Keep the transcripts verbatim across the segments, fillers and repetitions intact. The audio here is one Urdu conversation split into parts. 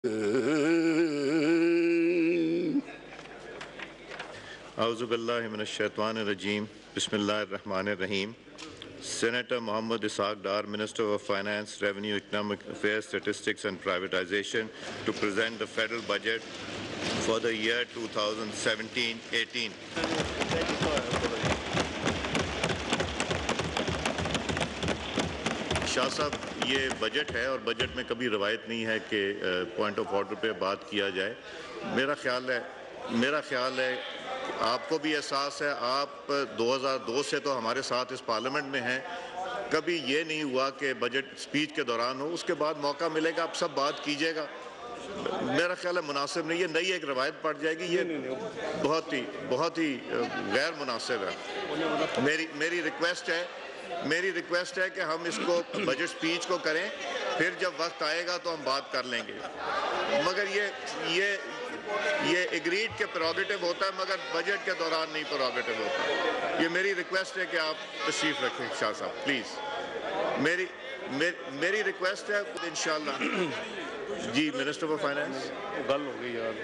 اعوذ باللہ من الشیطان الرجیم بسم اللہ الرحمن الرحیم. Senator Mohammad Ishaq Dar, Minister of Finance, Revenue, Economic Affairs, Statistics and Privatization, to present the federal budget for the year twenty seventeen eighteen. شاہ صاحب، یہ بجٹ ہے اور بجٹ میں کبھی روایت نہیں ہے کہ پوائنٹ آف آرڈر پہ بات کیا جائے. میرا خیال ہے میرا خیال ہے آپ کو بھی احساس ہے، آپ دو ہزار دو سے تو ہمارے ساتھ اس پارلیمنٹ میں ہیں. کبھی یہ نہیں ہوا کہ بجٹ سپیچ کے دوران ہو، اس کے بعد موقع ملے گا آپ سب بات کیجئے گا. میرا خیال ہے مناسب نہیں، یہ نئی ایک روایت پڑ جائے گی، یہ بہت ہی بہت ہی غیر مناسب ہے. میری میری ریکویسٹ ہے میری ریکویسٹ ہے کہ ہم اس کو بجٹ سپیچ کو کریں، پھر جب وقت آئے گا تو ہم بات کر لیں گے. مگر یہ یہ یہ ایگریڈ کے پروگیٹو ہوتا ہے، مگر بجٹ کے دوران نہیں پروگیٹو ہوتا. یہ میری ریکویسٹ ہے کہ آپ تشریف رکھیں شاہ صاحب پلیز. میری میری ریکویسٹ ہے انشاءاللہ. جی منسٹر آف فائنانس. گل ہو گئی یار.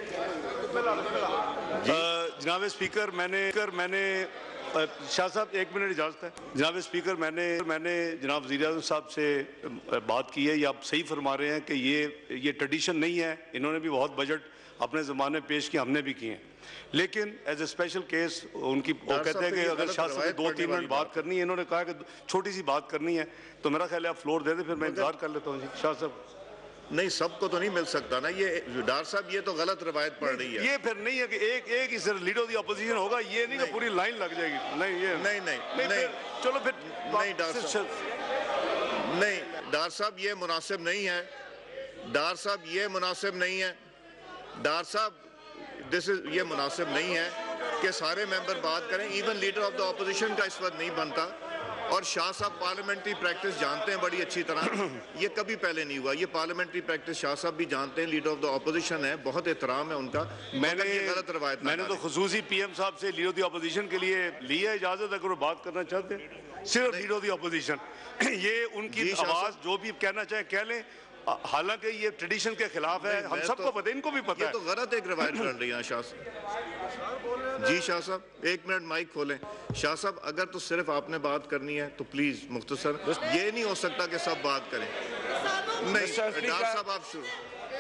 جناب اسپیکر، میں نے میں نے شاہ صاحب ایک منٹ اجازت ہے. جناب اسپیکر، میں نے میں نے جناب وزیر اعظم صاحب سے بات کی ہے. یہ آپ صحیح فرما رہے ہیں کہ یہ یہ ٹریڈیشن نہیں ہے. انہوں نے بھی بہت بجٹ اپنے زمانے پیش کیے، ہم نے بھی کیے ہیں، لیکن ایز اے اسپیشل کیس ان کی وہ کہتے ہیں کہ اگر شاہ صاحب دو تین منٹ بات کرنی ہے، انہوں نے کہا کہ چھوٹی سی بات کرنی ہے، تو میرا خیال ہے آپ فلور دے دیں، پھر میں انتظار کر لیتا ہوں. جی شاہ صاحب. نہیں، سب کو تو نہیں مل سکتا نا. یہ ڈار صاحب یہ تو غلط روایت پڑ رہی ہے. یہ پھر نہیں ہے کہ ایک ایک ہی صرف لیڈر دی اپوزیشن ہوگا، یہ نہیں کہ پوری لائن لگ جائے گی. نہیں یہ نہیں نہیں نہیں چلو پھر نہیں ڈار صاحب نہیں ڈار صاحب یہ مناسب نہیں ہے. ڈار صاحب یہ مناسب نہیں ہے. ڈار صاحب دس از یہ مناسب نہیں ہے کہ سارے ممبر بات کریں. Even leader of the opposition کا اس وقت نہیں بنتا. اور شاہ صاحب پارلیمنٹری پریکٹس جانتے ہیں بڑی اچھی طرح. یہ کبھی پہلے نہیں ہوا. یہ پارلیمنٹری پریکٹس شاہ صاحب بھی جانتے ہیں، لیڈر آف دا اپوزیشن ہے، بہت احترام ہے ان کا. میں نے غلط روایت میں نے تو خصوصی پی ایم صاحب سے لیڈر آف دی اپوزیشن کے لیے لی ہے اجازت، اگر وہ بات کرنا چاہتے ہیں صرف لیڈر آف دی اپوزیشن. یہ ان کی آواز جو بھی کہنا چاہیں کہہ لیں، حالانکہ یہ ٹریڈیشن کے خلاف ہے. ہم سب کو پتہ ہے، ان کو بھی پتہ ہے. یہ تو غلط ایک روایت چل رہی ہے شاہ صاحب. جی شاہ صاحب ایک منٹ مائک کھولیں. شاہ صاحب اگر تو صرف آپ نے بات کرنی ہے تو پلیز مختصر. یہ نہیں ہو سکتا کہ سب بات کریں. نہیں ڈار صاحب آپ شروع.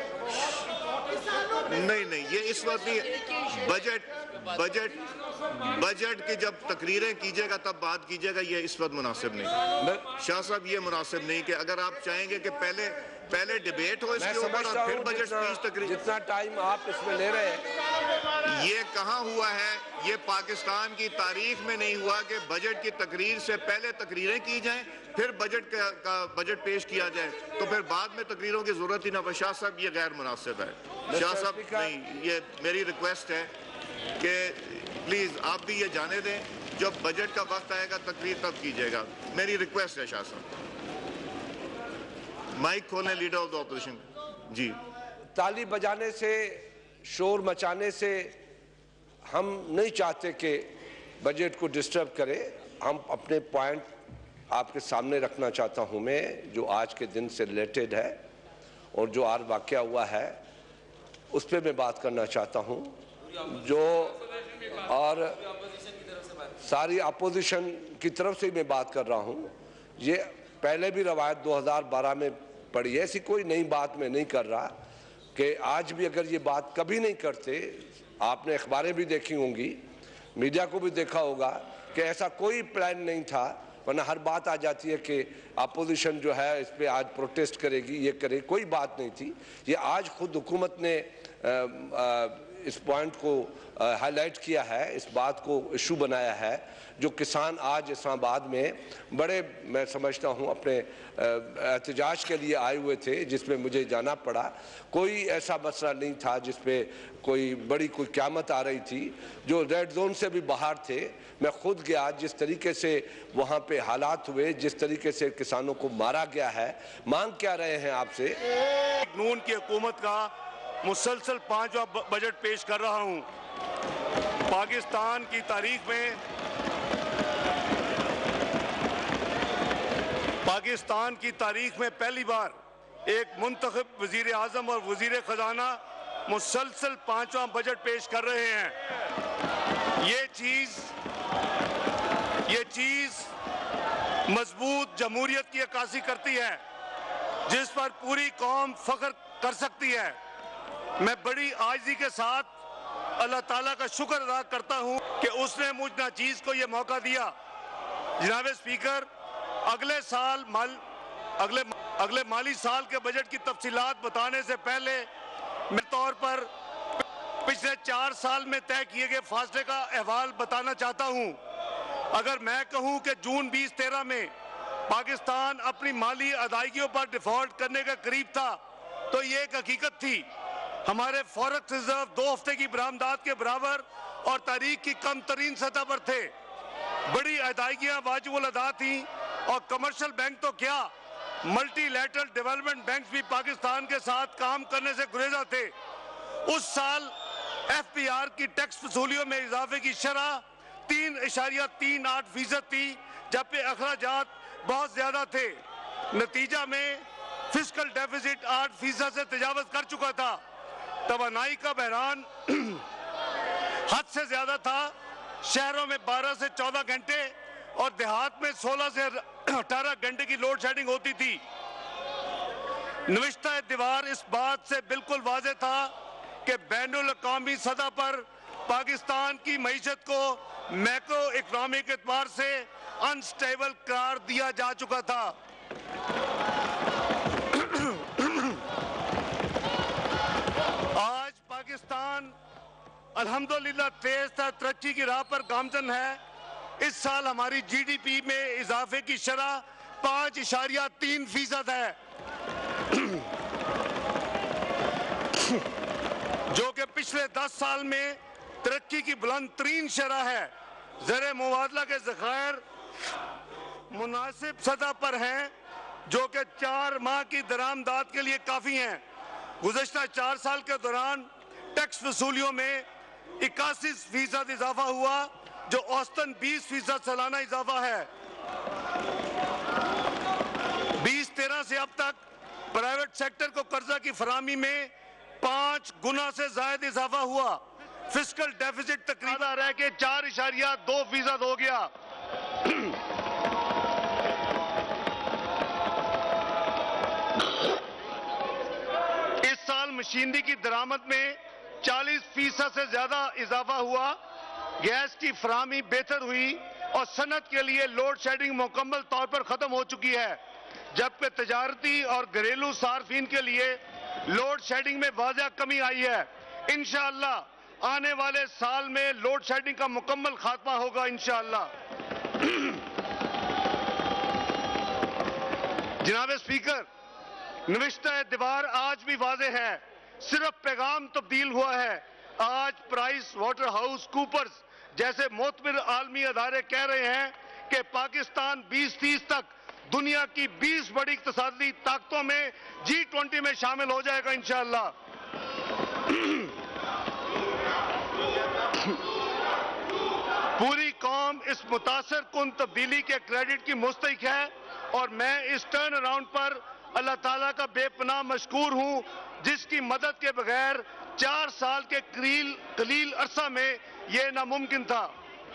نہیں نہیں یہ اس وقت نہیں. بجٹ بجٹ بجٹ کی جب تقریریں کیجئے گا تب بات کیجئے گا. یہ اس وقت مناسب نہیں شاہ صاحب. یہ مناسب نہیں کہ اگر آپ چاہیں گے کہ پہلے پہلے ڈیبیٹ ہو اس کے اوپر اور پھر بجٹ سپیچ تقریر. جتنا ٹائم آپ اس میں لے رہے ہیں یہ کہاں ہوا ہے؟ یہ پاکستان کی تاریخ میں نہیں ہوا کہ بجٹ کی تقریر سے پہلے تقریریں کی جائیں پھر بجٹ کا بجٹ پیش کیا جائے، تو پھر بعد میں تقریروں کی ضرورت ہی نہ پڑے. شاہ صاحب یہ غیر مناسب ہے. شاہ صاحب نہیں، یہ میری ریکویسٹ ہے کہ پلیز آپ بھی یہ جانے دیں. جب بجٹ کا وقت آئے گا تقریر تب کیجئے گا. میری ریکویسٹ ہے شاہ صاحب. مائک کھولیں لیڈر آف دا اپوزیشن. جی. تالی بجانے سے، شور مچانے سے ہم نہیں چاہتے کہ بجٹ کو ڈسٹرب کرے. ہم اپنے پوائنٹ آپ کے سامنے رکھنا چاہتا ہوں میں، جو آج کے دن سے ریلیٹڈ ہے اور جو آج واقعہ ہوا ہے اس پہ میں بات کرنا چاہتا ہوں. جو اور ساری اپوزیشن کی طرف سے میں بات کر رہا ہوں. یہ پہلے بھی روایت دو ہزار بارہ میں پڑی ہے، ایسی کوئی نئی بات میں نہیں کر رہا کہ آج بھی اگر یہ بات کبھی نہیں کرتے. آپ نے اخباریں بھی دیکھی ہوں گی، میڈیا کو بھی دیکھا ہوگا کہ ایسا کوئی پلان نہیں تھا، ورنہ ہر بات آ جاتی ہے کہ اپوزیشن جو ہے اس پہ آج پروٹیسٹ کرے گی، یہ کرے. کوئی بات نہیں تھی. یہ آج خود حکومت نے اس پوائنٹ کو ہائی لائٹ کیا ہے، اس بات کو ایشو بنایا ہے. جو کسان آج اسلام آباد میں بڑے میں سمجھتا ہوں اپنے احتجاج کے لیے آئے ہوئے تھے، جس میں مجھے جانا پڑا. کوئی ایسا مسئلہ نہیں تھا جس پہ کوئی بڑی کوئی قیامت آ رہی تھی. جو ریڈ زون سے بھی باہر تھے، میں خود گیا. جس طریقے سے وہاں پہ حالات ہوئے، جس طریقے سے کسانوں کو مارا گیا ہے. مانگ کیا رہے ہیں آپ سے؟ نون کی حکومت کا مسلسل پانچواں بجٹ پیش کر رہا ہوں. پاکستان کی تاریخ میں پاکستان کی تاریخ میں پہلی بار ایک منتخب وزیر اعظم اور وزیر خزانہ مسلسل پانچواں بجٹ پیش کر رہے ہیں۔ یہ چیز یہ چیز مضبوط جمہوریت کی عکاسی کرتی ہے، جس پر پوری قوم فخر کر سکتی ہے۔ میں بڑی عاجزی کے ساتھ اللہ تعالیٰ کا شکر ادا کرتا ہوں کہ اس نے مجھ ناچیز کو یہ موقع دیا۔ جناب اسپیکر، اگلے سال مال اگلے اگلے مالی سال کے بجٹ کی تفصیلات بتانے سے پہلے میں طور پر پچھلے چار سال میں طے کیے گئے فاصلے کا احوال بتانا چاہتا ہوں۔ اگر میں کہوں کہ جون بیس تیرہ میں پاکستان اپنی مالی ادائیگیوں پر ڈیفالٹ کرنے کے قریب تھا تو یہ ایک حقیقت تھی۔ ہمارے فورکس ریزرو دو ہفتے کی برآمدات کے برابر اور تاریخ کی کم ترین سطح پر تھے۔ بڑی ادائیگیاں واجب الادا تھیں اور کمرشل بینک تو کیا، ملٹی لیٹرل ڈیولپمنٹ بینکس بھی پاکستان کے ساتھ کام کرنے سے گریزاں تھے۔ اس سال ایف پی آر کی ٹیکس وصولیوں میں اضافے کی شرح تین اشاریہ تین آٹھ فیصد تھی، جبکہ اخراجات بہت زیادہ تھے۔ نتیجہ میں فسکل ڈیفیسٹ آٹھ فیصد سے تجاوز کر چکا تھا۔ توانائی کا بحران حد سے زیادہ تھا۔ شہروں میں بارہ سے چودہ گھنٹے اور دیہات میں سولہ سے اٹھارہ گھنٹے کی لوڈ شیڈنگ ہوتی تھی۔ نوشتہ دیوار اس بات سے بالکل واضح تھا کہ بین الاقوامی سطح پر پاکستان کی معیشت کو میکرو اکنامک اعتبار سے انسٹیبل قرار دیا جا چکا تھا۔ آج پاکستان الحمدللہ تیز تر ترقی کی راہ پر گامزن ہے۔ اس سال ہماری جی ڈی پی میں اضافے کی شرح پانچ اشاریہ تین فیصد ہے، جو کہ پچھلے دس سال میں ترقی کی بلند ترین شرح ہے۔ زر مبادلہ کے ذخائر مناسب سطح پر ہیں، جو کہ چار ماہ کی درآمدات کے لیے کافی ہیں۔ گزشتہ چار سال کے دوران ٹیکس وصولیوں میں اکاسی فیصد اضافہ ہوا، جو اوسطاً بیس فیصد سالانہ اضافہ ہے۔ بیس تیرہ سے اب تک پرائیویٹ سیکٹر کو قرضہ کی فراہمی میں پانچ گنا سے زائد اضافہ ہوا۔ فسکل ڈیفیسٹ تقریباً رہ کے چار اشاریہ دو فیصد ہو گیا۔ اس سال مشینری کی درآمد میں چالیس فیصد سے زیادہ اضافہ ہوا۔ گیس کی فراہمی بہتر ہوئی اور صنعت کے لیے لوڈ شیڈنگ مکمل طور پر ختم ہو چکی ہے، جبکہ تجارتی اور گھریلو صارفین کے لیے لوڈ شیڈنگ میں واضح کمی آئی ہے۔ انشاءاللہ آنے والے سال میں لوڈ شیڈنگ کا مکمل خاتمہ ہوگا انشاءاللہ۔ جناب اسپیکر، نوشتہ دیوار آج بھی واضح ہے، صرف پیغام تبدیل ہوا ہے۔ آج پرائس واٹر ہاؤس کوپرز جیسے معتبر عالمی ادارے کہہ رہے ہیں کہ پاکستان بیس تیس تک دنیا کی بیس بڑی اقتصادی طاقتوں میں جی ٹوینٹی میں شامل ہو جائے گا انشاءاللہ۔ پوری قوم اس متاثر کن تبدیلی کے کریڈٹ کی مستحق ہے اور میں اس ٹرن اراؤنڈ پر اللہ تعالیٰ کا بے پناہ مشکور ہوں، جس کی مدد کے بغیر چار سال کے قلیل عرصہ میں یہ ناممکن تھا۔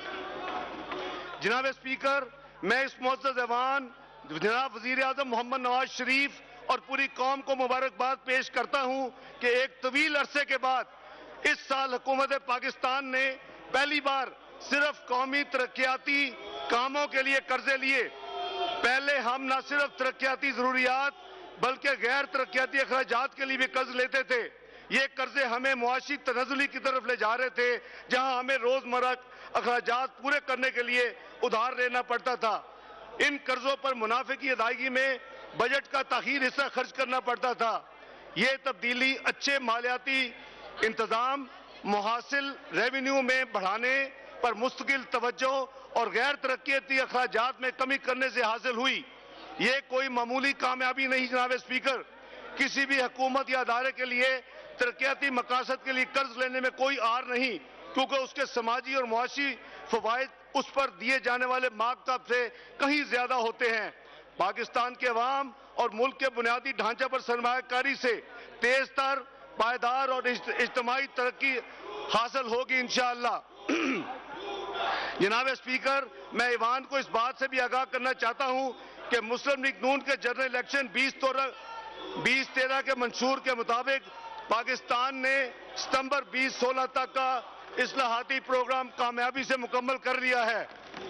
جناب اسپیکر، میں اس معزز ایوان جناب وزیر اعظم محمد نواز شریف اور پوری قوم کو مبارکباد پیش کرتا ہوں کہ ایک طویل عرصے کے بعد اس سال حکومت پاکستان نے پہلی بار صرف قومی ترقیاتی کاموں کے لیے قرضے لیے۔ پہلے ہم نہ صرف ترقیاتی ضروریات بلکہ غیر ترقیاتی اخراجات کے لیے بھی قرض لیتے تھے۔ یہ قرضے ہمیں معاشی تنزلی کی طرف لے جا رہے تھے، جہاں ہمیں روزمرہ اخراجات پورے کرنے کے لیے ادھار لینا پڑتا تھا۔ ان قرضوں پر منافع کی ادائیگی میں بجٹ کا تاخیر حصہ خرچ کرنا پڑتا تھا۔ یہ تبدیلی اچھے مالیاتی انتظام، محاصل ریونیو میں بڑھانے پر مستقل توجہ اور غیر ترقیاتی اخراجات میں کمی کرنے سے حاصل ہوئی۔ یہ کوئی معمولی کامیابی نہیں جناب اسپیکر۔ کسی بھی حکومت یا ادارے کے لیے ترقیاتی مقاصد کے لیے قرض لینے میں کوئی آر نہیں، کیونکہ اس کے سماجی اور معاشی فوائد اس پر دیے جانے والے مارک اپ سے کہیں زیادہ ہوتے ہیں۔ پاکستان کے عوام اور ملک کے بنیادی ڈھانچے پر سرمایہ کاری سے تیز تر، پائیدار اور اجتماعی ترقی حاصل ہوگی انشاءاللہ۔ جناب اسپیکر، میں ایوان کو اس بات سے بھی آگاہ کرنا چاہتا ہوں کہ مسلم لیگ نون کے جنرل الیکشن بیس تیرہ کے منشور کے مطابق پاکستان نے ستمبر بیس سولہ تک کا اصلاحاتی پروگرام کامیابی سے مکمل کر لیا ہے۔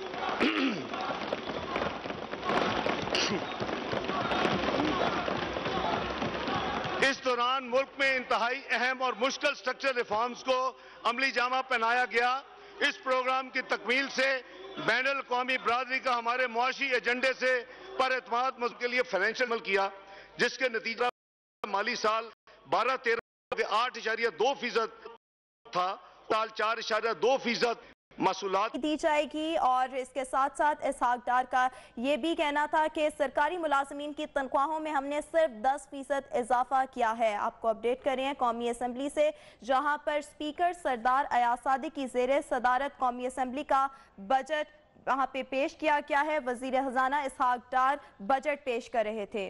اس دوران ملک میں انتہائی اہم اور مشکل سٹرکچر ریفارمز کو عملی جامہ پہنایا گیا۔ اس پروگرام کی تکمیل سے بین الاقوامی برادری کا ہمارے معاشی ایجنڈے سے پر اعتماد ملک کے لیے فائنینشل عمل کیا، جس کے نتیجہ مالی سال بارہ تیرہ کے آٹھ اشاریہ دو فیصد تھا، سال چار اشاریہ دو فیصد محصولات دی جائے گی۔ اور اس کے ساتھ ساتھ اسحاق ڈار کا یہ بھی کہنا تھا کہ سرکاری ملازمین کی تنخواہوں میں ہم نے صرف دس فیصد اضافہ کیا ہے۔ آپ کو اپڈیٹ کر رہے ہیں قومی اسمبلی سے، جہاں پر سپیکر سردار ایاز صادق کی زیر صدارت قومی اسمبلی کا بجٹ وہاں پہ پیش کیا گیا ہے۔ وزیر خزانہ اسحاق ڈار بجٹ پیش کر رہے تھے۔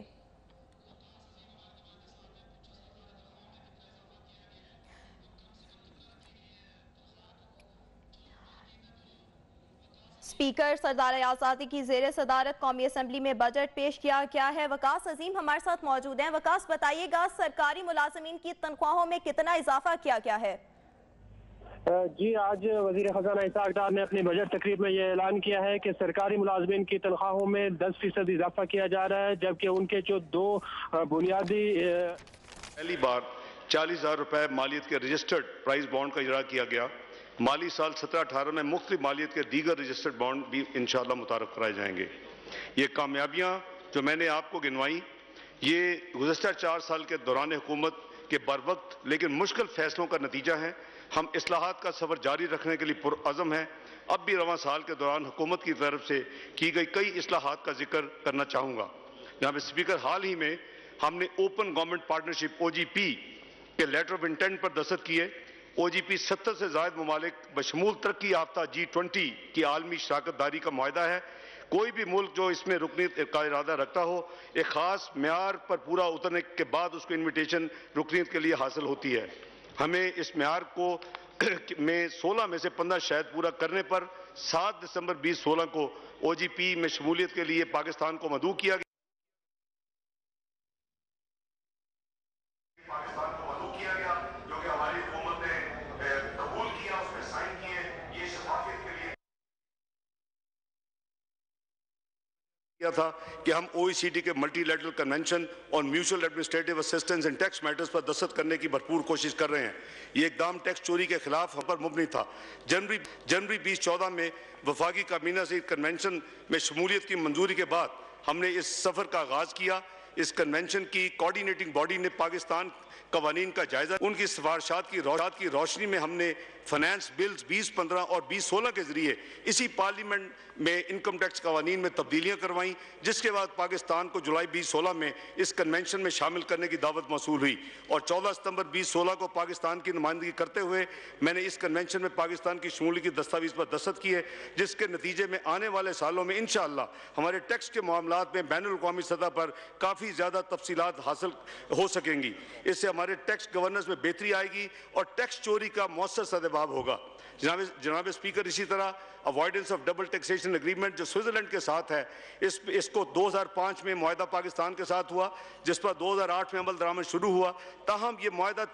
سپیکر سردار ایاز صادق کی زیر صدارت قومی اسمبلی میں بجٹ پیش کیا گیا ہے۔ وقاص عظیم ہمارے ساتھ موجود ہیں۔ وقاص، بتائیے گا سرکاری ملازمین کی تنخواہوں میں کتنا اضافہ کیا گیا ہے؟ جی، آج وزیر خزانہ اسحاق ڈار نے اپنی بجٹ تقریب میں یہ اعلان کیا ہے کہ سرکاری ملازمین کی تنخواہوں میں دس فیصد اضافہ کیا جا رہا ہے، جبکہ ان کے جو دو بنیادی پہلی بار چالیس ہزار روپے مالیت کے رجسٹرڈ پرائز بانڈ کا اجرا کیا گیا۔ مالی سال سترہ اٹھارہ میں مختلف مالیت کے دیگر رجسٹرڈ بانڈ بھی انشاءاللہ متعارف کرائے جائیں گے۔ یہ کامیابیاں جو میں نے آپ کو گنوائی، یہ گزشتہ چار سال کے دوران حکومت کے بروقت لیکن مشکل فیصلوں کا نتیجہ ہے۔ ہم اصلاحات کا سفر جاری رکھنے کے لیے پرعزم ہیں۔ اب بھی رواں سال کے دوران حکومت کی طرف سے کی گئی کئی اصلاحات کا ذکر کرنا چاہوں گا۔ جناب اسپیکر، حال ہی میں ہم نے open government partnership O G P کے لیٹر آف انٹینٹ پر دستخط کیے۔ او جی پی ستر سے زائد ممالک بشمول ترقی یافتہ جی ٹوینٹی کی عالمی شراکت داری کا معاہدہ ہے۔ کوئی بھی ملک جو اس میں رکنیت کا ارادہ رکھتا ہو، ایک خاص معیار پر پورا اترنے کے بعد اس کو انویٹیشن رکنیت کے لیے حاصل ہوتی ہے۔ ہمیں اس معیار کو میں سولہ میں سے پندرہ شاید پورا کرنے پر سات دسمبر بیس سولہ کو او جی پی میں شمولیت کے لیے پاکستان کو مدعو کیا گیا۔ تھا کہ ہم او ای سی ڈی کے ملٹی لیٹرل کنونشن اور mutual administrative assistance in tax matters پر دستخط کرنے کی بھرپور کوشش کر رہے ہیں۔ یہ اقدام ٹیکس چوری کے خلاف ہم پر مبنی تھا۔ جنوری جنوری بیس چودہ میں وفاقی کابینہ سے کنونشن میں شمولیت کی منظوری کے بعد ہم نے اس سفر کا آغاز کیا۔ اس کنونشن کی کوارڈینیٹنگ باڈی نے پاکستان قوانین کا جائزہ، ان کی سفارشات کی روشات کی روشنی میں ہم نے فنانس بلز بیس پندرہ اور بیس سولہ کے ذریعے اسی پارلیمنٹ میں انکم ٹیکس قوانین میں تبدیلیاں کروائیں، جس کے بعد پاکستان کو جولائی بیس سولہ میں اس کنونشن میں شامل کرنے کی دعوت موصول ہوئی، اور چودہ ستمبر بیس سولہ کو پاکستان کی نمائندگی کرتے ہوئے میں نے اس کنونشن میں پاکستان کی شمولیت کی دستاویز پر دستخط کیے، جس کے نتیجے میں آنے والے سالوں میں انشاءاللہ ہمارے ٹیکس کے معاملات میں بین الاقوامی سطح پر کافی زیادہ تفصیلات حاصل ہو سکیں گی۔ اس سے ہمارے ٹیکس گورننس میں بہتری آئے گی اور ٹیکس چوری کا مؤثر سدباب ہوگا۔ جناب جناب اسپیکر، اسی طرح avoidance of double taxation agreement جو سوئٹزرلینڈ کے ساتھ ہے، اس اس کو دو ہزار پانچ میں معاہدہ پاکستان کے ساتھ ہوا، جس پر دو ہزار آٹھ میں عمل درآمد شروع ہوا، تاہم یہ معاہدہ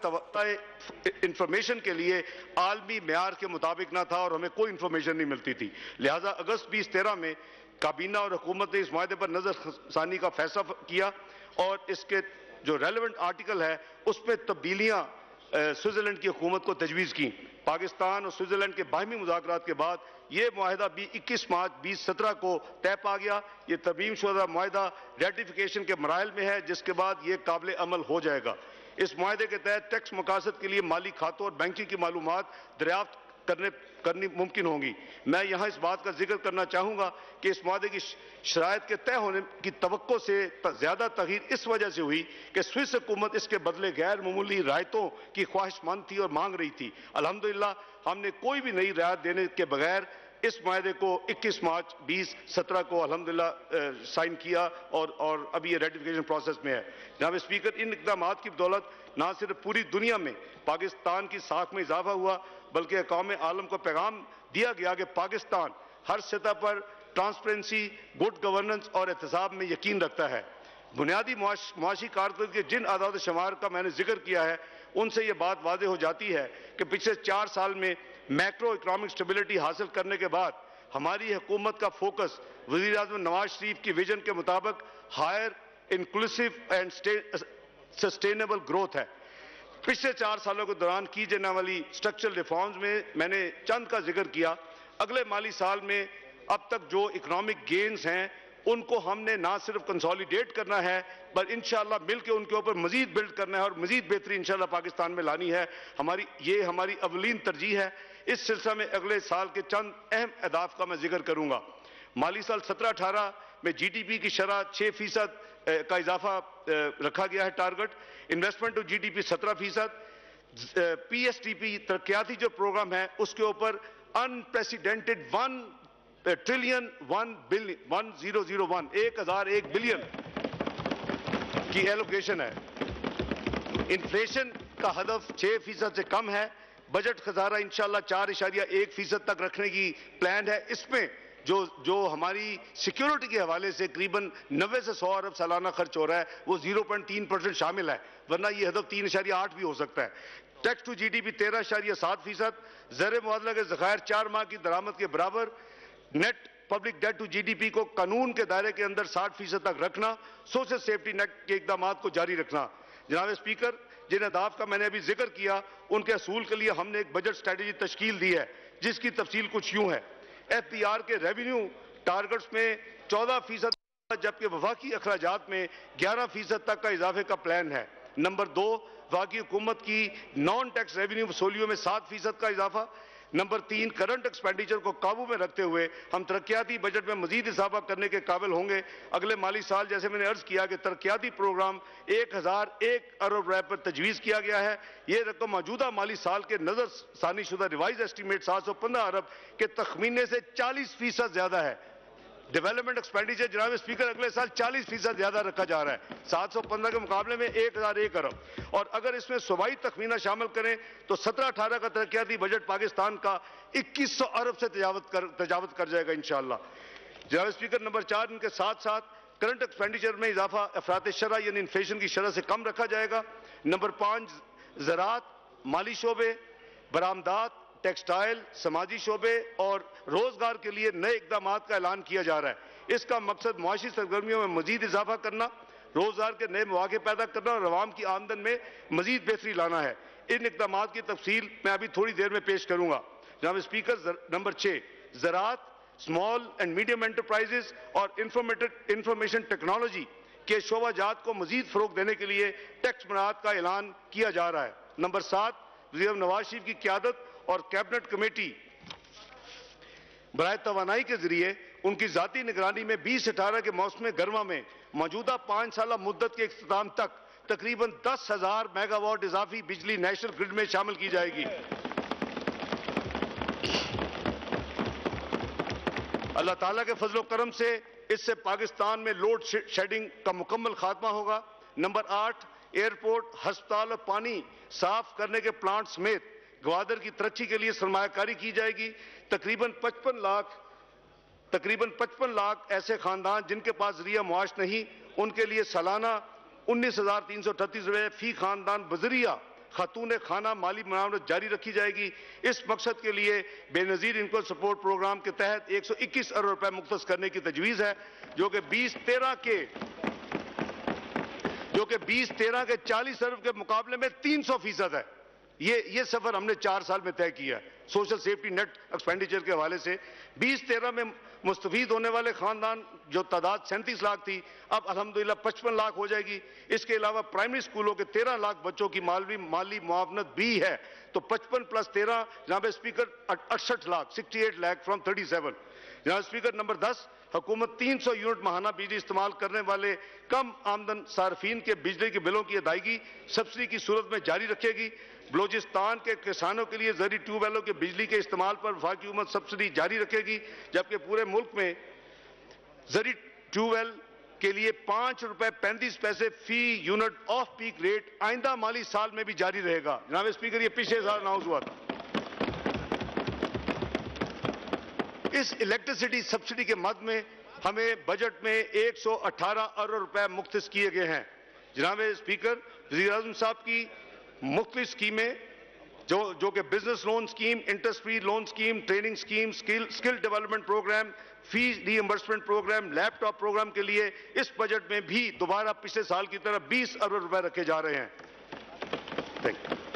انفارمیشن کے لیے عالمی معیار کے مطابق نہ تھا اور ہمیں کوئی انفارمیشن نہیں ملتی تھی۔ لہٰذا اگست بیس تیرہ میں کابینہ اور حکومت نے اس معاہدے پر نظر ثانی کا فیصلہ کیا اور اس کے جو ریلیونٹ آرٹیکل ہے اس میں تبدیلیاں سوئٹزرلینڈ کی حکومت کو تجویز کی۔ پاکستان اور سوئٹزرلینڈ کے باہمی مذاکرات کے بعد یہ معاہدہ بھی اکیس مارچ بیس سترہ کو طے پا گیا۔ یہ ترمیم شدہ معاہدہ ریٹیفیکیشن کے مراحل میں ہے، جس کے بعد یہ قابل عمل ہو جائے گا۔ اس معاہدے کے تحت ٹیکس مقاصد کے لیے مالی کھاتوں اور بینکنگ کی معلومات دریافت کرنے کرنی ممکن ہوگی۔ میں یہاں اس بات کا ذکر کرنا چاہوں گا کہ اس معاہدے کی شرائط کے طے ہونے کی توقع سے زیادہ تغییر اس وجہ سے ہوئی کہ سوئس حکومت اس کے بدلے غیر معمولی رعایتوں کی خواہش مند تھی اور مانگ رہی تھی۔ الحمدللہ ہم نے کوئی بھی نئی رعایت دینے کے بغیر اس معاہدے کو اکیس مارچ بیس سترہ کو الحمدللہ سائن کیا اور اور ابھی یہ ریٹیفیکیشن پروسیس میں ہے. جناب اسپیکر، ان اقدامات کی بدولت نہ صرف پوری دنیا میں پاکستان کی ساکھ میں اضافہ ہوا بلکہ اقوام عالم کو پیغام دیا گیا کہ پاکستان ہر سطح پر ٹرانسپیرنسی، گڈ گورننس اور احتساب میں یقین رکھتا ہے. بنیادی معاشی کارکردگی کے جن اعداد و شمار کا میں نے ذکر کیا ہے ان سے یہ بات واضح ہو جاتی ہے کہ پچھلے چار سال میں میکرو اکنامک سٹیبلٹی حاصل کرنے کے بعد ہماری حکومت کا فوکس وزیر اعظم نواز شریف کی ویژن کے مطابق higher inclusive and sustainable growth ہے. پچھلے چار سالوں کے دوران کی جانے والی اسٹرکچرل ریفارمز میں میں نے چند کا ذکر کیا. اگلے مالی سال میں اب تک جو اکنامک گینز ہیں ان کو ہم نے نہ صرف کنسولیڈیٹ کرنا ہے بل انشاءاللہ مل کے ان کے اوپر مزید بلڈ کرنا ہے اور مزید بہتری انشاءاللہ پاکستان میں لانی ہے. ہماری یہ ہماری اولین ترجیح ہے. اس سلسلہ میں اگلے سال کے چند اہم اہداف کا میں ذکر کروں گا. مالی سال سترہ اٹھارہ میں جی ڈی پی کی شرح چھ فیصد کا اضافہ رکھا گیا ہے target. Investment to G D P سترہ فیصد. پی ایس ٹی پی ترقیاتی جو پروگرام ہے اس کے اوپر unprecedented one trillion one billion one zero zero one ایک ہزار ایک بلین کی ایلوکیشن ہے. انفلیشن کا ہدف چھ فیصد سے کم ہے. بجٹ خزانہ انشاءاللہ چار اشاریہ ایک فیصد تک رکھنے کی پلان ہے. اس میں جو جو ہماری سیکیورٹی کے حوالے سے قریباً نوے سے سو ارب سالانہ خرچ ہو رہا ہے وہ زیرو پوائنٹ تین پرسنٹ شامل ہے، ورنہ یہ ہدف تین اشاریہ آٹھ بھی ہو سکتا ہے. Tax to G D P تیرہ اشاریہ سات فیصد. زر مبادلہ کے ذخائر چار ماہ کی درآمد کے برابر. Net public debt to G D P کو قانون کے دائرے کے اندر ساٹھ فیصد تک رکھنا. سوشل سیفٹی نیٹ کے اقدامات کو جاری رکھنا. جناب اسپیکر، جن اہداف کا میں نے ابھی ذکر کیا ان کے حصول کے لیے ہم نے ایک بجٹ اسٹریٹجی تشکیل دی ہے جس کی تفصیل کچھ یوں ہے. ایف پی آر کے ریونیو ٹارگٹس میں چودہ فیصد جبکہ وفاقی اخراجات میں گیارہ فیصد تک کا اضافے کا پلان ہے. نمبر دو، وفاقی حکومت کی نان ٹیکس ریونیو وصولیوں میں سات فیصد کا اضافہ. نمبر تین، کرنٹ ایکسپینڈیچر کو قابو میں رکھتے ہوئے ہم ترقیاتی بجٹ میں مزید اضافہ کرنے کے قابل ہوں گے. اگلے مالی سال جیسے میں نے عرض کیا کہ ترقیاتی پروگرام ایک ہزار ایک ارب روپے پر تجویز کیا گیا ہے. یہ رقم موجودہ مالی سال کے نظر ثانی شدہ ریوائز ایسٹیمیٹ سات سو پندرہ ارب کے تخمینے سے چالیس فیصد زیادہ ہے. ڈیولپمنٹ ایکسپینڈیچر جناب اسپیکر اگلے سال چالیس فیصد زیادہ رکھا جا رہا ہے سات سو پندرہ کے مقابلے میں ایک ہزار ایک ارب. اور اگر اس میں صوبائی تخمینہ شامل کریں تو سترہ اٹھارہ کا ترقیاتی بجٹ پاکستان کا اکیس سو ارب سے تجاوز کر تجاوز کر جائے گا انشاءاللہ. جناب اسپیکر، نمبر چار، ان کے ساتھ ساتھ کرنٹ ایکسپینڈیچر میں اضافہ افراط شرح یعنی انفلیشن کی شرح سے کم رکھا جائے گا. نمبر پانچ، زراعت، مالی شعبے، برآمدات، ٹیکسٹائل، سماجی شعبے اور روزگار کے لیے نئے اقدامات کا اعلان کیا جا رہا ہے. اس کا مقصد معاشی سرگرمیوں میں مزید اضافہ کرنا، روزگار کے نئے مواقع پیدا کرنا اور عوام کی آمدن میں مزید بہتری لانا ہے. ان اقدامات کی تفصیل میں ابھی تھوڑی دیر میں پیش کروں گا. جناب اسپیکر، نمبر چھ، زراعت، اسمال اینڈ میڈیم انٹرپرائزز اور انفارمیشن ٹیکنالوجی کے شعبہ جات کو مزید فروغ دینے کے لیے ٹیکس مراعات کا اعلان کیا جا رہا ہے. نمبر سات، وزیر نواز شریف کی قیادت اور کیبنٹ کمیٹی برائے توانائی کے ذریعے ان کی ذاتی نگرانی میں بیس اٹھارہ کے موسم گرما میں موجودہ پانچ سالہ مدت کے اختتام تک تقریباً دس ہزار میگا واٹ اضافی بجلی نیشنل گرڈ میں شامل کی جائے گی. اللہ تعالیٰ کے فضل و کرم سے اس سے پاکستان میں لوڈ شیڈنگ کا مکمل خاتمہ ہوگا. نمبر آٹھ، ایئرپورٹ، ہسپتال اور پانی صاف کرنے کے پلانٹ سمیت گوادر کی ترقی کے لیے سرمایہ کاری کی جائے گی. تقریباً پچپن لاکھ تقریباً پچپن لاکھ ایسے خاندان جن کے پاس ذریعہ معاش نہیں، ان کے لیے سالانہ انیس ہزار تین سو اٹھتیس روپے فی خاندان بذریعہ خاتون خانہ مالی معاونت جاری رکھی جائے گی. اس مقصد کے لیے بے نظیر انکم سپورٹ پروگرام کے تحت ایک سو اکیس ارب روپے مختص کرنے کی تجویز ہے جو کہ بیس تیرہ کے جو کہ بیس تیرہ کے چالیس ارب کے مقابلے میں تین سو فیصد ہے. یہ یہ سفر ہم نے چار سال میں طے کیا ہے سوشل سیفٹی نیٹ ایکسپینڈیچر کے حوالے سے. بیس تیرہ میں مستفید ہونے والے خاندان جو تعداد سینتیس لاکھ تھی اب الحمدللہ پچپن لاکھ ہو جائے گی. اس کے علاوہ پرائمری اسکولوں کے تیرہ لاکھ بچوں کی مالی مالی معاونت بھی ہے تو پچپن پلس تیرہ جناب اسپیکر اڑسٹھ lakh sixty eight lakh from thirty seven. جناب اسپیکر، نمبر دس، حکومت تین سو یونٹ ماہانہ بجلی استعمال کرنے والے کم آمدن صارفین کے بجلی کے بلوں کی ادائیگی سبسڈی کی صورت میں جاری رکھے گی. بلوچستان کے کسانوں کے لیے زرعی ٹیوب ویلوں کے بجلی کے استعمال پر وفاقی حکومت سبسڈی جاری رکھے گی، جبکہ پورے ملک میں زرعی ٹیوب ویل کے لیے پانچ روپے پینتیس پیسے فی یونٹ آف پیک ریٹ آئندہ مالی سال میں بھی جاری رہے گا۔ جناب اسپیکر، یہ پچھلے سال اناؤنس ہوا تھا۔ اس الیکٹریسٹی سبسڈی کے مد میں ہمیں بجٹ میں ایک سو اٹھارہ ارب روپے مختص کیے گئے ہیں۔ جناب اسپیکر، وزیر اعظم صاحب کی مختلف اسکیمیں جو جو کہ business loan scheme, interest free loan scheme, training scheme, skill development program, fee reimbursement program, laptop program کے لیے اس بجٹ میں بھی دوبارہ پچھلے سال کی طرح بیس ارب روپے رکھے جا رہے ہیں۔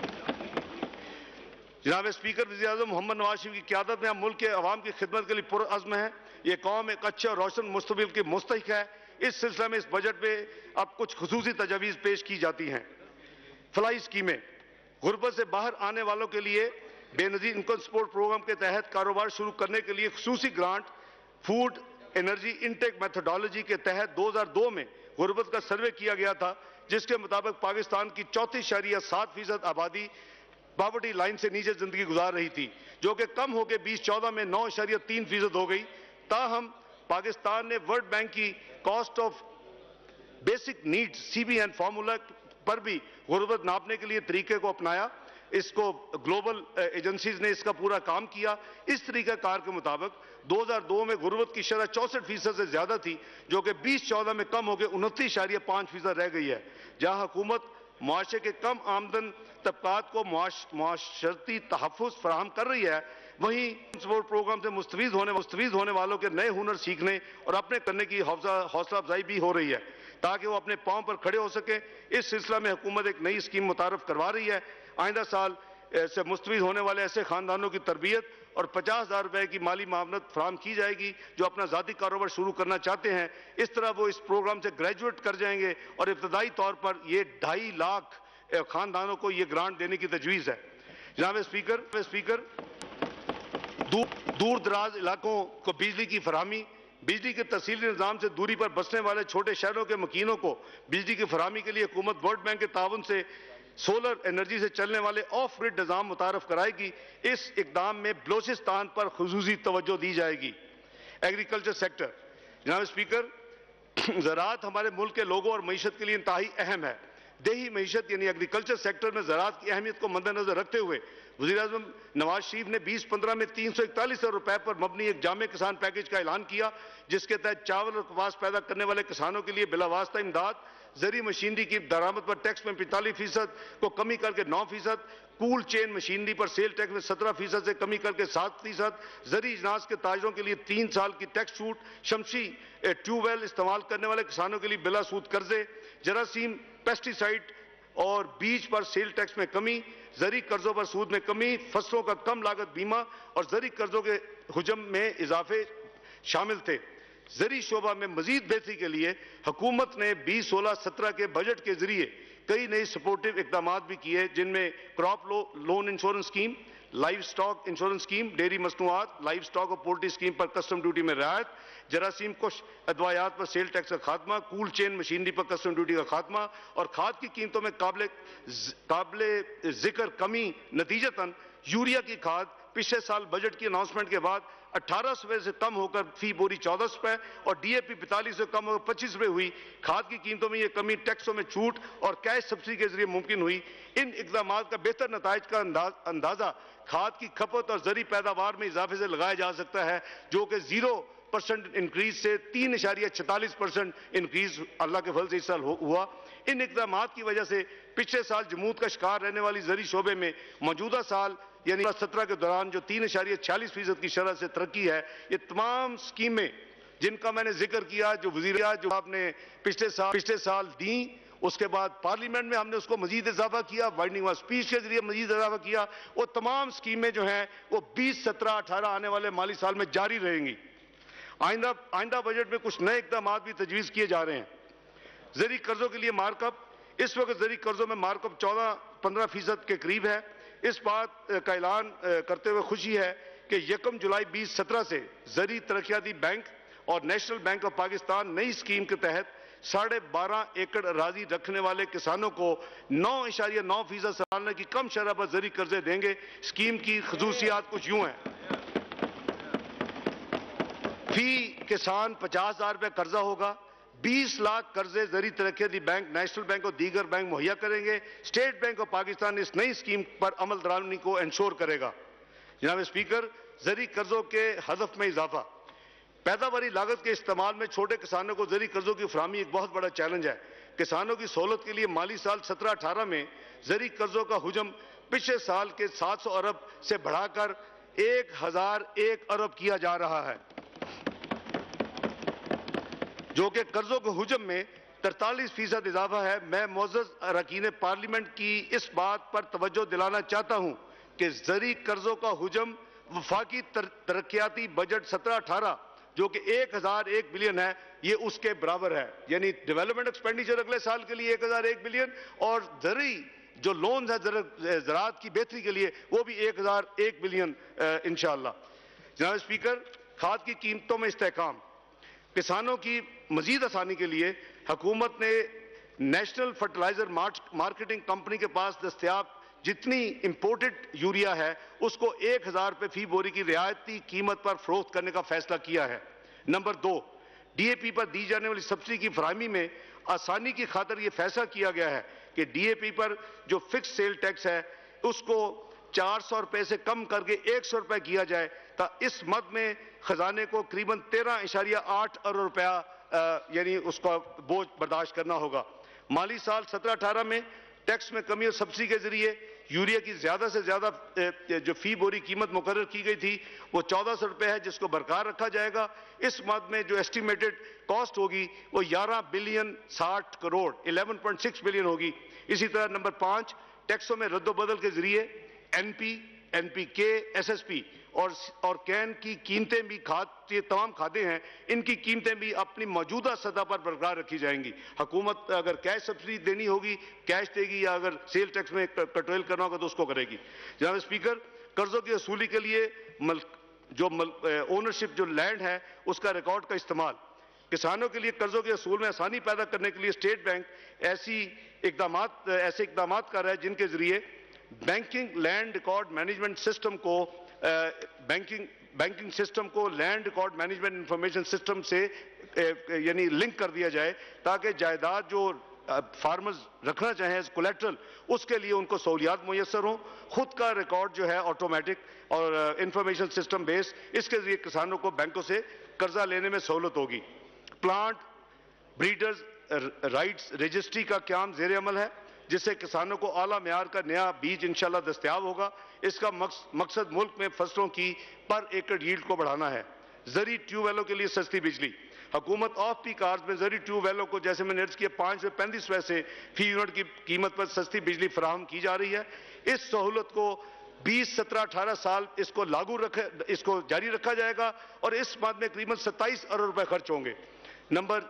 جناب اسپیکر، وزیر اعظم محمد نواز شریف کی قیادت میں ہم ملک کے عوام کی خدمت کے لیے پرعزم ہیں۔ یہ قوم ایک اچھے اور روشن مستقبل کی مستحق ہے۔ اس سلسلے میں اس بجٹ میں اب کچھ خصوصی تجاویز پیش کی جاتی ہیں۔ فلاحی اسکیمیں، غربت سے باہر آنے والوں کے لیے بے نظیر انکم سپورٹ پروگرام کے تحت کاروبار شروع کرنے کے لیے خصوصی grant, food energy intake methodology کے تحت دو ہزار دو میں غربت کا سروے کیا گیا تھا، جس کے مطابق پاکستان کی چونتیس اشاریہ سات فیصد آبادی پاورٹی لائن سے نیچے زندگی گزار رہی تھی، جو کہ کم ہو کے بیس چودہ میں نو اشاریہ تین فیصد ہو گئی۔ تاہم پاکستان نے ورلڈ بینک کی cost of basic needs C B N formula پر بھی غربت ناپنے کے لیے طریقے کو اپنایا۔ اس کو گلوبل ایجنسیز نے اس کا پورا کام کیا۔ اس طریقہ کار کے مطابق دو ہزار دو میں غربت کی شرح چونسٹھ فیصد سے زیادہ تھی، جو کہ بیس چودہ میں کم ہو کے انتیس اشاریہ پانچ فیصد رہ گئی ہے۔ جہاں حکومت معاشرے کے کم آمدن طبقات کو معاشرتی تحفظ فراہم کر رہی ہے، وہیں سپورٹ پروگرام سے مستفید ہونے مستفید ہونے والوں کے نئے ہنر سیکھنے اور اپنے کرنے کی حوصلہ افزائی بھی ہو رہی ہے، تاکہ وہ اپنے پاؤں پر کھڑے ہو سکیں۔ اس سلسلہ میں حکومت ایک نئی اسکیم متعارف کروا رہی ہے۔ آئندہ سال سے مستفید ہونے والے ایسے خاندانوں کی تربیت اور پچاس ہزار روپے کی مالی معاونت فراہم کی جائے گی جو اپنا ذاتی کاروبار شروع کرنا چاہتے ہیں۔ اس طرح وہ اس پروگرام سے گریجویٹ کر جائیں گے اور ابتدائی طور پر یہ ڈھائی لاکھ خاندانوں کو یہ گرانٹ دینے کی تجویز ہے۔ جناب اسپیکر اسپیکر دور دراز علاقوں کو بجلی کی فراہمی، بجلی کے تحصیلی نظام سے دوری پر بسنے والے چھوٹے شہروں کے مکینوں کو بجلی کی فراہمی کے لیے حکومت ورلڈ بینک کے تعاون سے سولر انرجی سے چلنے والے آف گرڈ نظام متعارف کرائے گی۔ اس اقدام میں بلوچستان پر خصوصی توجہ دی جائے گی۔ ایگریکلچر سیکٹر، جناب اسپیکر، زراعت ہمارے ملک کے لوگوں اور معیشت کے لیے انتہائی اہم ہے۔ دیہی معیشت یعنی ایگریکلچر سیکٹر میں زراعت کی اہمیت کو مد نظر رکھتے ہوئے وزیر اعظم نواز شریف نے بیس پندرہ میں تین سو اکتالیس ارب روپے پر مبنی ایک جامع کسان پیکیج کا اعلان کیا، جس کے تحت چاول اور کپاس پیدا کرنے والے کسانوں کے لیے بلا واسطہ امداد، زرعی مشینری کی درآمد پر ٹیکس میں پینتالیس فیصد کو کمی کر کے نو فیصد، کول چین مشینری پر سیل ٹیکس میں سترہ فیصد سے کمی کر کے سات فیصد، زرعی اجناس کے تاجروں کے لیے تین سال کی ٹیکس چھوٹ، شمسی ٹیوب ویل استعمال کرنے والے کسانوں کے لیے بلا سود قرضے، جراثیم، پیسٹی سائڈ اور بیج پر سیل ٹیکس میں کمی، زرعی قرضوں پر سود میں کمی، فصلوں کا کم لاگت بیمہ اور زرعی قرضوں کے حجم میں اضافے شامل تھے۔ زرعی شعبہ میں مزید بہتری کے لیے حکومت نے بیس سولہ سترہ کے بجٹ کے ذریعے کئی نئی سپورٹیو اقدامات بھی کیے، جن میں crop loan insurance scheme, life stock insurance scheme, dairy مصنوعات، لائف سٹاک اور پولٹری اسکیم پر کسٹم ڈیوٹی میں رعایت، جراثیم کش ادویات پر سیل ٹیکس کا خاتمہ، کول چین مشینری پر کسٹم ڈیوٹی کا خاتمہ اور کھاد کی قیمتوں میں قابل قابل ذکر کمی۔ نتیجتاً یوریا کی کھاد پچھلے سال بجٹ کی اناؤنسمنٹ کے بعد اٹھارہ سو سے کم ہو کر فی بوری چودہ سو روپے اور ڈی اے پی پینتالیس سے کم ہو کر پچیس روپے ہوئی۔ کھاد کی قیمتوں میں یہ کمی ٹیکسوں میں چھوٹ اور کیش سبسڈی کے ذریعے ممکن ہوئی۔ ان اقدامات کا بہتر نتائج کا اندازہ کھاد کی کھپت اور زرعی پیداوار میں اضافے سے لگایا جا سکتا ہے، جو کہ زیرو پرسنٹ انکریز سے تین اشاریہ چھتالیس پرسنٹ انکریز اللہ کے فضل سے اس سال ہوا۔ ان اقدامات کی وجہ سے پچھلے سال جمود کا شکار رہنے والی زرعی شعبے میں موجودہ سال یعنی سترہ کے دوران جو تین اشاریہ چھیالیس فیصد کی شرح سے ترقی ہے، یہ تمام اسکیمیں جن کا میں نے ذکر کیا، جو وزیر جو آپ نے پچھلے سال پچھلے سال دیں، اس کے بعد پارلیمنٹ میں ہم نے اس کو مزید اضافہ کیا، وائنڈنگ آف اسپیچ کے ذریعے مزید اضافہ کیا، وہ تمام اسکیمیں جو ہیں وہ بیس سترہ اٹھارہ آنے والے مالی سال میں جاری رہیں گی۔ آئندہ آئندہ بجٹ میں کچھ نئے اقدامات بھی تجویز کیے جا رہے ہیں۔ زرعی قرضوں کے لیے مارک اپ، اس وقت زرعی قرضوں میں مارک اپ چودہ پندرہ فیصد کے قریب ہے۔ اس بات کا اعلان کرتے ہوئے خوشی ہے کہ یکم جولائی بیس سترہ سے زرعی ترقیاتی بینک اور نیشنل بینک آف پاکستان نئی اسکیم کے تحت साढ़े बारह एकड़ अराजी रखने वाले किसानों को नौ इशारिया नौ फीसद सालाना की कम शरह पर जरी कर्जे देंगे। स्कीम की खसूसियात कुछ यूं हैं। फी किसान पचास हजार रुपये कर्जा होगा। बीस लाख कर्जे जरी तरक्याती बैंक, नेशनल बैंक और दीगर बैंक मुहैया करेंगे। स्टेट बैंक ऑफ पाकिस्तान इस नई स्कीम पर अमल दरामदी को इंश्योर करेगा। जनाब स्पीकर, जरी कर्जों के हदफ में इजाफा। पैदावारी लागत के इस्तेमाल में छोटे किसानों को जरी कर्जों की फराहमी एक बहुत बड़ा चैलेंज है। किसानों की सहूलत के लिए माली साल सत्रह अठारह में जरी कर्जों का हुजम पिछले साल के सात सौ अरब से बढ़ाकर एक हजार एक अरब किया जा रहा है, जो कि कर्जों के हुजम में तरतालीस फीसद इजाफा है। मैं मोअज़्ज़ज़ अरकान पार्लियामेंट की इस बात पर तवज्जो दिलाना चाहता हूं कि जरी कर्जों का हुजम वफाकी तर, तरक्याती बजट सत्रह अठारह जो कि एक हजार एक बिलियन है, ये उसके बराबर है। यानी डेवलपमेंट एक्सपेंडिचर अगले साल के लिए एक हजार एक बिलियन और जरी जो लोन्स है ज़राअत की बेहतरी के लिए वो भी एक हजार एक बिलियन इंशाअल्लाह। जनाब स्पीकर, खाद की कीमतों में इस्तेहकाम। किसानों की मजीद आसानी के लिए हुकूमत ने नेशनल फर्टिलाइजर मार्केटिंग कंपनी के पास दस्तयाब जितनी इंपोर्टेड यूरिया है उसको एक हजार रुपये फी बोरी की रियायती कीमत पर फरोख्त करने का फैसला किया है। नंबर दो, डीएपी पर दी जाने वाली सब्सिडी की फराहमी में आसानी की खातिर यह फैसला किया गया है कि डीएपी पर जो फिक्स सेल टैक्स है उसको चार सौ रुपये से कम करके एक सौ रुपये किया जाए। तो इस मद में खजाने को करीबन तेरह इशारिया आठ अरब रुपया यानी उसका बोझ बर्दाश्त करना होगा। माली साल सत्रह अठारह में टैक्स में कमी और सब्सिडी के जरिए यूरिया की ज्यादा से ज्यादा जो फी बोरी कीमत मुकर्रर की गई थी वो चौदह सौ रुपये है, जिसको बरकरार रखा जाएगा। इस मद में जो एस्टिमेटेड कॉस्ट होगी वो ग्यारह बिलियन साठ करोड़ ग्यारह पॉइंट छह बिलियन होगी। इसी तरह नंबर पाँच, टैक्सों में रद्दोबदल के जरिए एनपी, एनपीके, एसएसपी और और कैन की कीमतें भी खाद ये तमाम खादें हैं, इनकी कीमतें भी अपनी मौजूदा सतह पर बरकरार रखी जाएंगी। हुकूमत अगर कैश सब्सिडी देनी होगी कैश देगी, या अगर सेल टैक्स में कंट्रोल करना होगा तो उसको करेगी। जनाब स्पीकर, कर्जों की वसूली के लिए मल, जो ओनरशिप जो लैंड है उसका रिकॉर्ड का इस्तेमाल। किसानों के लिए कर्जों के वसूल में आसानी पैदा करने के लिए स्टेट बैंक ऐसी इकदाम ऐसे इकदाम कर रहा है जिनके जरिए banking land record management system को बैंकिंग बैंकिंग सिस्टम को land record management information system से यानी लिंक कर दिया जाए, ताकि जायदाद जो फार्मर्स रखना चाहें कोलेट्रल उसके लिए उनको सहूलियात मुयसर हों। खुद का रिकॉर्ड जो है ऑटोमेटिक और इंफॉर्मेशन सिस्टम बेस, इसके जरिए किसानों को बैंकों से कर्जा लेने में सहूलत होगी। प्लांट ब्रीडर्स राइट्स रजिस्ट्री का क्याम जेर अमल है, जिससे किसानों को आला म्यार का नया बीज इंशाल्लाह दस्तयाब होगा। इसका मकसद मुल्क में फसलों की पर एकड़ यील्ड को बढ़ाना है। जरी ट्यूबवेलों के लिए सस्ती बिजली। हुकूमत ऑफ पीक आवर्स में जरी ट्यूबवेलों को, जैसे मैंने अर्ज किया, पाँच रुपये पैंतीस पैसे फी यूनिट की कीमत पर सस्ती बिजली फराहम की जा रही है। इस सहूलत को बीस सत्रह अठारह साल इसको लागू रखे इसको जारी रखा जाएगा और इस मद में करीबन सत्ताईस अरब रुपए खर्च होंगे। Number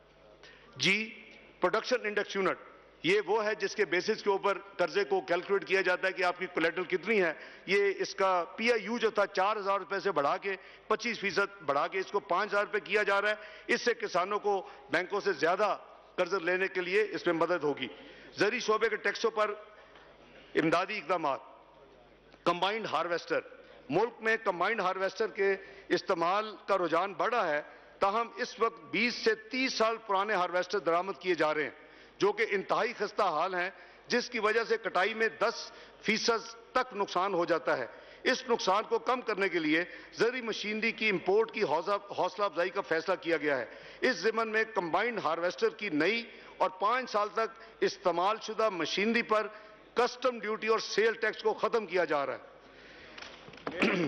G, production index unit, ये वो है जिसके बेसिस के ऊपर कर्जे को कैलकुलेट किया जाता है कि आपकी कोलेटरल कितनी है। ये इसका पी आई यू जो था चार हजार रुपए से बढ़ा के पच्चीस फीसद बढ़ा के इसको पांच हजार रुपए किया जा रहा है। इससे किसानों को बैंकों से ज्यादा कर्ज लेने के लिए इसमें मदद होगी। जरी शोबे के टैक्सों पर इमदादी इकदाम। कंबाइंड हार्वेस्टर, मुल्क में कंबाइंड हार्वेस्टर के इस्तेमाल का रुझान बढ़ा है, ताहम इस वक्त बीस से तीस साल पुराने हार्वेस्टर दरामद किए जा रहे हैं जो कि इंतहाई खस्ता हाल हैं, जिसकी वजह से कटाई में दस फीसद तक नुकसान हो जाता है। इस नुकसान को कम करने के लिए जरी मशीनरी की इंपोर्ट की हौसला अफजाई का फैसला किया गया है। इस ज़िमन में कंबाइंड हार्वेस्टर की नई और पाँच साल तक इस्तेमाल शुदा मशीनरी पर कस्टम ड्यूटी और सेल टैक्स को खत्म किया जा रहा है।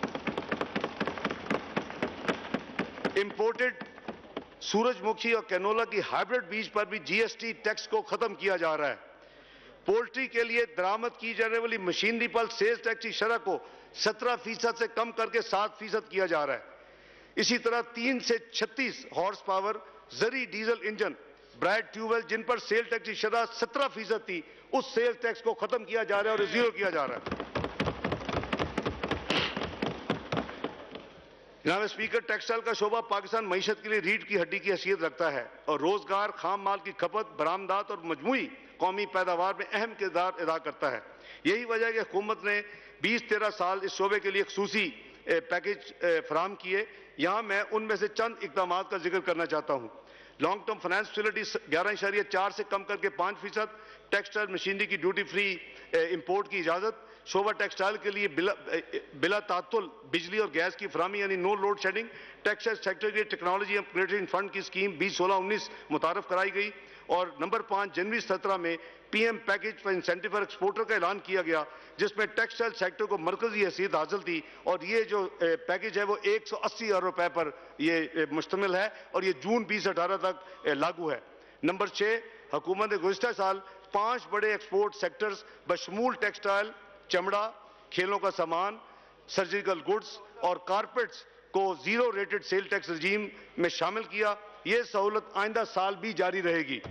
इंपोर्टेड सूरजमुखी और कैनोला की हाइब्रिड बीज पर भी जीएसटी टैक्स को खत्म किया जा रहा है। पोल्ट्री के लिए दरामद की जाने वाली मशीनरी पर सेल्स टैक्स की शरह को सत्रह फीसद से कम करके सात फीसद किया जा रहा है। इसी तरह तीन से छत्तीस हॉर्स पावर जरी डीजल इंजन ब्राइड ट्यूबवेल जिन पर सेल टैक्स की शरह सत्रह फीसद थी, उस सेल टैक्स को खत्म किया जा रहा है और जीरो किया जा रहा है। جناب اسپیکر، ٹیکسٹائل کا شعبہ پاکستان معیشت کے لیے ریڑھ کی ہڈی کی حیثیت رکھتا ہے اور روزگار، خام مال کی کھپت، برآمدات اور مجموعی قومی پیداوار میں اہم کردار ادا کرتا ہے۔ یہی وجہ ہے کہ حکومت نے بیس تیرہ سال اس شعبے کے لیے خصوصی پیکج فراہم کیے۔ یہاں میں ان میں سے چند اقدامات کا ذکر کرنا چاہتا ہوں۔ لانگ ٹرم فائنانس فیسلٹی گیارہ اشاریہ چار سے کم کر کے پانچ فیصد، ٹیکسٹائل مشینری کی ڈیوٹی فری امپورٹ کی اجازت، شعبہ ٹیکسٹائل کے لیے بلا بلا تعطل بجلی اور گیس کی فراہمی یعنی no load shedding, textile sector کے لیے ٹیکنالوجی اپگریڈیشن فنڈ کی اسکیم بیس سولہ انیس متعارف کرائی گئی، اور نمبر پانچ جنوری سترہ میں P M package for incentive for exporter کا اعلان کیا گیا، جس میں ٹیکسٹائل سیکٹر کو مرکزی حیثیت حاصل تھی، اور یہ جو پیکج ہے وہ ایک سو اسی ارب روپے پر یہ مشتمل ہے اور یہ جون بیس اٹھارہ تک لاگو ہے۔ نمبر چھ، حکومت نے گزشتہ سال پانچ بڑے ایکسپورٹ سیکٹرز بشمول ٹیکسٹائل، چمڑا، کھیلوں کا سامان، سرجیکل گڈز اور کارپیٹس کو zero rated sale tax regime میں شامل کیا۔ یہ سہولت آئندہ سال بھی جاری رہے گی۔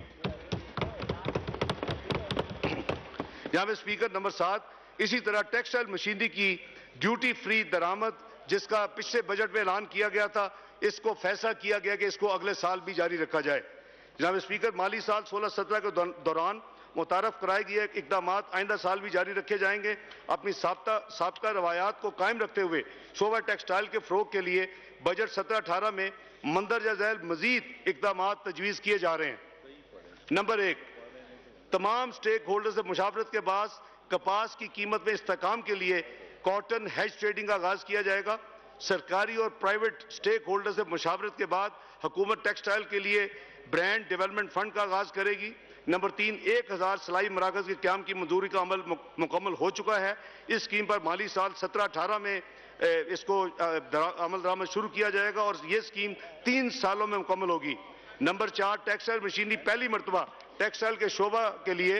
جناب اسپیکر، نمبر سات، اسی طرح ٹیکسٹائل مشینری کی ڈیوٹی فری درآمد جس کا پچھلے بجٹ میں اعلان کیا گیا تھا، اس کو فیصلہ کیا گیا کہ اس کو اگلے سال بھی جاری رکھا جائے۔ جناب اسپیکر، مالی سال سولہ سترہ کے دوران متعارف کرائے گئے اقدامات آئندہ سال بھی جاری رکھے جائیں گے۔ اپنی سابقہ سابقہ روایات کو قائم رکھتے ہوئے شعبہ ٹیکسٹائل کے فروغ کے لیے بجٹ سترہ اٹھارہ میں مندرجہ ذیل مزید اقدامات تجویز کیے جا رہے ہیں۔ نمبر ایک، تمام سٹیک ہولڈر سے مشاورت کے بعد کپاس کی قیمت میں استحکام کے لیے کاٹن ہیج ٹریڈنگ کا آغاز کیا جائے گا۔ سرکاری اور پرائیویٹ سٹیک ہولڈر سے مشاورت کے بعد حکومت ٹیکسٹائل کے لیے برانڈ ڈیولپمنٹ فنڈ کا آغاز کرے گی۔ نمبر تین، ایک ہزار سلائی مراکز کے قیام کی منظوری کا عمل مکمل ہو چکا ہے۔ اس اسکیم پر مالی سال سترہ اٹھارہ میں اس کو عمل درآمد شروع کیا جائے گا اور یہ اسکیم تین سالوں میں مکمل ہوگی۔ نمبر چار، ٹیکسٹائل مشینری پہلی مرتبہ ٹیکسٹائل کے شعبہ کے لیے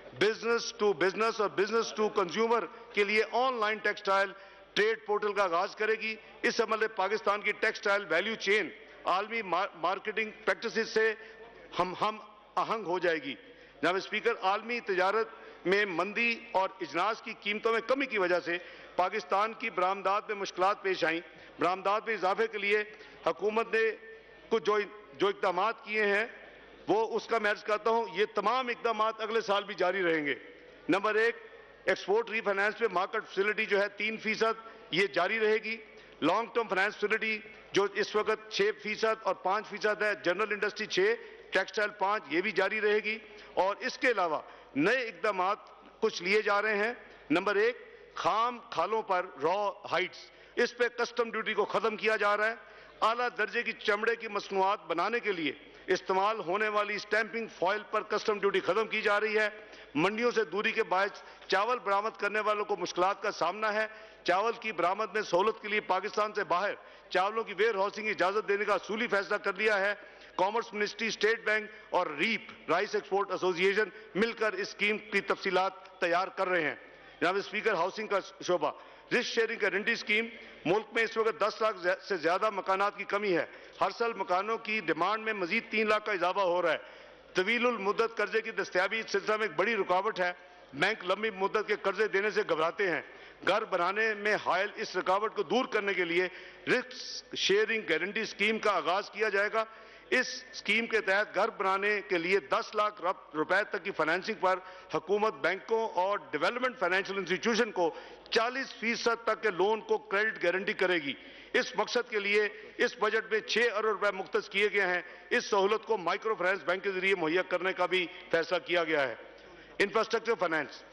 بزنس ٹو بزنس اور بزنس ٹو کنزیومر کے لیے online textile trade portal کا آغاز کرے گی۔ اس عمل میں پاکستان کی ٹیکسٹائل ویلیو چین عالمی مارکیٹنگ پریکٹسز سے ہم ہم آہنگ ہو جائے گی۔ جناب اسپیکر، عالمی تجارت میں مندی اور اجناس کی قیمتوں میں کمی کی وجہ سے پاکستان کی برآمدات میں مشکلات پیش آئیں۔ برآمدات میں اضافے کے لیے حکومت نے کچھ جو جو اقدامات کیے ہیں وہ اس کا میں عرض کرتا ہوں، یہ تمام اقدامات اگلے سال بھی جاری رہیں گے۔ نمبر ایک، ایکسپورٹ ری فائنانس پہ مارکیٹ فیسلٹی جو ہے تین فیصد یہ جاری رہے گی۔ لانگ ٹرم فائنانس فیسلٹی جو اس وقت چھ فیصد اور پانچ فیصد ہے، جنرل انڈسٹری چھ، ٹیکسٹائل پانچ، یہ بھی جاری رہے گی۔ اور اس کے علاوہ نئے اقدامات کچھ لیے جا رہے ہیں۔ نمبر ایک، خام کھالوں پر را ہائٹس، اس پہ کسٹم ڈیوٹی کو ختم کیا جا رہا ہے۔ اعلیٰ درجے کی چمڑے کی مصنوعات بنانے کے لیے استعمال ہونے والی اسٹیمپنگ فوائل پر کسٹم ڈیوٹی ختم کی جا رہی ہے۔ منڈیوں سے دوری کے باعث چاول برآمد کرنے والوں کو مشکلات کا سامنا ہے۔ چاول کی برآمد میں سہولت کے لیے پاکستان سے باہر چاولوں کی ویئر ہاؤسنگ کی اجازت دینے کا اصولی فیصلہ کر لیا ہے۔ کامرس منسٹری، اسٹیٹ بینک اور REAP rice export association مل کر اس اسکیم کی تفصیلات تیار کر رہے ہیں۔ جناب اسپیکر، ہاؤسنگ کا شعبہ، رسک شیئرنگ گارنٹی اسکیم، ملک میں اس وقت دس لاکھ سے زیادہ مکانات کی کمی ہے۔ ہر سال مکانوں کی ڈیمانڈ میں مزید تین لاکھ کا اضافہ ہو رہا ہے۔ طویل المدت قرضے کی دستیابی اس سلسلہ میں ایک بڑی رکاوٹ ہے۔ بینک لمبی مدت کے قرضے دینے سے گھبراتے ہیں۔ گھر بنانے میں حائل اس رکاوٹ کو دور کرنے کے لیے رسک شیئرنگ گارنٹی اسکیم کا آغاز کیا جائے گا۔ اس اسکیم کے تحت گھر بنانے کے لیے دس لاکھ روپے تک کی فائنینسنگ پر حکومت بینکوں اور ڈیولپمنٹ فائنینشیل انسٹیٹیوشن کو چالیس فیصد تک کے لون کو کریڈٹ گارنٹی کرے گی۔ اس مقصد کے لیے اس بجٹ میں چھ ارب روپے مختص کیے گئے ہیں۔ اس سہولت کو مائکرو فائنانس بینک کے ذریعے مہیا کرنے کا بھی فیصلہ کیا گیا ہے۔ انفراسٹرکچر فائنانس،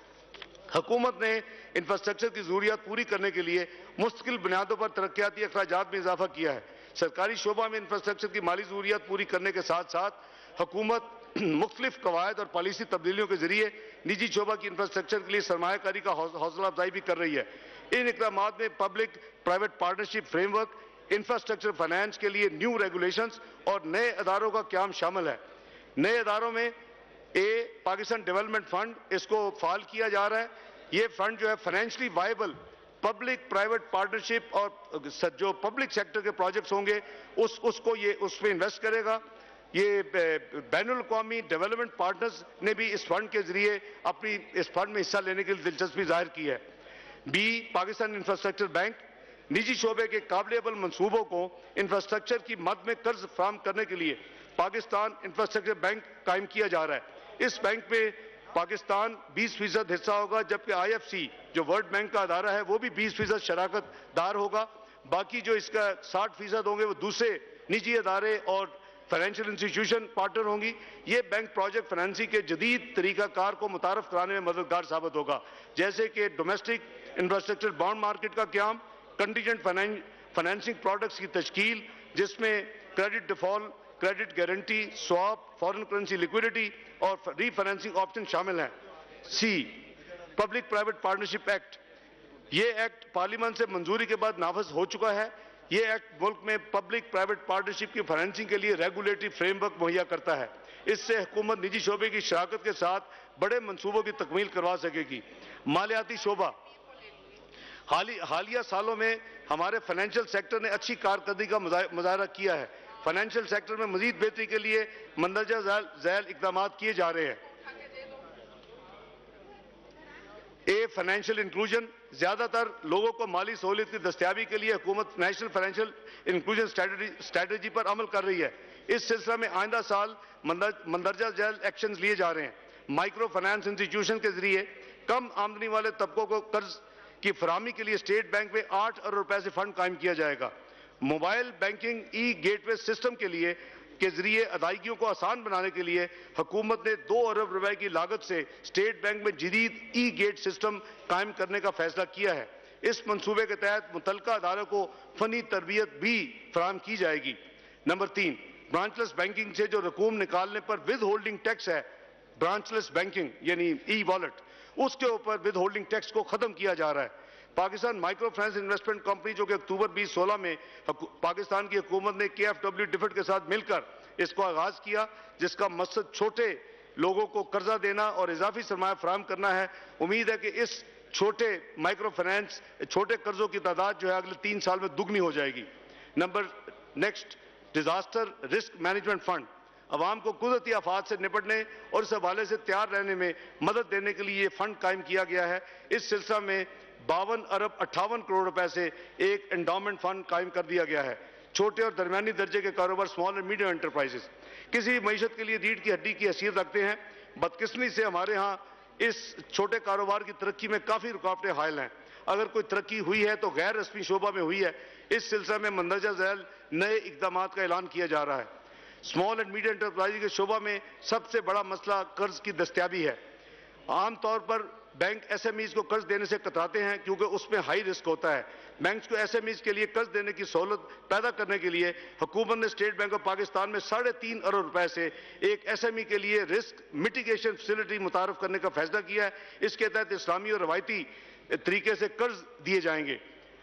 حکومت نے انفراسٹرکچر کی ضروریات پوری کرنے کے لیے مستقل بنیادوں پر ترقیاتی اخراجات میں اضافہ کیا ہے۔ سرکاری شعبہ میں انفراسٹرکچر کی مالی ضروریات پوری کرنے کے ساتھ ساتھ حکومت مختلف قواعد اور پالیسی تبدیلیوں کے ذریعے نجی شعبہ کی انفراسٹرکچر کے لیے سرمایہ کاری کا حوصلہ افزائی بھی کر رہی ہے۔ ان اقدامات میں public private partnership framework, infrastructure finance کے لیے نیو ریگولیشنز اور نئے اداروں کا قیام شامل ہے۔ نئے اداروں میں اے پاکستان ڈیولپمنٹ فنڈ، اس کو فعال کیا جا رہا ہے۔ یہ فنڈ جو ہے financially viable public private partnership اور جو پبلک سیکٹر کے پروجیکٹس ہوں گے اس اس کو یہ اس پہ انویسٹ کرے گا۔ یہ بین الاقوامی ڈیولپمنٹ پارٹنرز نے بھی اس فنڈ کے ذریعے اپنی اس فنڈ میں حصہ لینے کے لیے دلچسپی ظاہر کی ہے۔ بی، پاکستان انفراسٹرکچر بینک، निजी शोबे के काबिलेबल मंसूबों को इंफ्रास्ट्रक्चर की मद में कर्ज फराहम करने के लिए पाकिस्तान इंफ्रास्ट्रक्चर बैंक कायम किया जा रहा है। इस बैंक में पाकिस्तान बीस फीसद हिस्सा होगा, जबकि आई एफ सी जो वर्ल्ड बैंक का अदारा है वो भी बीस फीसद शराकत दार होगा। बाकी जो इसका साठ फीसद होंगे वो दूसरे निजी अदारे और फाइनेंशियल इंस्टीट्यूशन पार्टनर होंगी। ये बैंक प्रोजेक्ट फाइनेंसिंग के जदीद तरीकाकार को मुतारफ कराने में मददगार साबित होगा, जैसे कि डोमेस्टिक इंफ्रास्ट्रक्चर बॉन्ड मार्केट का क्याम, कंटीजेंट फाइनेंसिंग प्रोडक्ट्स की तश्कील जिसमें credit default, credit guarantee, swap, foreign currency liquidity और रीफाइनेंसिंग ऑप्शन शामिल हैं। C, public private partnership act, ये एक्ट पार्लियामेंट से मंजूरी के बाद नाफिज हो चुका है। ये एक्ट मुल्क में पब्लिक प्राइवेट पार्टनरशिप की फाइनेंसिंग के लिए रेगुलेटरी फ्रेमवर्क मुहैया करता है। इससे हुकूमत निजी शोबे की शराकत के साथ बड़े मंसूबों की तकमील करवा सकेगी। मालियाती शोबा, हालिया सालों में हमारे फाइनेंशियल सेक्टर ने अच्छी कारकर्दगी का मुजाहरा किया है। फाइनेंशियल सेक्टर में मजीद बेहतरी के लिए मंदरजा झैल इकदाम किए जा रहे हैं। ए फाइनेंशियल इंक्लूजन, ज्यादातर लोगों को माली सहूलियत की दस्तयाबी के लिए हुकूमत नेशनल फाइनेंशियल इंक्लूजन स्ट्रेटजी पर अमल कर रही है। इस सिलसिले में आइंदा साल मंदरजा झैल एक्शन लिए जा रहे हैं। माइक्रो फाइनेंस इंस्टीट्यूशन के जरिए कम आमदनी वाले तबकों को कर्ज की फराहमी के लिए स्टेट बैंक में आठ अरब रुपए से फंड कायम किया जाएगा। Mobile banking e gateway system के लिए के जरिए अदायगियों को आसान बनाने के लिए हुकूमत ने दो अरब रुपए की लागत से स्टेट बैंक में जदीद ई गेट सिस्टम कायम करने का फैसला किया है। इस मंसूबे के तहत मुतल्लिका अदारों को फनी तरबियत भी फराहम की जाएगी। नंबर तीन, ब्रांचलेस बैंकिंग से जो रकूम निकालने पर विद होल्डिंग टैक्स है, ब्रांचलेस बैंकिंग यानी ई वॉलेट, उसके ऊपर विद होल्डिंग टैक्स को खत्म किया जा रहा है। Pakistan micro finance investment company जो कि अक्टूबर बीस सोलह में पाकिस्तान की हुकूमत ने के एफ डब्ल्यू डिफेड के साथ मिलकर इसको आगाज किया, जिसका मकसद छोटे लोगों को कर्जा देना और इजाफी सरमाया फराहम करना है। उम्मीद है कि इस छोटे माइक्रो फाइनेंस छोटे कर्जों की तादाद जो है अगले तीन साल में दुगनी हो जाएगी। Number next, disaster risk management fund, अवाम को कुदरती आफात से निपटने और इस हवाले से तैयार रहने में मदद देने के लिए ये फंड कायम किया गया है। इस सिलसिले में बावन अरब अट्ठावन करोड़ रुपए से एक एंडाउमेंट फंड कायम कर दिया गया है। छोटे और दरमियानी दर्जे के कारोबार, स्मॉल एंड मीडियम एंटरप्राइजेस, किसी मईशत के लिए रीढ़ की हड्डी की हैसियत रखते हैं। बदकिस्मती से हमारे यहाँ इस छोटे कारोबार की तरक्की में काफ़ी रुकावटें हायल हैं। अगर कोई तरक्की हुई है तो गैर रस्मी शोबा में हुई है। इस सिलसिले में मंदरजा झैल नए इकदाम का ऐलान किया जा रहा है। स्मॉल एंड मीडियम एंटरप्राइज के शोबा में सबसे बड़ा मसला कर्ज की दस्तयाबी है। आमतौर पर बैंक एसएमईज को कर्ज देने से कतराते हैं क्योंकि उसमें हाई रिस्क होता है। बैंक्स को एसएमईज के लिए कर्ज देने की सहूलत पैदा करने के लिए हुकूमत ने स्टेट बैंक ऑफ पाकिस्तान में साढ़े तीन अरब रुपए से एक एसएमई के लिए रिस्क मिटिगेशन फैसिलिटी मुतारफ करने का फैसला किया है। इसके तहत इस्लामी और रवायती तरीके से कर्ज दिए जाएंगे।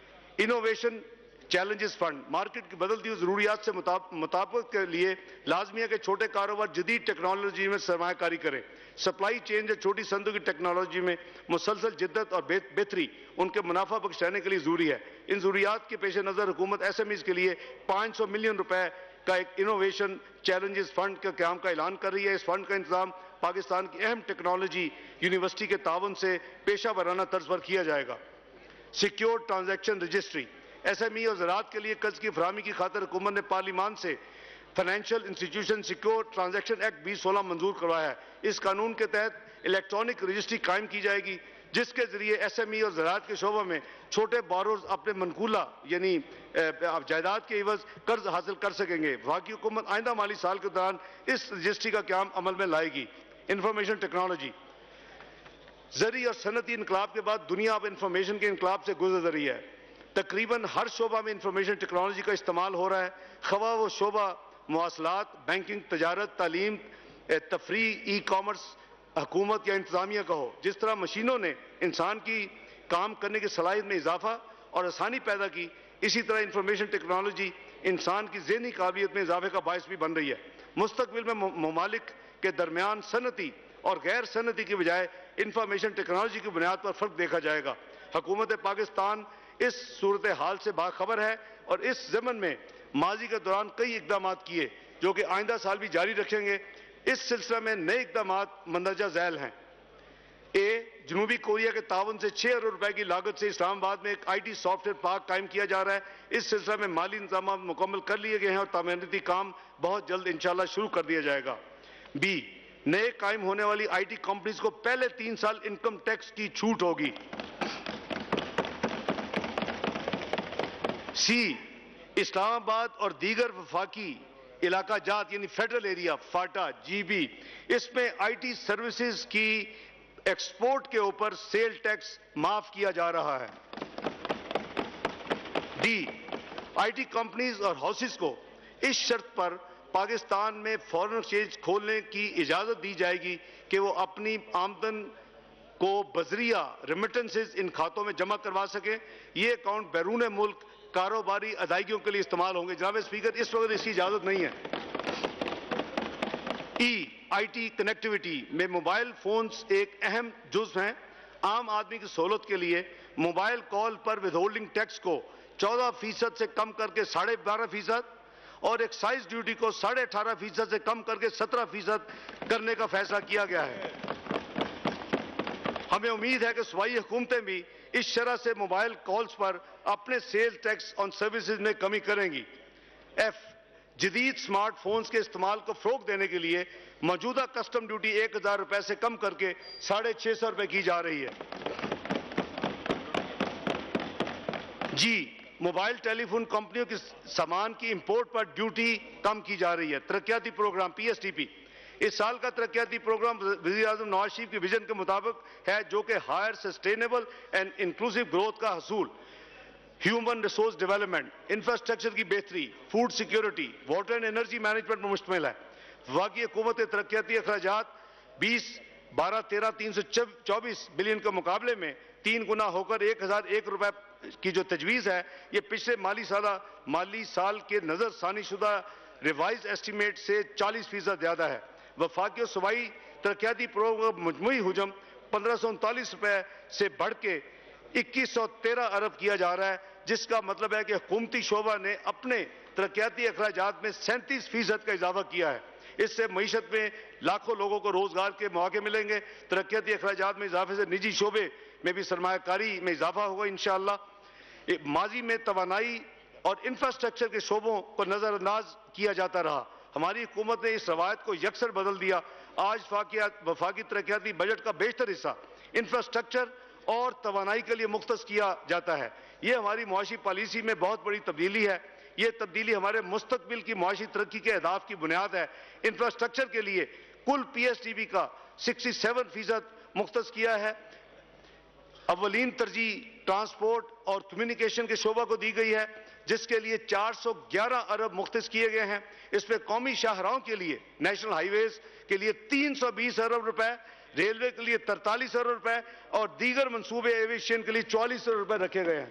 इनोवेशन चैलेंजेस फंड, मार्केट की बदलती हुई जरूरियात से मुताबिक के लिए लाजमी है कि छोटे कारोबार जदीद टेक्नोलॉजी में सरमायाकारी करें। सप्लाई चेन या छोटी संदों की टेक्नोलॉजी में मुसलसल जिद्दत और बेहतरी उनके मुनाफा बख्श रहने के लिए जरूरी है। इन जरूरियात के पेश नज़र हुकूमत एस एम ईज के लिए पाँच सौ मिलियन रुपए का एक इनोवेशन चैलेंजेस फंड के क्याम का ऐलान कर रही है। इस फंड का इंतजाम पाकिस्तान की अहम टेक्नोलॉजी यूनिवर्सिटी के ताउन से पेशा वराना तर्ज पर किया जाएगा। सिक्योर ट्रांजैक्शन रजिस्ट्री, एसएमई और ज़राअत के लिए कर्ज की फराहमी की खातिर हुकूमत ने पार्लियामान से financial institution secure transaction act बीस सोलह मंजूर करवाया है। इस कानून के तहत इलेक्ट्रॉनिक रजिस्ट्री कायम की जाएगी जिसके जरिए एसएमई और ज़राअत के शोबों में छोटे बोरोज अपने मनकूला यानी जायदाद के एवज कर्ज हासिल कर सकेंगे। वफाकी हुकूमत आइंदा माली साल के दौरान इस रजिस्ट्री का क्याम अमल में लाएगी। इंफॉर्मेशन टेक्नोलॉजी, ज़री और सनती इनकलाब के बाद दुनिया अब इंफॉर्मेशन के इनकलाब से गुजर रही है। तकरीबन हर शोबा में इंफॉर्मेशन टेक्नोलॉजी का इस्तेमाल हो रहा है, खवा वो शोबा मवासलात, बैंकिंग, तजारत, तालीम, तफरी, ई कॉमर्स, हुकूमत या इंतजामिया का हो। जिस तरह मशीनों ने इंसान की काम करने की सलाहियत में इजाफा और आसानी पैदा की, इसी तरह इंफॉर्मेशन टेक्नोलॉजी इंसान की ज़हनी काबिलियत में इजाफे का बायस भी बन रही है। मुस्तकबिल में ममालिक के दरमियान सनती और गैर सनती की बजाय इंफॉर्मेशन टेक्नोलॉजी की बुनियाद पर फ़र्क देखा जाएगा। हुकूमत पाकिस्तान इस सूरत हाल से बाखबर है और इस ज़मन में माजी के दौरान कई इकदाम किए जो कि आइंदा साल भी जारी रखेंगे। इस सिलसिले में नए इकदाम मंदरजा झैल हैं। اے جنوبی کوریا کے تعاون سے چھ ارب روپے کی لاگت سے اسلام آباد میں ایک I T software park قائم کیا جا رہا ہے۔ اس سلسلہ میں مالی انتظامات مکمل کر لیے گئے ہیں اور تعمیراتی کام بہت جلد انشاءاللہ شروع کر دیا جائے گا۔ بی نئے قائم ہونے والی آئی ٹی کمپنیز کو پہلے تین سال انکم ٹیکس کی چھوٹ ہوگی۔ سی اسلام آباد اور دیگر وفاقی علاقہ جات یعنی federal area FATA G B اس میں آئی ٹی سروسز کی ایکسپورٹ کے اوپر سیل ٹیکس معاف کیا جا رہا ہے۔ ڈی آئی ٹی کمپنیز اور ہاؤسز کو اس شرط پر پاکستان میں فورن ایکسچینج کھولنے کی اجازت دی جائے گی کہ وہ اپنی آمدن کو بذریعہ ریمیٹنسز ان کھاتوں میں جمع کروا سکیں۔ یہ اکاؤنٹ بیرون ملک کاروباری ادائیگیوں کے لیے استعمال ہوں گے۔ جناب اسپیکر اس وقت اس کی اجازت نہیں ہے۔ ای آئی ٹی کنیکٹیویٹی میں موبائل فونز ایک اہم جزو ہیں۔ عام آدمی کی سہولت کے لیے موبائل کال پر ود ہولڈنگ ٹیکس کو چودہ فیصد سے کم کر کے ساڑھے بارہ فیصد اور ایکسائز ڈیوٹی کو ساڑھے اٹھارہ فیصد سے کم کر کے سترہ فیصد کرنے کا فیصلہ کیا گیا ہے۔ ہمیں امید ہے کہ صوبائی حکومتیں بھی اس شرح سے موبائل کالز پر اپنے سیل ٹیکس آن سروسز میں کمی کریں گی۔ ایف جدید سمارٹ فونز کے استعمال کو فروغ دینے کے لیے موجودہ کسٹم ڈیوٹی ایک ہزار روپے سے کم کر کے ساڑھے چھ سو روپے کی جا رہی ہے۔ جی موبائل ٹیلی فون کمپنیوں کے سامان کی امپورٹ پر ڈیوٹی کم کی جا رہی ہے۔ ترقیاتی program P S T P اس سال کا ترقیاتی پروگرام وزیر اعظم نواز شریف کے ویژن کے مطابق ہے، جو کہ higher sustainable and inclusive growth کا حصول، ہیومن ریسورس ڈیولپمنٹ، انفراسٹرکچر کی بہتری، food security, water and energy management پر مشتمل ہے۔ وفاقی حکومت ترقیاتی اخراجات بیس بارہ تیرہ تین سو چوبیس بلین کے مقابلے میں تین گنا ہو کر ایک ہزار ایک روپے کی جو تجویز ہے، یہ پچھلے مالی سالہ مالی سال کے نظر ثانی شدہ ریوائز ایسٹیمیٹ سے چالیس فیصد زیادہ ہے۔ وفاقی اور صوبائی ترقیاتی پروگرام مجموعی حجم پندرہ سو انتالیس روپے سے بڑھ کے اکیس سو تیرہ ارب کیا جا رہا ہے، جس کا مطلب ہے کہ حکومتی شعبہ نے اپنے ترقیاتی اخراجات میں سینتیس فیصد کا اضافہ کیا ہے۔ اس سے معیشت میں لاکھوں لوگوں کو روزگار کے مواقع ملیں گے۔ ترقیاتی اخراجات میں اضافے سے نجی شعبے میں بھی سرمایہ کاری میں اضافہ ہوگا انشاءاللہ۔ ماضی میں توانائی اور انفراسٹرکچر کے شعبوں کو نظر انداز کیا جاتا رہا۔ ہماری حکومت نے اس روایت کو یکسر بدل دیا۔ آج وفاقی ترقیاتی بجٹ کا بیشتر حصہ انفراسٹرکچر اور توانائی کے لیے مختص کیا جاتا ہے۔ یہ ہماری معاشی پالیسی میں بہت بڑی تبدیلی ہے۔ یہ تبدیلی ہمارے مستقبل کی معاشی ترقی کے اہداف کی بنیاد ہے۔ انفراسٹرکچر کے لیے کل پی ایس ٹی بی کا سکسٹی سیون فیصد مختص کیا ہے۔ اولین ترجیح ٹرانسپورٹ اور کمیونیکیشن کے شعبہ کو دی گئی ہے، جس کے لیے چار سو گیارہ ارب مختص کیے گئے ہیں۔ اس میں قومی شاہراہوں کے لیے نیشنل ہائی ویز کے لیے تین سو بیس ارب روپے، ریلوے کے لیے ترتالیس ارب روپے اور دیگر منصوبے ایویشن کے لیے چوالیس ارب روپے رکھے گئے ہیں۔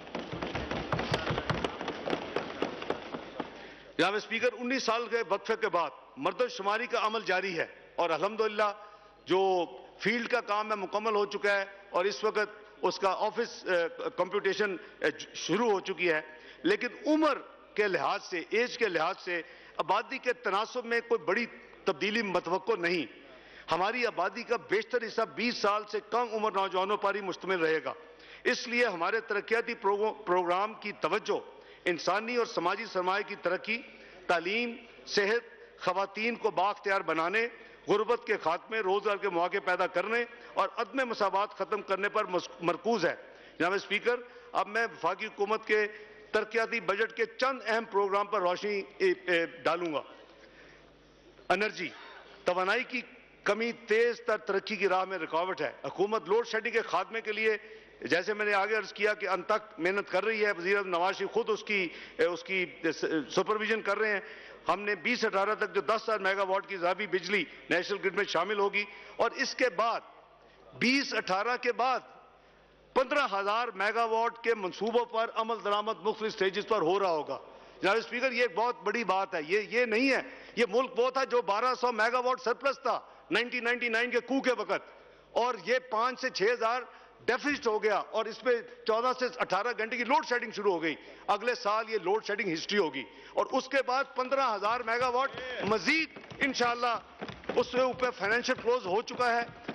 جناب اسپیکر، انیس سال کے وقفے کے بعد مردم شماری کا عمل جاری ہے اور الحمدللہ جو فیلڈ کا کام ہے مکمل ہو چکا ہے اور اس وقت اس کا آفس کمپیوٹیشن شروع ہو چکی ہے، لیکن عمر کے لحاظ سے ایج کے لحاظ سے آبادی کے تناسب میں کوئی بڑی تبدیلی متوقع نہیں۔ ہماری آبادی کا بیشتر حصہ بیس سال سے کم عمر نوجوانوں پر ہی مشتمل رہے گا۔ اس لیے ہمارے ترقیاتی پروگرام کی توجہ انسانی اور سماجی سرمایہ کی ترقی، تعلیم، صحت، خواتین کو بااختیار بنانے، غربت کے خاتمے، روزگار کے مواقع پیدا کرنے اور عدم مساوات ختم کرنے پر مرکوز ہے۔ جناب اسپیکر، اب میں وفاقی حکومت کے ترقیاتی بجٹ کے چند اہم پروگرام پر روشنی ڈالوں گا۔ انرجی، توانائی کی کمی تیز تر ترقی کی راہ میں رکاوٹ ہے۔ حکومت لوڈ شیڈنگ کے خاتمے کے لیے جیسے میں نے آگے عرض کیا کہ انتک محنت کر رہی ہے۔ وزیر اعظم نواز شریف خود اس کی اس کی سپرویژن کر رہے ہیں۔ ہم نے بیس اٹھارہ تک جو دس ہزار میگا واٹ کی اضافی بجلی نیشنل گرڈ میں شامل ہوگی اور اس کے بعد بیس اٹھارہ کے بعد پندرہ ہزار میگا واٹ کے منصوبوں پر عمل درآمد مختلف سٹیجز پر ہو رہا ہوگا۔ جناب اسپیکر، یہ ایک بہت بڑی بات ہے۔ یہ یہ نہیں ہے، یہ ملک وہ تھا جو بارہ سو میگا واٹ سرپلس تھا نائنٹین نائنٹی نائن کے کو کے وقت، اور یہ پانچ سے چھ ہزار ڈیفیسٹ ہو گیا اور اس پہ چودہ سے اٹھارہ گھنٹے کی لوڈ شیڈنگ شروع ہو گئی۔ اگلے سال یہ لوڈ شیڈنگ ہسٹری ہوگی اور اس کے بعد پندرہ ہزار میگا واٹ مزید انشاءاللہ اس سے اوپر فائنینشل کلوز ہو چکا ہے۔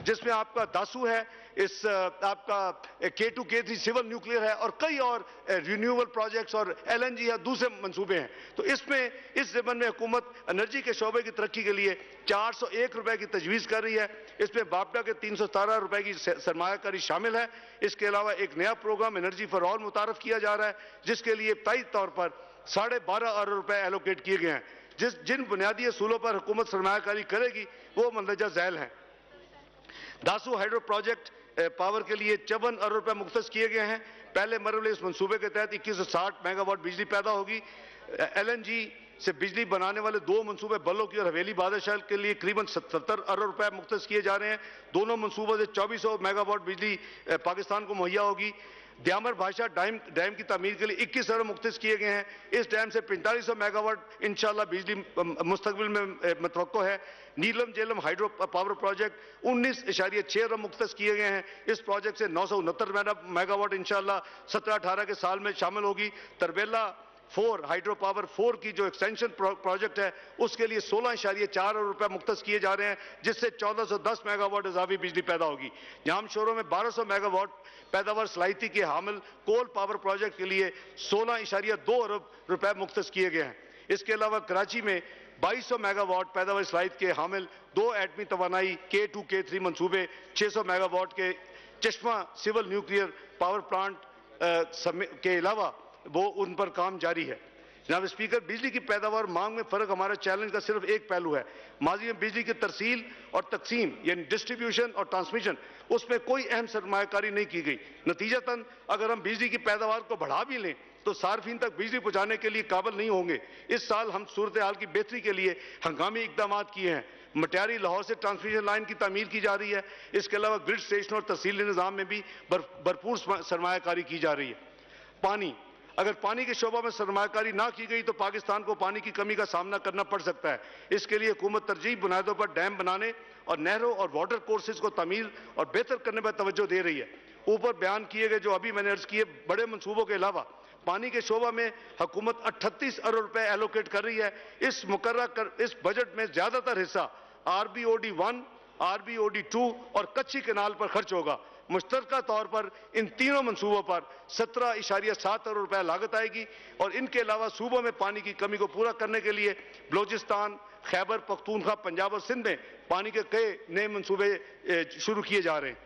جس میں آپ کا داسو ہے, اس آپ کا کے ٹو کے تھری سول نیوکلیئر ہے, اور کئی اور رینیوبل پروجیکٹس اور ایل این جی ہے, دوسرے منصوبے ہیں. تو اس میں اس ضمن میں حکومت انرجی کے شعبے کی ترقی کے لیے چار سو ایک روپے کی تجویز کر رہی ہے. اس میں باپڈا کے تین سو ستارہ روپے کی سرمایہ کاری شامل ہے. اس کے علاوہ ایک نیا پروگرام انرجی فار آل متعارف کیا جا رہا ہے, جس کے لیے ابتدائی طور پر ساڑھے بارہ ارب روپے ایلوکیٹ کیے گئے ہیں. جس جن بنیادی اصولوں پر حکومت سرمایہ کاری کرے گی وہ مندرجہ ذیل ہیں. داسو ہائیڈرو پروجیکٹ پاور کے لیے چون ارب روپے مختص کیے گئے ہیں. پہلے مرحلے اس منصوبے کے تحت اکیس سو ساٹھ میگا واٹ بجلی پیدا ہوگی. ایل این جی سے بجلی بنانے والے دو منصوبے بلو کی اور حویلی بادشاہ کے لیے قریباً ستر ارب روپے مختص کیے جا رہے ہیں. دونوں منصوبوں سے چوبیس سو میگا واٹ بجلی پاکستان کو مہیا ہوگی. دیامر بھاشا ڈیم ڈیم کی تعمیر کے لیے اکیس ارب مختص کیے گئے ہیں. اس ڈیم سے پینتالیس سو میگا واٹ انشاءاللہ بجلی مستقبل میں متوقع ہے. Neelum Jhelum hydro power project انیس اشاریہ چھ ارب مختص کیے گئے ہیں. اس پروجیکٹ سے نو سو انہتر میگا واٹ انشاءاللہ سترہ اٹھارہ کے سال میں شامل ہوگی. Tarbela four hydro power four کی جو ایکسٹینشن پروجیکٹ ہے اس کے لیے سولہ اشاریہ چار ارب روپے مختص کیے جا رہے ہیں, جس سے چودہ سو دس میگا واٹ اضافی بجلی پیدا ہوگی. جام شوروں میں بارہ سو میگا واٹ پیداوار صلاحیتی کے حامل کول پاور پروجیکٹ کے لیے سولہ اشاریہ دو ارب روپے مختص کیے گئے ہیں. اس کے علاوہ کراچی میں بائیس سو میگا واٹ پیداوار صلاحیت کے حامل دو ایٹمی توانائی کے ٹو کے تھری منصوبے چھ سو میگا واٹ کے چشمہ سول نیوکلیئر پاور پلانٹ کے علاوہ وہ ان پر کام جاری ہے. جناب اسپیکر, بجلی کی پیداوار مانگ میں فرق ہمارا چیلنج کا صرف ایک پہلو ہے. ماضی میں بجلی کی ترسیل اور تقسیم یعنی ڈسٹریبیوشن اور ٹرانسمیشن اس میں کوئی اہم سرمایہ کاری نہیں کی گئی. نتیجتاً اگر ہم بجلی کی پیداوار کو بڑھا بھی لیں تو صارفین تک بجلی پہنچانے کے لیے قابل نہیں ہوں گے. اس سال ہم صورتحال کی بہتری کے لیے ہنگامی اقدامات کیے ہیں. مٹیاری لاہور سے ٹرانسمیشن لائن کی تعمیر کی جا رہی ہے. اس کے علاوہ گرڈ اسٹیشن اور ترسیلی نظام میں بھی بھرپور سرمایہ کاری کی جا رہی ہے. پانی, اگر پانی کے شعبہ میں سرمایہ کاری نہ کی گئی تو پاکستان کو پانی کی کمی کا سامنا کرنا پڑ سکتا ہے. اس کے لیے حکومت ترجیحی بنیادوں پر ڈیم بنانے اور نہروں اور واٹر کورسز کو تعمیر اور بہتر کرنے پر توجہ دے رہی ہے. اوپر بیان کیے گئے جو ابھی میں نے عرض کیے بڑے منصوبوں کے علاوہ پانی کے شعبہ میں حکومت اٹھتیس ارب روپے ایلوکیٹ کر رہی ہے. اس مقررہ کر اس بجٹ میں زیادہ تر حصہ R B O D one, R B O D two اور کچھی کینال پر خرچ ہوگا. مشترکہ طور پر ان تینوں منصوبوں پر سترہ اشاریہ سات ارب روپے لاگت آئے گی. اور ان کے علاوہ صوبوں میں پانی کی کمی کو پورا کرنے کے لیے بلوچستان, خیبر پختونخوا, پنجاب اور سندھ میں پانی کے کئی نئے منصوبے شروع کیے جا رہے ہیں.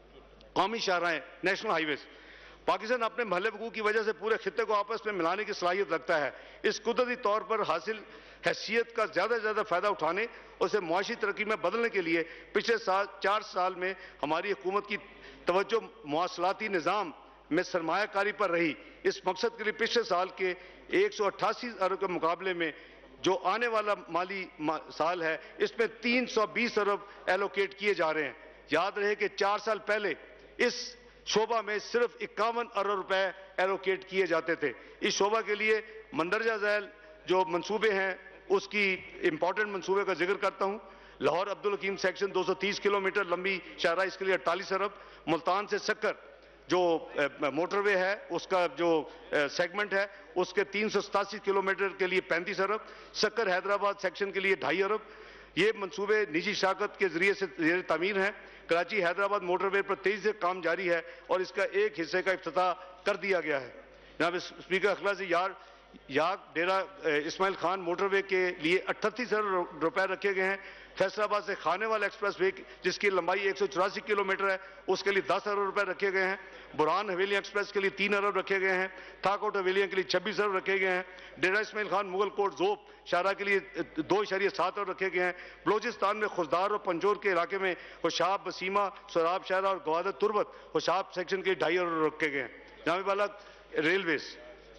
قومی شاہراہیں, نیشنل ہائی ویز, پاکستان اپنے محلے وقوع کی وجہ سے پورے خطے کو آپس میں ملانے کی صلاحیت رکھتا ہے. اس قدرتی طور پر حاصل حیثیت کا زیادہ سے زیادہ فائدہ اٹھانے اور اسے معاشی ترقی میں بدلنے کے لیے پچھلے سال چار سال میں ہماری حکومت کی توجہ مواصلاتی نظام میں سرمایہ کاری پر رہی. اس مقصد کے لیے پچھلے سال کے ایک سو اٹھاسی ارب کے مقابلے میں جو آنے والا مالی سال ہے اس میں تین سو بیس ارب ایلوکیٹ کیے جا رہے ہیں. یاد رہے کہ چار سال پہلے اس شعبہ میں صرف اکاون ارب روپے ایلوکیٹ کیے جاتے تھے. اس شعبہ کے لیے مندرجہ ذیل جو منصوبے ہیں اس کی امپورٹنٹ منصوبے کا ذکر کرتا ہوں. لاہور عبدالحکیم سیکشن دو سو تیس کلومیٹر لمبی شاہراہ, اس کے لیے اڑتالیس ارب. ملتان سے سکر جو موٹر وے ہے اس کا جو سیگمنٹ ہے اس کے تین سو ستاسی کلومیٹر کے لیے پینتیس ارب. سکر حیدرآباد سیکشن کے لیے ڈھائی ارب. یہ منصوبے نجی شراکت کے ذریعے سے زیر تعمیر ہیں. کراچی حیدرآباد موٹر وے پر تیزی سے کام جاری ہے اور اس کا ایک حصے کا افتتاح کر دیا گیا ہے. جناب اسپیکر, اخلاصی یار یاگ ڈیرہ اسماعیل خان موٹر وے کے لیے اٹھتیس ارب روپے رکھے گئے ہیں. فیصل آباد سے خانے والا ایکسپریس وے جس کی لمبائی ایک سو چوراسی کلومیٹر ہے اس کے لیے دس ارب روپے رکھے گئے ہیں. برہان حویلیاں ایکسپریس کے لیے تین ارب رکھے گئے ہیں. تھاکوٹ حویلیاں کے لیے چھبیس ارب رکھے گئے ہیں. ڈیرہ اسماعیل خان مغل کوٹ زوب شاہراہ کے لیے دو اشاریہ سات ارب رکھے گئے ہیں. بلوچستان میں خزدار اور پنجور کے علاقے میں ہوشاب, بسیمہ, سوراب شاہراہ اور گوادر تربت ہوشاب سیکشن کے ڈھائی ارب رکھے گئے ہیں. جناب بالا, ریلویز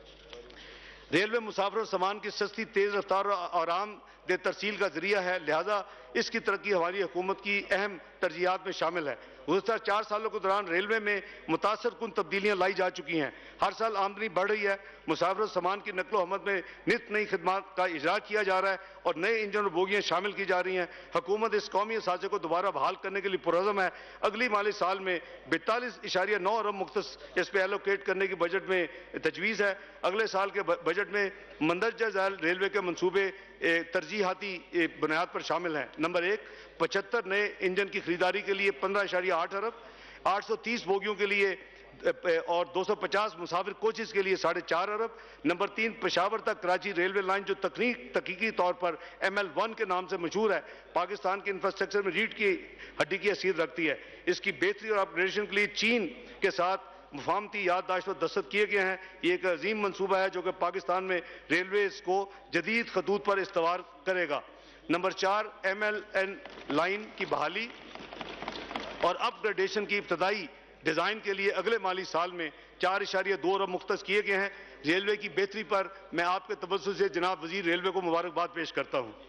ریلوے مسافر و سامان کی سستی, تیز رفتار اور آرام دہ ترسیل کا ذریعہ ہے, لہذا اس کی ترقی ہماری حکومت کی اہم ترجیحات میں شامل ہے. گزشتہ چار سالوں کے دوران ریلوے میں متاثر کن تبدیلیاں لائی جا چکی ہیں. ہر سال آمدنی بڑھ رہی ہے. مسافر و سامان کی نقل و حمل میں نت نئی خدمات کا اجرا کیا جا رہا ہے اور نئے انجن اور بوگیاں شامل کی جا رہی ہیں. حکومت اس قومی اثاثے کو دوبارہ بحال کرنے کے لیے پرعزم ہے. اگلی مالی سال میں بیتالیس اشاریہ نو ارب مختص اس پہ ایلوکیٹ کرنے کی بجٹ میں تجویز ہے. اگلے سال کے بجٹ میں مندرجہ ذیل ریلوے کے منصوبے ترجیحاتی بنیاد پر شامل ہیں۔ نمبر ایک، پچہتر نئے انجن کی خریداری کے لیے پندرہ اشاریہ آٹھ ارب، آٹھ سو تیس بوگیوں کے لیے اور دو سو پچاس مسافر کوچز کے لیے ساڑھے چار ارب۔ نمبر تین، پشاور تک کراچی ریلوے لائن جو تکنیک تحقیقی طور پر ایم ایل ون کے نام سے مشہور ہے، پاکستان کے انفراسٹرکچر میں ریڑھ کی ہڈی کی حیثیت رکھتی ہے۔ اس کی بہتری اور اپگریڈیشن کے لیے چین کے ساتھ مفاہمتی یادداشت و دستخط کیے گئے ہیں۔ یہ ایک عظیم منصوبہ ہے جو کہ پاکستان میں ریلویز کو جدید خطوط پر استوار کرے گا۔ نمبر چار، ایم ایل این لائن کی بحالی اور اپ گریڈیشن کی ابتدائی ڈیزائن کے لیے اگلے مالی سال میں چار اشاریہ دو ارب مختص کیے گئے ہیں۔ ریلوے کی بہتری پر میں آپ کے توسط سے جناب وزیر ریلوے کو مبارکباد پیش کرتا ہوں۔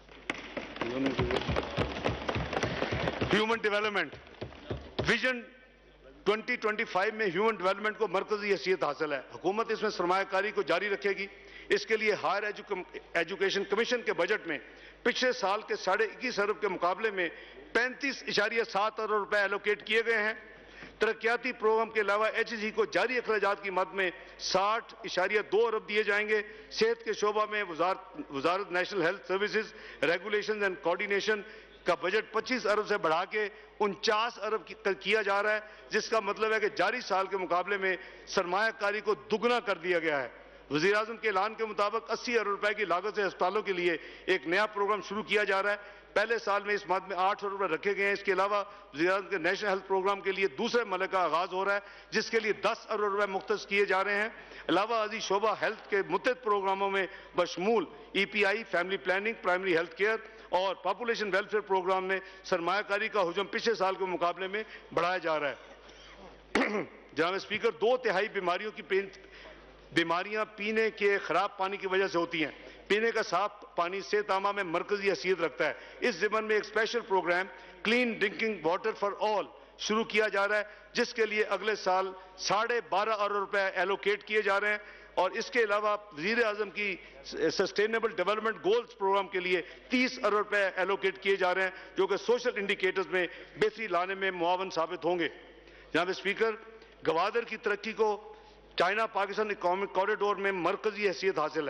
Human development vision twenty twenty five میں ہیومن ڈیولپمنٹ کو مرکزی حیثیت حاصل ہے۔ حکومت اس میں سرمایہ کاری کو جاری رکھے گی۔ اس کے لیے ہائر ایجوکیشن کمیشن کے بجٹ میں پچھلے سال کے ساڑھے اکیس ارب کے مقابلے میں پینتیس اشاریہ سات ارب روپے ایلوکیٹ کیے گئے ہیں۔ ترقیاتی پروگرام کے علاوہ ایچ سی کو جاری اخراجات کی مد میں ساٹھ اشاریہ دو ارب دیے جائیں گے۔ صحت کے شعبہ میں وزارت national health services regulation and coordination کا بجٹ پچیس ارب سے بڑھا کے انچاس ارب کیا جا رہا ہے، جس کا مطلب ہے کہ جاری سال کے مقابلے میں سرمایہ کاری کو دگنا کر دیا گیا ہے۔ وزیر اعظم کے اعلان کے مطابق اسی ارب روپے کی لاگت سے ہسپتالوں کے لیے ایک نیا پروگرام شروع کیا جا رہا ہے۔ پہلے سال میں اس مد میں آٹھ ارب روپے رکھے گئے ہیں۔ اس کے علاوہ وزیر اعظم کے نیشنل ہیلتھ پروگرام کے لیے دوسرے مرحلے کا آغاز ہو رہا ہے، جس کے لیے دس ارب روپے مختص کیے جا رہے ہیں۔ علاوہ ازیں شعبہ ہیلتھ کے متعدد پروگراموں میں بشمول E P I, family planning, primary health care اور پاپولیشن ویلفیئر پروگرام میں سرمایہ کاری کا حجم پچھلے سال کے مقابلے میں بڑھایا جا رہا ہے۔ جناب اسپیکر، دو تہائی بیماریوں کی بیماریاں پینے کے خراب پانی کی وجہ سے ہوتی ہیں۔ پینے کا صاف پانی صحت عامہ میں مرکزی حیثیت رکھتا ہے۔ اس ضمن میں ایک special program clean drinking water for all شروع کیا جا رہا ہے، جس کے لیے اگلے سال ساڑھے بارہ ارب روپے ایلوکیٹ کیے جا رہے ہیں۔ اور اس کے علاوہ وزیر اعظم کی سسٹینیبل ڈیولپمنٹ گولز پروگرام کے لیے تیس ارب روپے ایلوکیٹ کیے جا رہے ہیں، جو کہ سوشل انڈیکیٹرز میں بہتری لانے میں معاون ثابت ہوں گے۔ جناب اسپیکر، گوادر کی ترقی کو چائنا پاکستان اکنامک کوریڈور میں مرکزی حیثیت حاصل ہے۔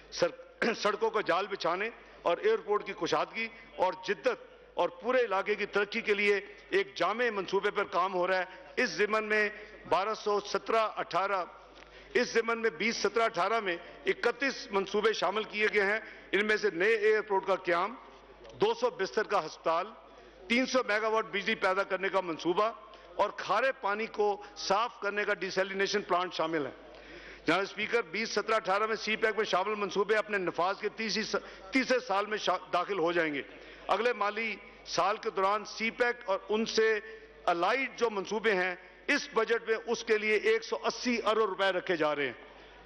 سڑکوں کا جال بچھانے اور ایئرپورٹ کی کشادگی اور جدت اور پورے علاقے کی ترقی کے لیے ایک جامع منصوبے پر کام ہو رہا ہے۔ اس ضمن میں بارہ سو سترہ اٹھارہ اس ضمن میں بیس سترہ اٹھارہ میں اکتیس منصوبے شامل کیے گئے ہیں۔ ان میں سے نئے ایئرپورٹ کا قیام، دو سو بستر کا ہسپتال، تین سو میگا واٹ بجلی پیدا کرنے کا منصوبہ اور کھارے پانی کو صاف کرنے کا ڈیسیلینیشن پلانٹ شامل ہے۔ جناب اسپیکر، بیس سترہ اٹھارہ میں سی پیک میں شامل منصوبے اپنے نفاذ کے تیسرے سال میں داخل ہو جائیں گے۔ اگلے مالی سال کے دوران سی پیک اور ان سے الائیڈ جو منصوبے ہیں، اس بجٹ میں اس کے لیے ایک سو اسی ارب روپے رکھے جا رہے ہیں۔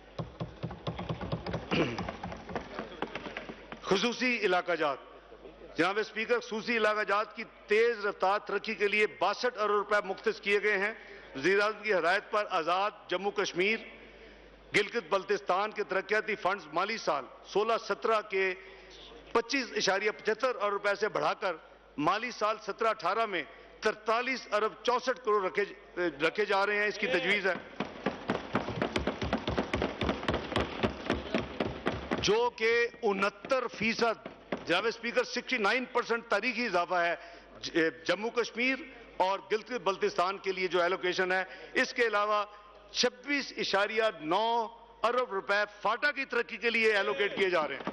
خصوصی علاقہ جات، جناب اسپیکر، خصوصی علاقہ جات کی تیز رفتار ترقی کے لیے باسٹھ ارب روپے مختص کیے گئے ہیں۔ وزیر اعظم کی ہدایت پر آزاد جموں کشمیر گلگت بلتستان کے ترقیاتی فنڈز مالی سال سولہ سترہ کے پچیس اشاریہ پچہتر ارب روپے سے بڑھا کر مالی سال سترہ اٹھارہ میں ترتالیس ارب چونسٹھ کروڑ رکھے رکھے جا رہے ہیں۔ اس کی تجویز ہے، جو کہ انہتر فیصد جناب اسپیکر سکسٹی نائن پرسنٹ تاریخی اضافہ ہے جموں کشمیر اور گلگت بلتستان کے لیے جو ایلوکیشن ہے۔ اس کے علاوہ چھبیس اشاریہ نو ارب روپے فاٹا کی ترقی کے لیے ایلوکیٹ کیے جا رہے ہیں۔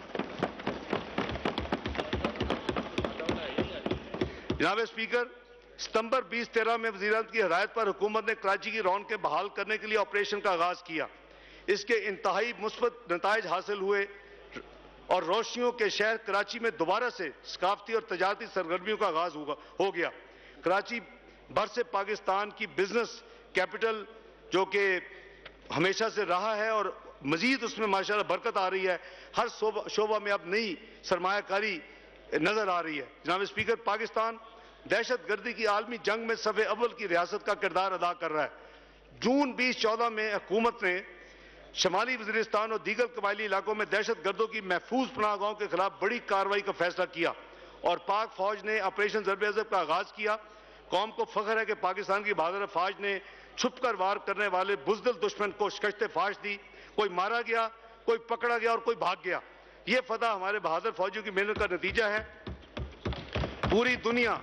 جناب اسپیکر، ستمبر بیس تیرہ میں وزیر اعظم کی ہدایت پر حکومت نے کراچی کی رونق کے بحال کرنے کے لیے آپریشن کا آغاز کیا۔ اس کے انتہائی مثبت نتائج حاصل ہوئے اور روشنیوں کے شہر کراچی میں دوبارہ سے ثقافتی اور تجارتی سرگرمیوں کا آغاز ہو گیا۔ کراچی برسر پاکستان کی بزنس کیپٹل جو کہ ہمیشہ سے رہا ہے اور مزید اس میں ماشاءاللہ برکت آ رہی ہے۔ ہر شعبہ میں اب نئی سرمایہ کاری نظر آ رہی ہے۔ جناب اسپیکر، پاکستان دہشت گردی کی عالمی جنگ میں صف اول کی ریاست کا کردار ادا کر رہا ہے۔ جون بیس چودہ میں حکومت نے شمالی وزیرستان اور دیگر قبائلی علاقوں میں دہشت گردوں کی محفوظ پناہ گاہوں کے خلاف بڑی کارروائی کا فیصلہ کیا اور پاک فوج نے آپریشن ضرب عضب کا آغاز کیا۔ قوم کو فخر ہے کہ پاکستان کی بہادر افواج نے چھپ کر وار کرنے والے بزدل دشمن کو شکست فاش دی۔ کوئی مارا گیا، کوئی پکڑا گیا اور کوئی بھاگ گیا۔ یہ فتح ہمارے بہادر فوجیوں کی محنت کا نتیجہ ہے۔ پوری دنیا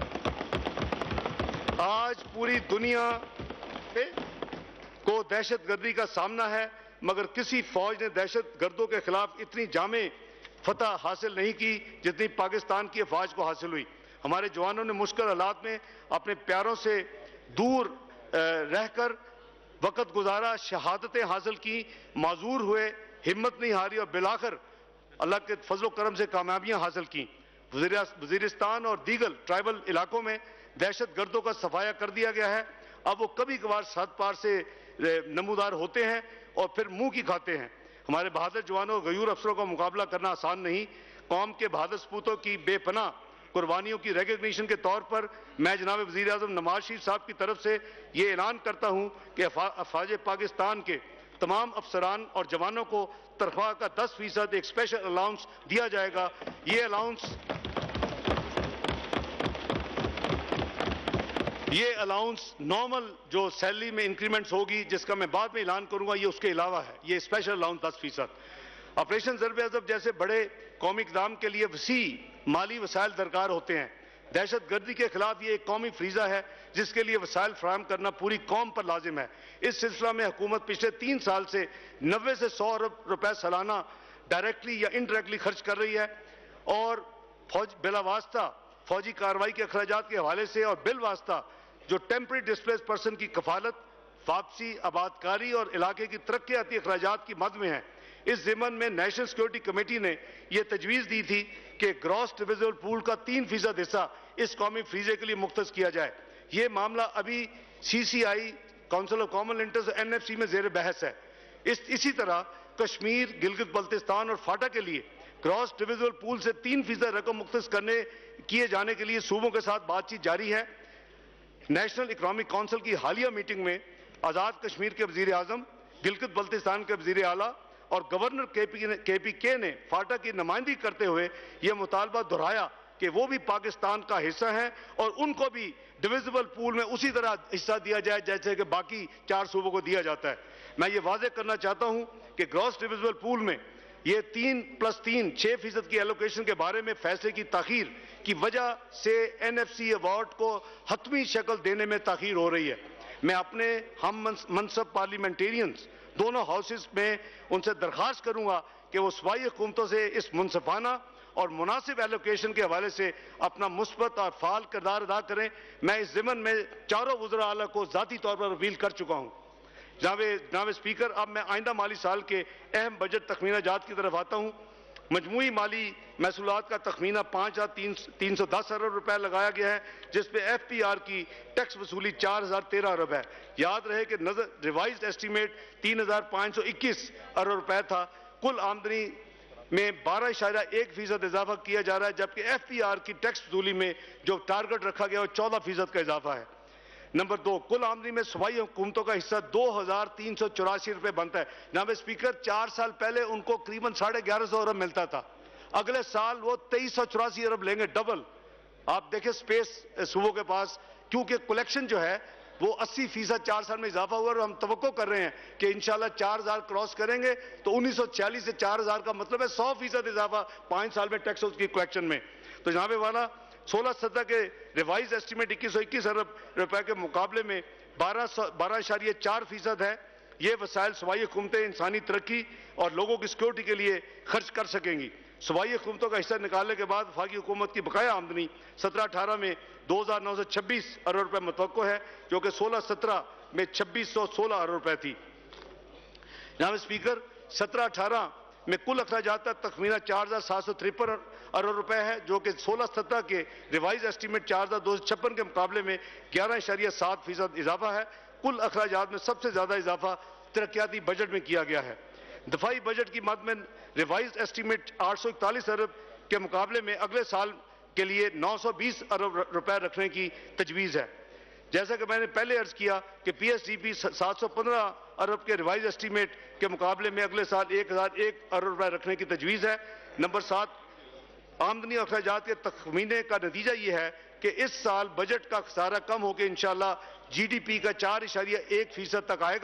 آج پوری دنیا کو دہشت گردی کا سامنا ہے، مگر کسی فوج نے دہشت گردوں کے خلاف اتنی جامع فتح حاصل نہیں کی جتنی پاکستان کی افواج کو حاصل ہوئی۔ ہمارے جوانوں نے مشکل حالات میں اپنے پیاروں سے دور رہ کر وقت گزارا، شہادتیں حاصل کی، معذور ہوئے، ہمت نہیں ہاری اور بالآخر اللہ کے فضل و کرم سے کامیابیاں حاصل کی۔ وزیرستان اور دیگر ٹرائبل علاقوں میں دہشت گردوں کا صفایا کر دیا گیا ہے۔ اب وہ کبھی کبھار سرحد پار سے نمودار ہوتے ہیں اور پھر منہ کی کھاتے ہیں۔ ہمارے بہادر جوانوں اور غیور افسروں کا مقابلہ کرنا آسان نہیں۔ قوم کے بہادر سپوتوں کی بے پناہ قربانیوں کی ریکگنیشن کے طور پر میں جناب وزیر اعظم نواز شریف صاحب کی طرف سے یہ اعلان کرتا ہوں کہ افواج پاکستان کے تمام افسران اور جوانوں کو تنخواہ کا دس فیصد ایک اسپیشل الاؤنس دیا جائے گا۔ یہ الاؤنس یہ الاؤنس نارمل جو سیلری میں انکریمنٹس ہوگی جس کا میں بعد میں اعلان کروں گا، یہ اس کے علاوہ ہے۔ یہ اسپیشل الاؤنس دس فیصد۔ آپریشن ضرب عضب جیسے بڑے قومی اقدام کے لیے وسیع مالی وسائل درکار ہوتے ہیں۔ دہشت گردی کے خلاف یہ ایک قومی فریضہ ہے جس کے لیے وسائل فراہم کرنا پوری قوم پر لازم ہے۔ اس سلسلہ میں حکومت پچھلے تین سال سے نوے سے سو ارب روپے سالانہ ڈائریکٹلی یا انڈائریکٹلی خرچ کر رہی ہے، اور فوج بلا واسطہ فوجی کارروائی کے اخراجات کے حوالے سے اور بل واسطہ جو ٹیمپرری ڈسپلیس پرسن کی کفالت، واپسی، آبادکاری اور علاقے کی ترقیاتی اخراجات کی مد میں ہے۔ اس ضمن میں نیشنل سیکورٹی کمیٹی نے یہ تجویز دی تھی کہ گراس ڈویژبل پول کا تین فیصد حصہ اس قومی فریضے کے لیے مختص کیا جائے۔ یہ معاملہ ابھی C C I council of common interest N F C میں زیر بحث ہے۔ اس اسی طرح کشمیر، گلگت بلتستان اور فاٹا کے لیے گراس ڈویژبل پول سے تین فیصد رقم مختص کرنے کیے جانے کے لیے صوبوں کے ساتھ بات چیت جاری ہے۔ نیشنل اکنامک کونسل کی حالیہ میٹنگ میں آزاد کشمیر کے وزیر اعظم، گلگت بلتستان کے وزیر اعلیٰ اور گورنر کے پی کے نے فاٹا کی نمائندگی کرتے ہوئے یہ مطالبہ دہرایا کہ وہ بھی پاکستان کا حصہ ہیں اور ان کو بھی ڈویژبل پول میں اسی طرح حصہ دیا جائے جیسے کہ باقی چار صوبوں کو دیا جاتا ہے۔ میں یہ واضح کرنا چاہتا ہوں کہ گراس ڈویژبل پول میں یہ تین پلس تین چھ فیصد کی ایلوکیشن کے بارے میں فیصلے کی تاخیر کی وجہ سے این ایف سی ایوارڈ کو حتمی شکل دینے میں تاخیر ہو رہی ہے۔ میں اپنے ہم منصب پارلیمنٹیرینز دونوں ہاؤسز میں ان سے درخواست کروں گا کہ وہ صوبائی حکومتوں سے اس منصفانہ اور مناسب ایلوکیشن کے حوالے سے اپنا مثبت اور فعال کردار ادا کریں۔ میں اس ضمن میں چاروں وزراء اعلیٰ کو ذاتی طور پر اپیل کر چکا ہوں۔ جناب جناب اسپیکر، اب میں آئندہ مالی سال کے اہم بجٹ تخمینہ جات کی طرف آتا ہوں۔ مجموعی مالی محصولات کا تخمینہ پانچ ہزار تین سو دس ارب روپے لگایا گیا ہے، جس پہ ایف پی آر کی ٹیکس وصولی چار ہزار تیرہ ارب ہے۔ یاد رہے کہ ریوائزڈ ایسٹیمیٹ تین ہزار پانچ سو اکیس ارب روپے تھا۔ کل آمدنی میں بارہ اشاریہ ایک فیصد اضافہ کیا جا رہا ہے، جبکہ ایف پی آر کی ٹیکس وصولی میں جو ٹارگٹ رکھا گیا وہ چودہ فیصد کا اضافہ ہے۔ نمبر دو، کل آمدنی میں صوبائی حکومتوں کا حصہ دو ہزار تین سو چوراسی روپے بنتا ہے۔ جناب اسپیکر، چار سال پہلے ان کو قریباً ساڑھے گیارہ سو ارب ملتا تھا، اگلے سال وہ تیئیس سو چوراسی ارب لیں گے، ڈبل۔ آپ دیکھیں سپیس صوبوں کے پاس، کیونکہ کلیکشن جو ہے وہ اسی فیصد چار سال میں اضافہ ہوا، اور ہم توقع کر رہے ہیں کہ انشاءاللہ چار ہزار کراس کریں گے تو انیس سو چھیالیس سے چار ہزار کا مطلب ہے سو فیصد اضافہ پانچ سال میں ٹیکس کی کلیکشن میں۔ تو جناب والا سولہ سترہ کے ریوائز ایسٹیمیٹ اکیس سو اکیس ارب روپے کے مقابلے میں بارہ سو بارہ اشاریہ چار فیصد ہے۔ یہ وسائل صوبائی حکومتیں انسانی ترقی اور لوگوں کی سیکورٹی کے لیے خرچ کر سکیں گی۔ صوبائی حکومتوں کا حصہ نکالنے کے بعد وفاقی حکومت کی بقایا آمدنی سترہ اٹھارہ میں دو ہزار نو سو چھبیس ارب روپے متوقع ہے، جو کہ سولہ سترہ میں چھبیس سو سولہ ارب روپے تھی۔ جناب اسپیکر، سترہ اٹھارہ میں کل اخراجات کا تخمینہ چار ہزار سات سو ترپن ارب روپے ہے، جو کہ سولہ سترہ کے ریوائز ایسٹیمیٹ چار ہزار دو سو چھپن کے مقابلے میں گیارہ اشاریہ سات فیصد اضافہ ہے۔ کل اخراجات میں سب سے زیادہ اضافہ ترقیاتی بجٹ میں کیا گیا ہے۔ دفاعی بجٹ کی مد میں ریوائز ایسٹیمیٹ آٹھ سو اکتالیس ارب کے مقابلے میں اگلے سال کے لیے نو سو بیس ارب روپے رکھنے کی تجویز ہے۔ جیسا کہ میں نے پہلے عرض کیا کہ پی ایس ڈی پی سات سو پندرہ ارب کے ریوائز ایسٹیمیٹ کے مقابلے میں اگلے سال ایک ہزار ایک ارب روپے رکھنے کی تجویز ہے۔ نمبر سات، آمدنی اور اخراجات کے تخمینے کا نتیجہ یہ ہے کہ اس سال بجٹ کا خسارہ کم ہو کے انشاءاللہ جی ڈی پی کا چار اشاریہ ایک فیصد تک آئے گا،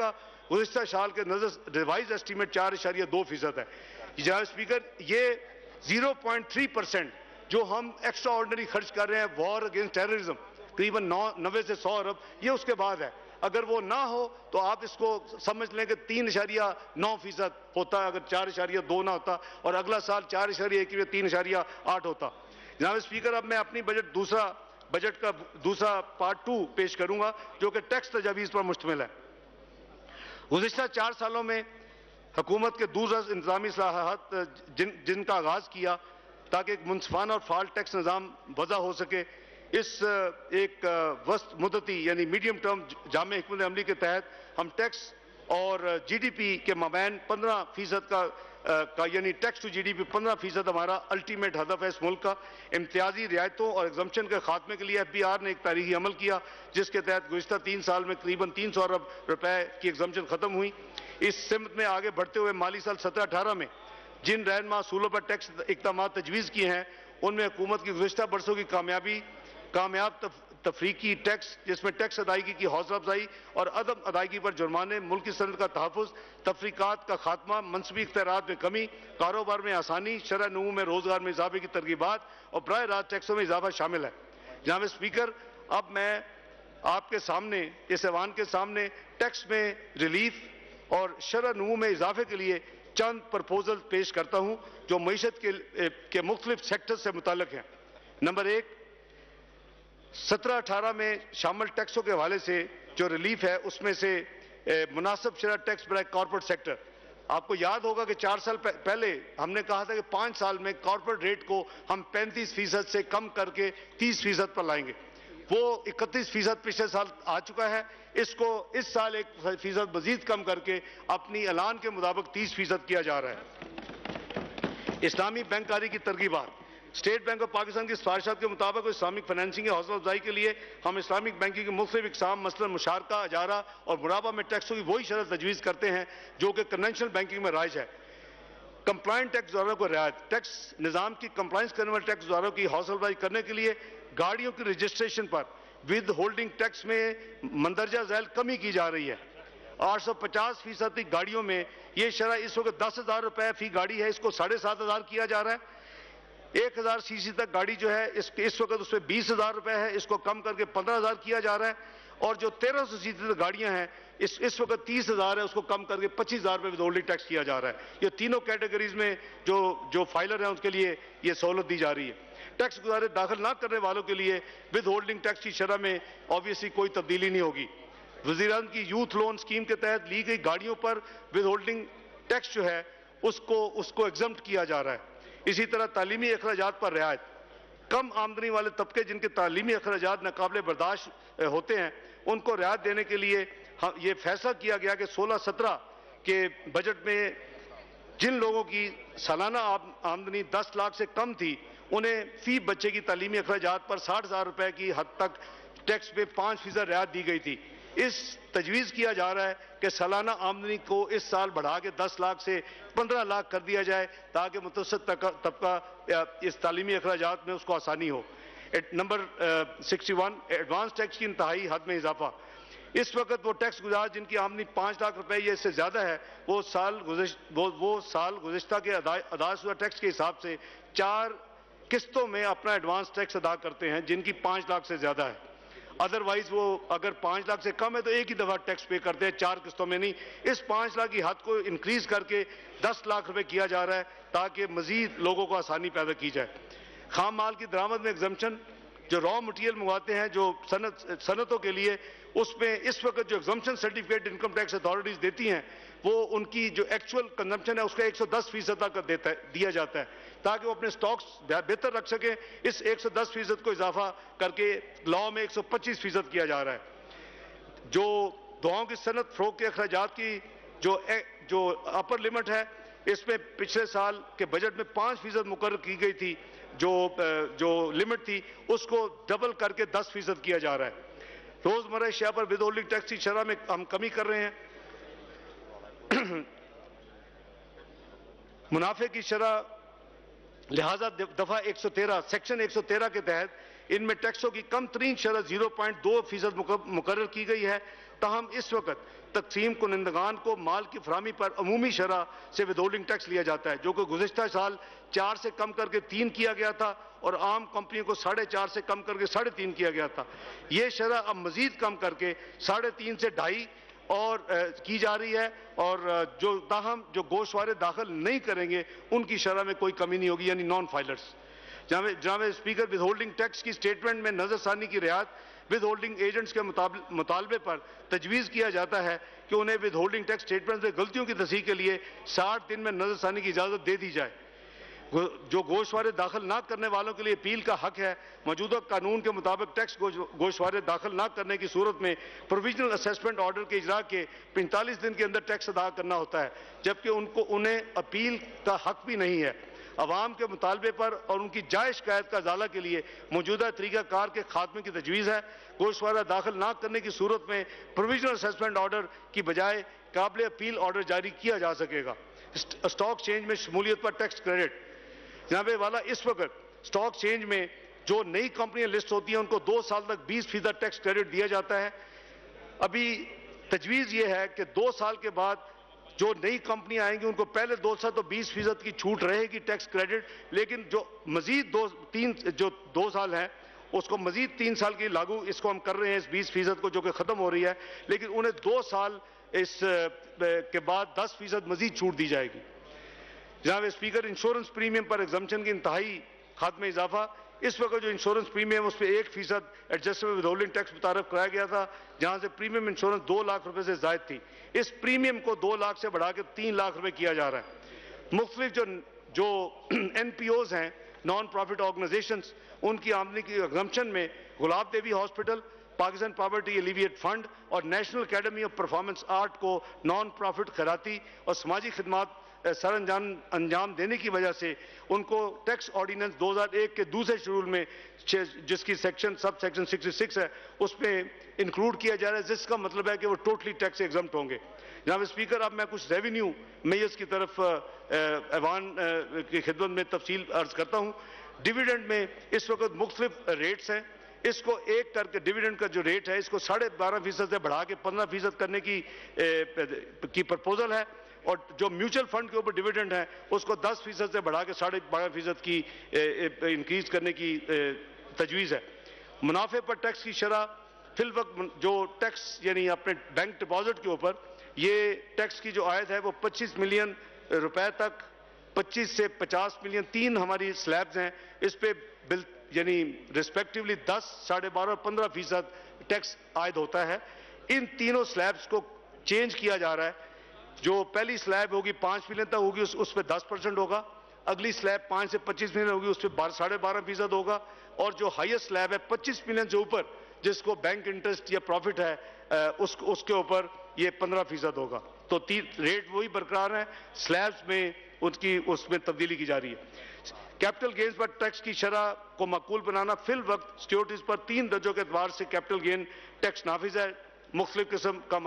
گزشتہ سال کے نظر ریوائز اسٹیمیٹ چار اشاریہ دو فیصد ہے. جناب اسپیکر یہ زیرو پوائنٹ تھری پرسینٹ جو ہم ایکسٹرا آرڈنری خرچ کر رہے ہیں وار اگینسٹ ٹیررزم تقریباً نوے سے سو ارب یہ اس کے بعد ہے. اگر وہ نہ ہو تو آپ اس کو سمجھ لیں کہ تین اشاریہ نو فیصد ہوتا اگر چار اشاریہ دو نہ ہوتا اور اگلا سال چار اشاریہ ایک تین اشاریہ آٹھ ہوتا. جناب اسپیکر اب میں اپنی بجٹ دوسرا بجٹ کا دوسرا پارٹ ٹو پیش کروں گا جو کہ ٹیکس تجاویز پر مشتمل ہے. گزشتہ چار سالوں میں حکومت کے دوسرا انتظامی اصلاحات جن جن کا آغاز کیا تاکہ ایک منصفانہ اور فعال ٹیکس نظام وضع ہو سکے. اس ایک وسط مدتی یعنی میڈیم ٹرم جامع حکمت عملی کے تحت ہم ٹیکس اور جی ڈی پی کے مابین پندرہ فیصد کا کا یعنی tax to G D P پندرہ فیصد ہمارا الٹیمیٹ ہدف ہے اس ملک کا. امتیازی رعایتوں اور ایگزمپشن کے خاتمے کے لیے ایف بی آر نے ایک تاریخی عمل کیا جس کے تحت گزشتہ تین سال میں قریباً تین سو ارب روپے کی ایگزمپشن ختم ہوئی. اس سمت میں آگے بڑھتے ہوئے مالی سال سترہ اٹھارہ میں جن رہنما اصولوں پر ٹیکس اقدامات تجویز کیے ہیں ان میں حکومت کی گزشتہ برسوں کی کامیابی کامیاب تفریقی ٹیکس جس میں ٹیکس ادائیگی کی حوصلہ افزائی اور عدم ادائیگی پر جرمانے ملکی صنعت کا تحفظ تفریقات کا خاتمہ منصبی اختیارات میں کمی کاروبار میں آسانی شرح نمو میں روزگار میں اضافے کی ترغیبات اور براہ راست ٹیکسوں میں اضافہ شامل ہے. جناب اسپیکر اب میں آپ کے سامنے اس ایوان کے سامنے ٹیکس میں ریلیف اور شرح نمو میں اضافے کے لیے چند پرپوزل پیش کرتا ہوں جو معیشت کے کے مختلف سیکٹر سے متعلق ہیں. نمبر ایک سترہ اٹھارہ میں شامل ٹیکسوں کے حوالے سے جو ریلیف ہے اس میں سے مناسب شرح ٹیکس برائے کارپوریٹ سیکٹر. آپ کو یاد ہوگا کہ چار سال پہلے ہم نے کہا تھا کہ پانچ سال میں کارپوریٹ ریٹ کو ہم پینتیس فیصد سے کم کر کے تیس فیصد پر لائیں گے. وہ اکتیس فیصد پچھلے سال آ چکا ہے. اس کو اس سال ایک فیصد مزید کم کر کے اپنی اعلان کے مطابق تیس فیصد کیا جا رہا ہے. اسلامی بینک کاری کی ترغیبات اسٹیٹ بینک آف پاکستان کی سفارشات کے مطابق اسلامک فائنینسنگ کی حوصلہ افزائی کے لیے ہم اسلامک بینکنگ کی مختلف اقسام مثلا مشارکہ اجارہ اور مرابہ میں ٹیکسوں کی وہی شرح تجویز کرتے ہیں جو کہ کنونشنل بینکنگ میں رائج ہے. کمپلائنٹ ٹیکس گزاروں کو رعایت ٹیکس نظام کی کمپلائنس کرنے والے ٹیکس گزاروں کی حوصلہ افزائی کرنے کے لیے گاڑیوں کی رجسٹریشن پر ود ہولڈنگ ٹیکس میں مندرجہ ذیل کمی کی جا رہی ہے. آٹھ سو پچاس فیصد گاڑیوں میں یہ شرح اس وقت دس ہزار روپے فی گاڑی ہے اس کو ساڑھے سات ہزار کیا جا رہا ہے. ایک ہزار سی سی تک گاڑی جو ہے اس اس وقت اس پہ بیس ہزار روپے ہے اس کو کم کر کے پندرہ ہزار کیا جا رہا ہے. اور جو تیرہ سو سی سی تک گاڑیاں ہیں اس اس وقت تیس ہزار ہے اس کو کم کر کے پچیس ہزار روپے ود ہولڈنگ ٹیکس کیا جا رہا ہے. یہ تینوں کیٹیگریز میں جو جو فائلر ہیں ان کے لیے یہ سہولت دی جا رہی ہے. ٹیکس گزارے داخل نہ کرنے والوں کے لیے ود ہولڈنگ ٹیکس کی شرح میں آبویسلی کوئی تبدیلی نہیں ہوگی. وزیر اعظم کی یوتھ لون اسکیم کے تحت لی گئی گاڑیوں پر ود ہولڈنگ ٹیکس جو ہے اس کو اس کو ایگزمپٹ کیا جا رہا ہے. اسی طرح تعلیمی اخراجات پر رعایت کم آمدنی والے طبقے جن کے تعلیمی اخراجات ناقابل برداشت ہوتے ہیں ان کو رعایت دینے کے لیے یہ فیصلہ کیا گیا کہ سولہ سترہ کے بجٹ میں جن لوگوں کی سالانہ آمدنی دس لاکھ سے کم تھی انہیں فی بچے کی تعلیمی اخراجات پر ساٹھ ہزار روپے کی حد تک ٹیکس پہ پانچ فیصد رعایت دی گئی تھی. اس تجویز کیا جا رہا ہے کہ سالانہ آمدنی کو اس سال بڑھا کے دس لاکھ سے پندرہ لاکھ کر دیا جائے تاکہ متوسط طبقہ اس تعلیمی اخراجات میں اس کو آسانی ہو. Number sixty one advance tax کی انتہائی حد میں اضافہ. اس وقت وہ ٹیکس گزار جن کی آمدنی پانچ لاکھ روپے یا اس سے زیادہ ہے وہ سال وہ, وہ سال گزشتہ کے ادا شدہ ٹیکس کے حساب سے چار قسطوں میں اپنا ایڈوانس ٹیکس ادا کرتے ہیں جن کی پانچ لاکھ سے زیادہ ہے. ادروائز وہ اگر پانچ لاکھ سے کم ہے تو ایک ہی دفعہ ٹیکس پے کرتے ہیں چار قسطوں میں نہیں. اس پانچ لاکھ کی حد کو انکریز کر کے دس لاکھ روپے کیا جا رہا ہے تاکہ مزید لوگوں کو آسانی پیدا کی جائے. خام مال کی درآمد میں ایگزمپشن جو را مٹیریل منگواتے ہیں جو صنعت صنعتوں کے لیے اس میں اس وقت جو exemption certificate income tax authorities دیتی ہیں وہ ان کی جو ایکچوئل کنزمپشن ہے اس کا ایک سو دس فیصد تک دیتا ہے دیا جاتا ہے تاکہ وہ اپنے سٹاکس بہتر رکھ سکیں. اس ایک سو دس فیصد کو اضافہ کر کے لاء میں ایک سو پچیس فیصد کیا جا رہا ہے. جو دواؤں کی صنعت فروغ کے اخراجات کی جو جو اپر لمٹ ہے اس میں پچھلے سال کے بجٹ میں پانچ فیصد مقرر کی گئی تھی جو جو لمٹ تھی اس کو ڈبل کر کے دس فیصد کیا جا رہا ہے. روزمرہ اشیاء پر ود ہولڈنگ ٹیکس کی شرح میں ہم کمی کر رہے ہیں. منافع کی شرح لہذا دفعہ ایک سو تیرہ سیکشن ایک سو تیرہ کے تحت ان میں ٹیکسوں کی کم ترین شرح زیرو پوائنٹ دو فیصد مقرر کی گئی ہے تاہم اس وقت تقسیم کنندگان کو مال کی فراہمی پر عمومی شرح سے ود ہولڈنگ ٹیکس لیا جاتا ہے، جو کہ گزشتہ سال چار سے کم کر کے تین کیا گیا تھا اور عام کمپنیوں کو ساڑھے چار سے کم کر کے ساڑھے تین کیا گیا تھا۔ یہ شرح اب مزید کم کر کے ساڑھے تین سے ڈھائی اور کی جا رہی ہے، اور جو تاہم جو گوشوارے داخل نہیں کریں گے ان کی شرح میں کوئی کمی نہیں ہوگی، یعنی نان فائلرز۔ جناب اسپیکر، ود ہولڈنگ ٹیکس کی سٹیٹمنٹ میں نظر ثانی کی رعایت ود ہولڈنگ ایجنٹس کے مطالبے پر تجویز کیا جاتا ہے کہ انہیں ود ہولڈنگ ٹیکس سٹیٹمنٹ میں غلطیوں کی تصحیح کے لیے ساٹھ دن میں نظر ثانی کی اجازت دے دی جائے۔ جو گوشوارے داخل نہ کرنے والوں کے لیے اپیل کا حق ہے، موجودہ قانون کے مطابق ٹیکس گوشوارے داخل نہ کرنے کی صورت میں پروویژنل اسیسمنٹ آرڈر کے اجراء کے پینتالیس دن کے اندر ٹیکس ادا کرنا ہوتا ہے، جبکہ ان کو انہیں اپیل کا حق بھی نہیں ہے۔ عوام کے مطالبے پر اور ان کی جائز شکایت کا ازالہ کے لیے موجودہ طریقہ کار کے خاتمے کی تجویز ہے۔ گوشوارہ داخل نہ کرنے کی صورت میں پروویژنل اسیسمنٹ آرڈر کی بجائے قابل اپیل آرڈر جاری کیا جا سکے گا۔ اسٹاک چینج میں شمولیت پر ٹیکس کریڈٹ۔ جناب والا، اس وقت اسٹاک چینج میں جو نئی کمپنیاں لسٹ ہوتی ہیں ان کو دو سال تک بیس فیصد ٹیکس کریڈٹ دیا جاتا ہے۔ ابھی تجویز یہ ہے کہ دو سال کے بعد جو نئی کمپنیاں آئیں گی ان کو پہلے دو سال تو بیس فیصد کی چھوٹ رہے گی ٹیکس کریڈٹ، لیکن جو مزید دو تین جو دو سال ہیں اس کو مزید تین سال کی لاگو اس کو ہم کر رہے ہیں اس بیس فیصد کو جو کہ ختم ہو رہی ہے، لیکن انہیں دو سال اس کے بعد دس فیصد مزید چھوٹ دی جائے گی۔ جناب اسپیکر، انشورنس پریمیم پر ایگزمپشن کی انتہائی خاتمے اضافہ۔ اس وقت جو انشورنس پریمیم اس پہ ایک فیصد ایڈجسٹیبل ود ہولڈنگ ٹیکس متعارف کرایا گیا تھا، جہاں سے پریمیم انشورنس دو لاکھ روپے سے زائد تھی، اس پریمیم کو دو لاکھ سے بڑھا کے تین لاکھ روپے کیا جا رہا ہے۔ مختلف جو جو این پی اوز ہیں، نان پروفٹ آرگنائزیشنز، ان کی آمدنی کی ایگزمپشن میں گلاب دیوی ہاسپٹل، پاکستان پاورٹی ایلیویٹ فنڈ اور national academy of performance art کو نان پروفٹ خیراتی اور سماجی خدمات سر انجام انجام دینے کی وجہ سے ان کو ٹیکس آرڈیننس دو ہزار ایک کے دوسرے شیڈول میں جس کی section sub section sixty six ہے اس میں انکلوڈ کیا جا رہا ہے، جس کا مطلب ہے کہ وہ ٹوٹلی ٹیکس ایگزمپٹ ہوں گے۔ جناب اسپیکر، اب میں کچھ ریونیو میئرز کی طرف ایوان کی خدمت میں تفصیل عرض کرتا ہوں۔ ڈیویڈنڈ میں اس وقت مختلف ریٹس ہیں، اس کو ایک کر کے ڈیویڈنڈ کا جو ریٹ ہے اس کو ساڑھے بارہ فیصد سے بڑھا کے پندرہ فیصد کرنے کی کی پرپوزل ہے، اور جو میوچل فنڈ کے اوپر ڈیویڈنڈ ہے اس کو دس فیصد سے بڑھا کے ساڑھے بارہ فیصد کی انکریز کرنے کی تجویز ہے۔ منافع پر ٹیکس کی شرح فی الوقت جو ٹیکس یعنی اپنے بینک ڈپازٹ کے اوپر یہ ٹیکس کی جو عائد ہے وہ پچیس ملین روپے تک، پچیس سے پچاس ملین تین ہماری سلیبز ہیں، اس پہ بل یعنی ریسپیکٹیولی دس ساڑھے بارہ اور پندرہ فیصد ٹیکس عائد ہوتا ہے۔ ان تینوں سلیبز کو چینج کیا جا رہا ہے۔ جو پہلی سلیب ہوگی پانچ ملین تک ہوگی اس پہ دس پرسنٹ ہوگا، اگلی سلیب پانچ سے پچیس ملین ہوگی اس پہ ساڑھے بارہ فیصد ہوگا، اور جو ہائیسٹ سلیب ہے پچیس ملین سے اوپر جس کو بینک انٹرسٹ یا پروفٹ ہے اس اس کے اوپر یہ پندرہ فیصد ہوگا۔ تو ریٹ وہی برقرار ہے، سلیبز میں اس کی اس میں تبدیلی کی جا رہی ہے۔ کیپٹل گینز پر ٹیکس کی شرح کو معقول بنانا، فی الوقت سیکیورٹیز پر تین درجوں کے اعتبار سے کیپٹل گین ٹیکس نافذ ہے، مختلف قسم کا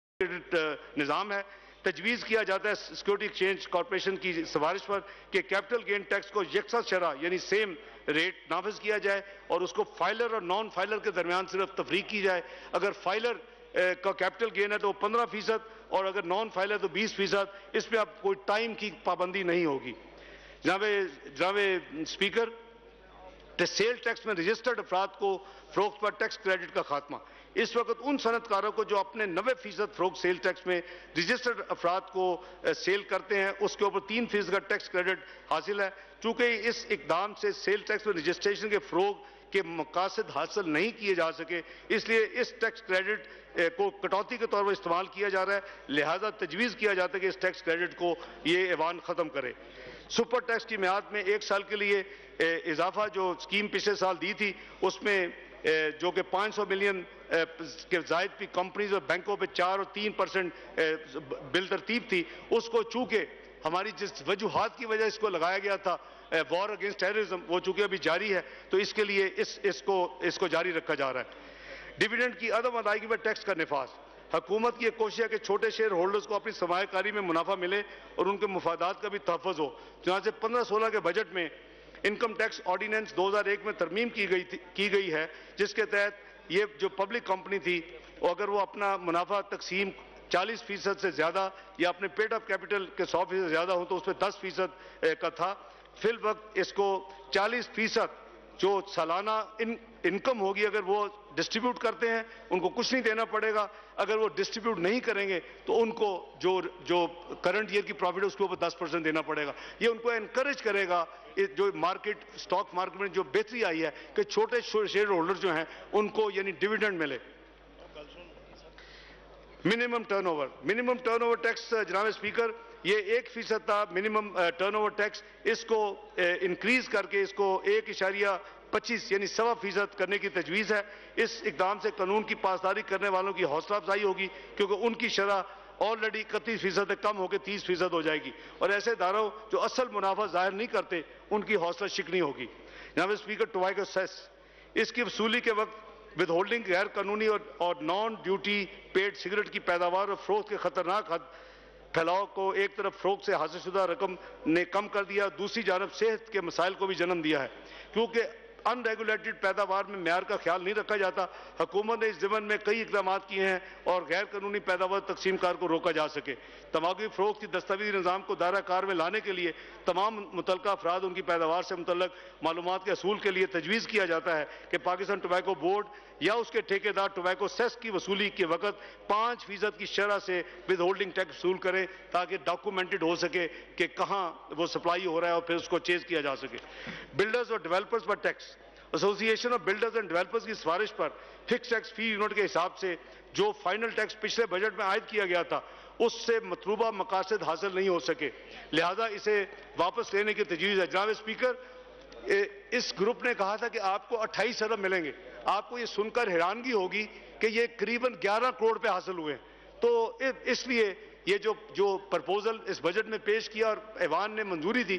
نظام ہے۔ تجویز کیا جاتا ہے سیکیورٹی ایکسچینج کارپوریشن کی سفارش پر کہ کیپٹل گین ٹیکس کو یکساں شرح یعنی سیم ریٹ نافذ کیا جائے اور اس کو فائلر اور نان فائلر کے درمیان صرف تفریق کی جائے۔ اگر فائلر کا کیپٹل گین ہے تو وہ پندرہ فیصد اور اگر نان فائلر تو بیس فیصد، اس میں اب کوئی ٹائم کی پابندی نہیں ہوگی۔ جناب جناب اسپیکر، سیل ٹیکس میں رجسٹرڈ افراد کو فروخت پر ٹیکس کریڈٹ کا خاتمہ۔ اس وقت ان صنعت کاروں کو جو اپنے نوے فیصد فروخت سیل ٹیکس میں رجسٹرڈ افراد کو سیل کرتے ہیں اس کے اوپر تین فیصد کا ٹیکس کریڈٹ حاصل ہے۔ چونکہ اس اقدام سے سیل ٹیکس میں رجسٹریشن کے فروغ کے مقاصد حاصل نہیں کیے جا سکے، اس لیے اس ٹیکس کریڈٹ کو کٹوتی کے طور پر استعمال کیا جا رہا ہے، لہذا تجویز کیا جاتا ہے کہ اس ٹیکس کریڈٹ کو یہ ایوان ختم کرے۔ سپر ٹیکس کی میعاد میں ایک سال کے لیے اضافہ جو اسکیم پچھلے سال دی تھی اس میں جو کہ پانچ سو ملین کے زائد کی کمپنیز اور بینکوں پہ چار اور تین پرسنٹ بل ترتیب تھی، اس کو چونکہ ہماری جس وجوہات کی وجہ اس کو لگایا گیا تھا وار اگینسٹ ٹیررزم، وہ چونکہ ابھی جاری ہے تو اس کے لیے اس اس کو اس کو جاری رکھا جا رہا ہے۔ ڈیویڈنڈ کی عدم ادائیگی پر ٹیکس کا نفاذ۔ حکومت کی یہ کوشش ہے کہ چھوٹے شیئر ہولڈرز کو اپنی سرمایہ کاری میں منافع ملے اور ان کے مفادات کا بھی تحفظ ہو، جہاں سے پندرہ سولہ کے بجٹ میں انکم ٹیکس آرڈیننس دو ہزار ایک میں ترمیم کی گئی کی گئی ہے، جس کے تحت یہ جو پبلک کمپنی تھی اور اگر وہ اپنا منافع تقسیم چالیس فیصد سے زیادہ یا اپنے پیڈ اپ کیپٹل کے سو فیصد زیادہ ہوں تو اس پہ دس فیصد کا تھا. فی الوقت اس کو چالیس فیصد جو سالانہ ان انکم ہوگی اگر وہ ڈسٹریبیوٹ کرتے ہیں ان کو کچھ نہیں دینا پڑے گا. اگر وہ ڈسٹریبیوٹ نہیں کریں گے تو ان کو جو جو کرنٹ ایئر کی پروفٹ ہے اس کے اوپر دس پرسنٹ دینا پڑے گا. یہ ان کو انکریج کرے گا جو مارکیٹ سٹاک مارکیٹ میں جو بہتری آئی ہے کہ چھوٹے شیئر ہولڈر جو ہیں ان کو یعنی ڈیویڈنڈ ملے. Minimum turnover minimum turnover tax جناب اسپیکر یہ ایک فیصد تھا منیمم ٹرن اوور ٹیکس. اس کو انکریز کر کے اس کو ایک اشاریہ پچیس یعنی سوا فیصد کرنے کی تجویز ہے. اس اقدام سے قانون کی پاسداری کرنے والوں کی حوصلہ افزائی ہوگی کیونکہ ان کی شرح آلریڈی اکتیس فیصد سے کم ہو کے تیس فیصد ہو جائے گی اور ایسے اداروں جو اصل منافع ظاہر نہیں کرتے ان کی حوصلہ شکنی ہوگی. جناب اسپیکر ٹوبیکو سیس اس کی وصولی کے وقت ود ہولڈنگ غیر قانونی اور, اور نان ڈیوٹی پیڈ سگریٹ کی پیداوار اور فروخت کے خطرناک حد پھیلاؤ کو ایک طرف فروخت سے حاصل شدہ رقم نے کم کر دیا, دوسری جانب صحت کے مسائل کو بھی جنم دیا ہے کیونکہ ان ریگولیٹڈ پیداوار میں معیار کا خیال نہیں رکھا جاتا. حکومت نے اس ضمن میں کئی اقدامات کیے ہیں اور غیر قانونی پیداوار تقسیم کار کو روکا جا سکے. تمباکو کی فروخت کی دستاویزی نظام کو دائرہ کار میں لانے کے لیے تمام متعلقہ افراد ان کی پیداوار سے متعلق معلومات کے حصول کے لیے تجویز کیا جاتا ہے کہ پاکستان ٹوبیکو بورڈ یا اس کے ٹھیکیدار ٹوبیکو سیس کی وصولی کے وقت پانچ فیصد کی شرح سے ود ہولڈنگ ٹیکس وصول کریں تاکہ ڈاکومنٹڈ ہو سکے کہ کہاں وہ سپلائی ہو رہا ہے اور پھر اس کو چیز کیا جا سکے. بلڈرز اور ڈیولپرز پر ٹیکس ایسوسی ایشن آف بلڈرز اینڈ ڈیولپرز کی سفارش پر فکس ٹیکس فی یونٹ کے حساب سے جو فائنل ٹیکس پچھلے بجٹ میں عائد کیا گیا تھا اس سے مطلوبہ مقاصد حاصل نہیں ہو سکے, لہذا اسے واپس لینے کی تجویز ہے. جناب اسپیکر اس گروپ نے کہا تھا کہ آپ کو اٹھائیس ارب ملیں گے. آپ کو یہ سن کر حیرانگی ہوگی کہ یہ قریباً گیارہ کروڑ پہ حاصل ہوئے. تو اس لیے یہ جو جو پرپوزل اس بجٹ میں پیش کیا اور ایوان نے منظوری دی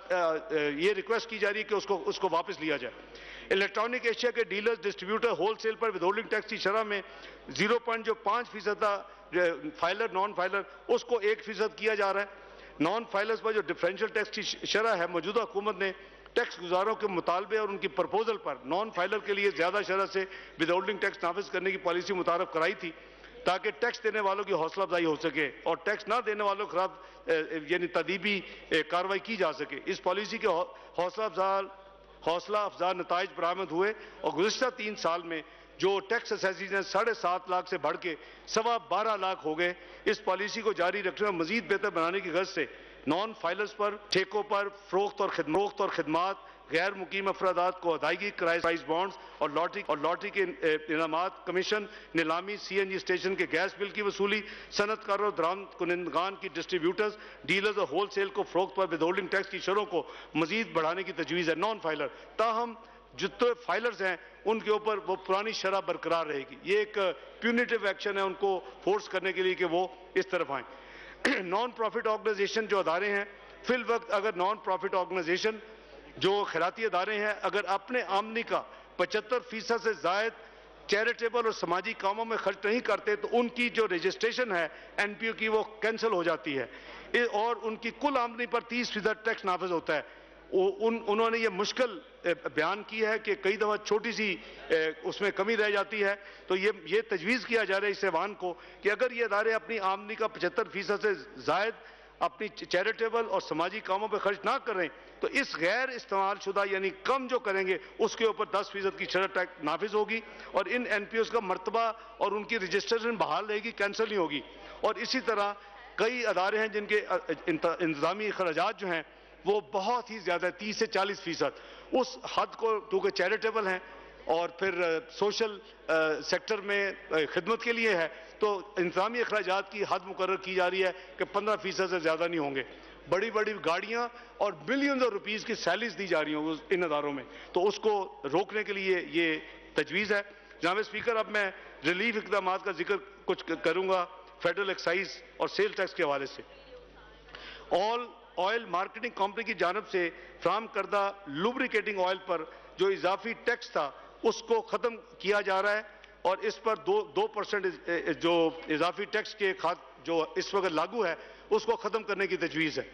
یہ ریکویسٹ کی جا رہی ہے کہ اس کو اس کو واپس لیا جائے. الیکٹرانک ایشیا کے ڈیلرز ڈسٹریبیوٹر ہول سیل پر ود ہولڈنگ ٹیکس کی شرح میں زیرو پوائنٹ جو پانچ فیصد تھا فائلر نان فائلر اس کو ایک فیصد کیا جا رہا ہے. نان فائلرز پر جو ڈفرینشیل ٹیکس کی شرح ہے موجودہ حکومت نے ٹیکس گزاروں کے مطالبے اور ان کی پرپوزل پر نان فائلر کے لیے زیادہ شرح سے ود ہولڈنگ ٹیکس نافذ کرنے کی پالیسی متعارف کرائی تھی تاکہ ٹیکس دینے والوں کی حوصلہ افزائی ہو سکے اور ٹیکس نہ دینے والوں کے خلاف یعنی تادیبی کارروائی کی جا سکے. اس پالیسی کے حوصلہ افزا حوصلہ افزا نتائج برآمد ہوئے اور گزشتہ تین سال میں جو ٹیکس اسیسیز ہیں ساڑھے سات لاکھ سے بڑھ کے سوا بارہ لاکھ ہو گئے. اس پالیسی کو جاری رکھنے اور مزید بہتر بنانے کی غرض سے نان فائلرز پر ٹھیکوں پر فروخت اور خدمات اور خدمات غیر مقیم افرادات کو ادائیگی کرائے پرائز بانڈز اور لاٹری اور لاٹری کے انعامات کمیشن نیلامی سی این جی اسٹیشن کے گیس بل کی وصولی صنعت کاروں اور درآمد کنندگان کی ڈسٹریبیوٹرز ڈیلرز اور ہول سیل کو فروخت پر ود ہولڈنگ ٹیکس کی شرحوں کو مزید بڑھانے کی تجویز ہے. نان فائلر تاہم جتنے فائلرز ہیں ان کے اوپر وہ پرانی شرح برقرار رہے گی. یہ ایک پیونیٹیو ایکشن ہے ان کو فورس کرنے کے لیے کہ وہ اس طرف آئیں. نان پروفٹ آرگنائزیشن جو ادارے ہیں فی الوقت اگر نان پروفٹ آرگنائزیشن جو خیراتی ادارے ہیں اگر اپنے آمدنی کا پچہتر فیصد سے زائد چیریٹیبل اور سماجی کاموں میں خرچ نہیں کرتے تو ان کی جو رجسٹریشن ہے این پی او کی وہ کینسل ہو جاتی ہے اور ان کی کل آمدنی پر تیس فیصد ٹیکس نافذ ہوتا ہے. انہوں نے یہ مشکل بیان کی ہے کہ کئی دفعہ چھوٹی سی اس میں کمی رہ جاتی ہے تو یہ یہ تجویز کیا جا رہا ہے اس ایوان کو کہ اگر یہ ادارے اپنی آمدنی کا پچہتر فیصد سے زائد اپنی چیریٹیبل اور سماجی کاموں پہ خرچ نہ کریں تو اس غیر استعمال شدہ یعنی کم جو کریں گے اس کے اوپر دس فیصد کی شرح ٹیکس نافذ ہوگی اور ان این پی اوز کا مرتبہ اور ان کی رجسٹریشن بحال رہے گی, کینسل نہیں ہوگی. اور اسی طرح کئی ادارے ہیں جن کے انتظامی اخراجات جو ہیں وہ بہت ہی زیادہ ہے تیس سے چالیس فیصد اس حد کو کیونکہ چیریٹیبل ہیں اور پھر سوشل سیکٹر میں خدمت کے لیے ہے تو انتظامی اخراجات کی حد مقرر کی جا رہی ہے کہ پندرہ فیصد سے زیادہ نہیں ہوں گے. بڑی بڑی گاڑیاں اور بلینز آف روپیز کی سیلریز دی جا رہی ہوں ان اداروں میں تو اس کو روکنے کے لیے یہ تجویز ہے. جناب اسپیکر اب میں ریلیف اقدامات کا ذکر کچھ کروں گا فیڈرل ایکسائز اور سیل ٹیکس کے حوالے سے. آل آئل مارکیٹنگ کمپنی کی جانب سے فراہم کردہ لوبریکیٹنگ آئل پر جو اضافی ٹیکس تھا اس کو ختم کیا جا رہا ہے اور اس پر دو دو پرسنٹ جو اضافی ٹیکس کے جو اس وقت لاگو ہے اس کو ختم کرنے کی تجویز ہے.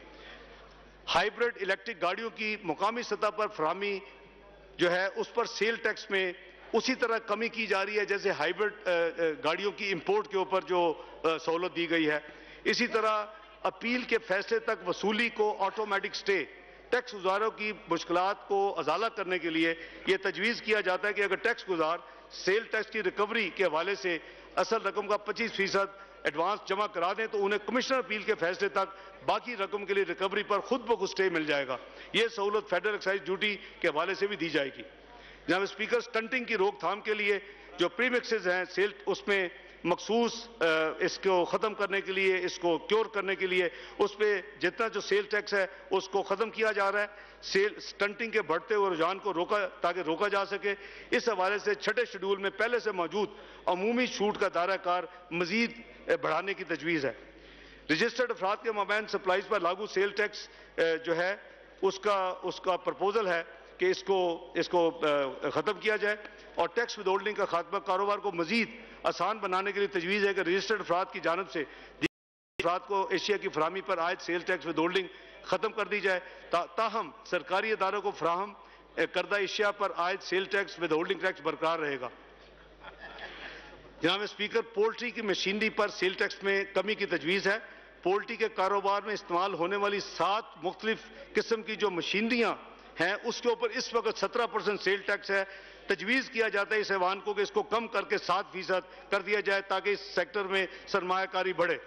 ہائیبرڈ الیکٹرک گاڑیوں کی مقامی سطح پر فراہمی جو ہے اس پر سیل ٹیکس میں اسی طرح کمی کی جا رہی ہے جیسے ہائیبرڈ گاڑیوں کی امپورٹ کے اوپر جو سہولت دی گئی ہے. اسی طرح اپیل کے فیصلے تک وصولی کو آٹومیٹک سٹے، ٹیکس گزاروں کی مشکلات کو ازالہ کرنے کے لیے یہ تجویز کیا جاتا ہے کہ اگر ٹیکس گزار سیل ٹیکس کی ریکوری کے حوالے سے اصل رقم کا پچیس فیصد ایڈوانس جمع کرا دیں تو انہیں کمشنر اپیل کے فیصلے تک باقی رقم کے لیے ریکوری پر خود بخود سٹے مل جائے گا. یہ سہولت فیڈرل ایکسائز ڈیوٹی کے حوالے سے بھی دی جائے گی. جناب اسپیکر، سٹنٹنگ کی روک تھام کے لیے جو پری مکسز ہیں سیل اس میں مخصوص اس کو ختم کرنے کے لیے، اس کو کیور کرنے کے لیے اس پہ جتنا جو سیل ٹیکس ہے اس کو ختم کیا جا رہا ہے. سیل سٹنٹنگ کے بڑھتے ہوئے رجحان کو روکا تاکہ روکا جا سکے. اس حوالے سے چھٹے شیڈول میں پہلے سے موجود عمومی چھوٹ کا دائرہ کار مزید بڑھانے کی تجویز ہے. رجسٹرڈ افراد کے مابین سپلائز پر لاگو سیل ٹیکس جو ہے اس کا اس کا پرپوزل ہے کہ اس کو اس کو ختم کیا جائے اور ٹیکس ود ہولڈنگ کا خاتمہ کاروبار کو مزید آسان بنانے کے لیے تجویز ہے کہ رجسٹرڈ افراد کی جانب سے افراد کو اشیاء کی فراہمی پر عائد سیل ٹیکس ود ہولڈنگ ختم کر دی جائے. تاہم سرکاری اداروں کو فراہم کردہ اشیاء پر عائد sale tax withholding tax برقرار رہے گا. جناب اسپیکر، پولٹری کی مشینری پر سیل ٹیکس میں کمی کی تجویز ہے. پولٹری کے کاروبار میں استعمال ہونے والی سات مختلف قسم کی جو مشینریاں ہیں اس کے اوپر اس وقت سترہ پرسنٹ سیل ٹیکس ہے. تجویز کیا جاتا ہے اس ایوان کو کہ اس کو کم کر کے سات فیصد کر دیا جائے تاکہ اس سیکٹر میں سرمایہ کاری بڑھے.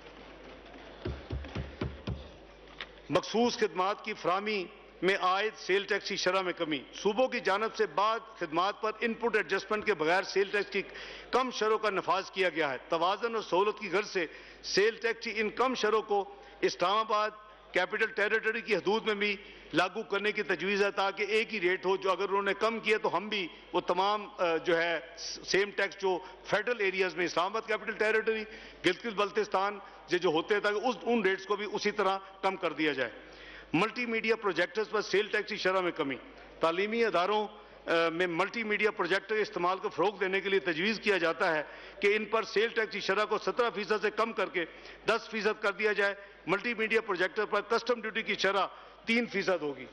مخصوص خدمات کی فراہمی میں عائد سیل ٹیکس کی شرح میں کمی. صوبوں کی جانب سے بعض خدمات پر ان پٹ ایڈجسٹمنٹ کے بغیر سیل ٹیکس کی کم شرحوں کا نفاذ کیا گیا ہے. توازن اور سہولت کی غرض سے سیل ٹیکس کی ان کم شرحوں کو اسلام آباد کیپٹل ٹیریٹری کی حدود میں بھی لاگو کرنے کی تجویز ہے تاکہ ایک ہی ریٹ ہو. جو اگر انہوں نے کم کیا تو ہم بھی وہ تمام جو ہے سیم ٹیکس جو فیڈرل ایریاز میں اسلام آباد کیپٹل ٹیریٹری گلگت بلتستان جو ہوتے ہیں تاکہ اس ان ریٹس کو بھی اسی طرح کم کر دیا جائے. ملٹی میڈیا پروجیکٹرز پر سیل ٹیکس کی شرح میں کمی. تعلیمی اداروں میں ملٹی میڈیا پروجیکٹر کے استعمال کو فروغ دینے کے لیے تجویز کیا جاتا ہے کہ ان پر سیل ٹیکس کی شرح کو سترہ فیصد سے کم کر کے دس فیصد کر دیا جائے. ملٹی میڈیا پروجیکٹر پر کسٹم ڈیوٹی کی شرح تین فیصد ہوگی.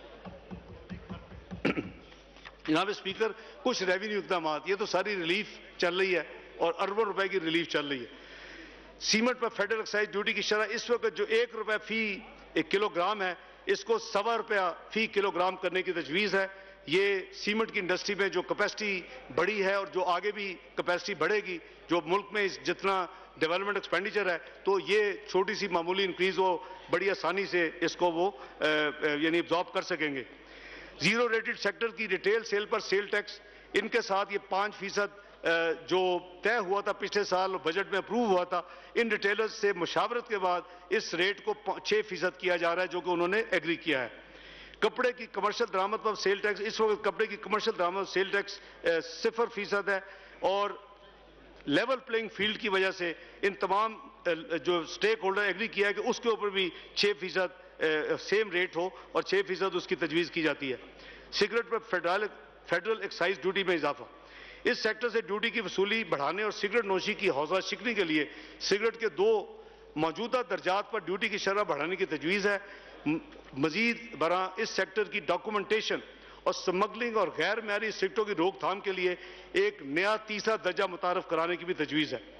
جناب اسپیکر، کچھ ریونیو اقدامات، یہ تو ساری ریلیف چل رہی ہے اور اربوں روپے کی ریلیف چل رہی ہے. سیمنٹ پر فیڈرل ایکسائز ڈیوٹی کی شرح اس وقت جو ایک روپے فی ایک کلو گرام ہے اس کو سوا روپیہ فی کلو گرام کرنے کی تجویز ہے. یہ سیمنٹ کی انڈسٹری میں جو کیپیسٹی بڑھی ہے اور جو آگے بھی کیپیسٹی بڑھے گی، جو ملک میں جتنا ڈیولپمنٹ ایکسپینڈیچر ہے تو یہ چھوٹی سی معمولی انکریز وہ بڑی آسانی سے اس کو وہ یعنی ابزارب کر سکیں گے. زیرو ریٹڈ سیکٹر کی ریٹیل سیل پر سیل ٹیکس، ان کے ساتھ یہ پانچ فیصد جو طے ہوا تھا پچھلے سال بجٹ میں اپروو ہوا تھا، ان ریٹیلرز سے مشاورت کے بعد اس ریٹ کو چھ فیصد کیا جا رہا ہے جو کہ انہوں نے ایگری کیا ہے. کپڑے کی کمرشل درآمد پر سیل ٹیکس، اس وقت کپڑے کی کمرشل درآمد سیل ٹیکس صفر فیصد ہے اور لیول پلینگ فیلڈ کی وجہ سے ان تمام جو سٹیک ہولڈر ایگری کیا ہے کہ اس کے اوپر بھی چھ فیصد سیم ریٹ ہو اور چھ فیصد اس کی تجویز کی جاتی ہے. سگریٹ پر فیڈرل فیڈرل ایکسائز ڈیوٹی میں اضافہ. اس سیکٹر سے ڈیوٹی کی وصولی بڑھانے اور سگریٹ نوشی کی حوصلہ شکنی کے لیے سگریٹ کے دو موجودہ درجات پر ڈیوٹی کی شرح بڑھانے کی تجویز ہے. مزید برآں اس سیکٹر کی ڈاکومنٹیشن اور سمگلنگ اور غیر معیاری سگریٹوں کی روک تھام کے لیے ایک نیا تیسرا درجہ متعارف کرانے کی بھی تجویز ہے.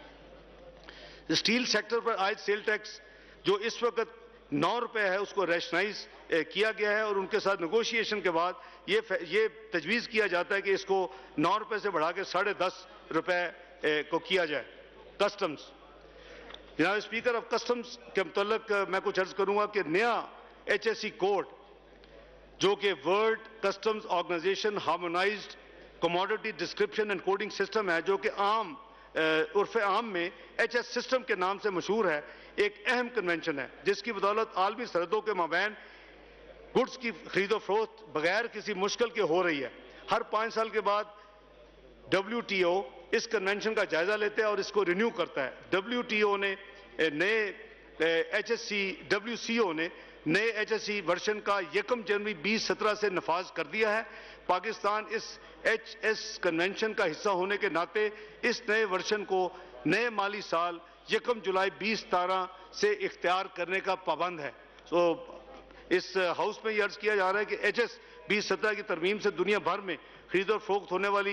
اسٹیل سیکٹر پر عائد سیل ٹیکس جو اس وقت نو روپے ہے اس کو ریشنائز کیا گیا ہے اور ان کے ساتھ نیگوشیشن کے بعد یہ یہ تجویز کیا جاتا ہے کہ اس کو نو روپے سے بڑھا کے ساڑھے دس روپے کو کیا جائے. کسٹمز، جناب اسپیکر، اب کسٹمز کے متعلق میں کچھ عرض کروں گا کہ نیا ایچ ایس سی کوڈ جو کہ World Customs Organization Harmonized Commodity Description and Coding System ہے جو کہ عام عرف عام میں ایچ ایس سسٹم کے نام سے مشہور ہے، ایک اہم کنونشن ہے جس کی بدولت عالمی سرحدوں کے مابین گڈز کی خرید و فروخت بغیر کسی مشکل کے ہو رہی ہے. ہر پانچ سال کے بعد ڈبلیو ٹی او اس کنونشن کا جائزہ لیتا ہے اور اس کو رینیو کرتا ہے. ڈبلیو ٹی او نے نئے H S C W C O نے نئے ایچ ایس سی ورشن کا یکم جنوری بیس سترہ سے نفاذ کر دیا ہے. پاکستان اس ایچ ایس کنونشن کا حصہ ہونے کے ناطے اس نئے ورشن کو نئے مالی سال یکم جولائی بیس ستارہ سے اختیار کرنے کا پابند ہے. سو اس ہاؤس میں یہ عرض کیا جا رہا ہے کہ ایچ ایس بیس سترہ کی ترمیم سے دنیا بھر میں خرید و فروخت ہونے والی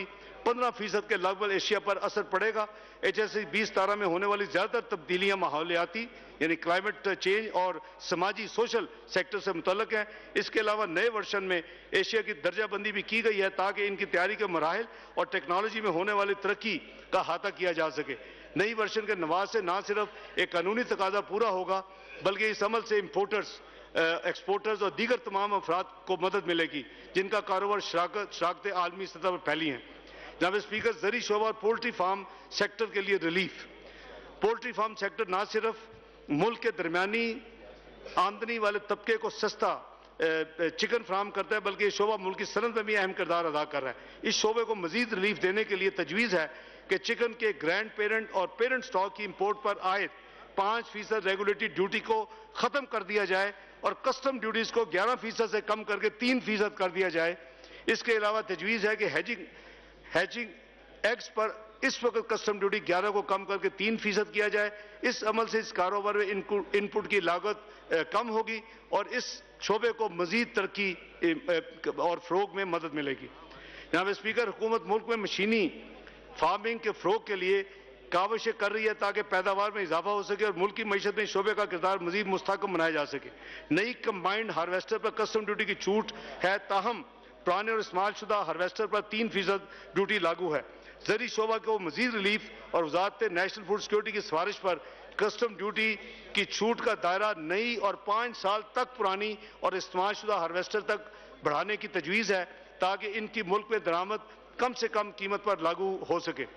پندرہ فیصد کے لگ بھگ ایشیا پر اثر پڑے گا۔ ایچ ایس ای بیس ستارہ میں ہونے والی زیادہ تر تبدیلیاں ماحولیاتی یعنی کلائمیٹ چینج اور سماجی سوشل سیکٹر سے متعلق ہیں۔ اس کے علاوہ نئے ورژن میں ایشیا کی درجہ بندی بھی کی گئی ہے تاکہ ان کی تیاری کے مراحل اور ٹیکنالوجی میں ہونے والی ترقی کا احاطہ کیا جا سکے۔ نئی ورژن کے نواز سے نہ صرف ایک قانونی تقاضا پورا ہوگا بلکہ اس عمل سے امپورٹرز ایکسپورٹرز اور دیگر تمام افراد کو مدد ملے گی جن کا کاروبار شراکتیں عالمی سطح پر پھیلی ہیں۔ جناب اسپیکر، زرعی شعبہ اور پولٹری فارم سیکٹر کے لیے ریلیف۔ پولٹری فارم سیکٹر نہ صرف ملک کے درمیانی آمدنی والے طبقے کو سستا چکن فراہم کرتا ہے بلکہ یہ شعبہ ملک کی صنعت میں بھی اہم کردار ادا کر رہا ہے۔ اس شعبے کو مزید ریلیف دینے کے لیے تجویز ہے کہ چکن کے گرینڈ پیرنٹ اور پیرنٹ سٹاک کی امپورٹ پر عائد پانچ فیصد ریگولیٹری ڈیوٹی کو ختم کر دیا جائے اور کسٹم ڈیوٹیز کو گیارہ فیصد سے کم کر کے تین فیصد کر دیا جائے۔ اس کے علاوہ تجویز ہے کہ ہیجنگ ہیجنگ ایگز پر اس وقت کسٹم ڈیوٹی گیارہ کو کم کر کے تین فیصد کیا جائے۔ اس عمل سے اس کاروبار میں ان پٹ کی لاگت کم ہوگی اور اس شعبے کو مزید ترقی اور فروغ میں مدد ملے گی۔ جناب اسپیکر، حکومت ملک میں مشینی فارمنگ کے فروغ کے لیے کاوشیں کر رہی ہے تاکہ پیداوار میں اضافہ ہو سکے اور ملک کی معیشت میں اس شعبے کا کردار مزید مستحکم بنایا جا سکے۔ نئی کمبائنڈ ہارویسٹر پر کسٹم ڈیوٹی کی چھوٹ ہے تاہم پرانے اور استعمال شدہ ہارویسٹر پر تین فیصد ڈیوٹی لاگو ہے۔ زرعی شعبہ کو مزید ریلیف اور وزارت نیشنل فوڈ سیکورٹی کی سفارش پر کسٹم ڈیوٹی کی چھوٹ کا دائرہ نئی اور پانچ سال تک پرانی اور استعمال شدہ ہارویسٹر تک بڑھانے کی تجویز ہے تاکہ ان کی ملک میں درآمد کم سے کم قیمت پر لاگو ہو سکے۔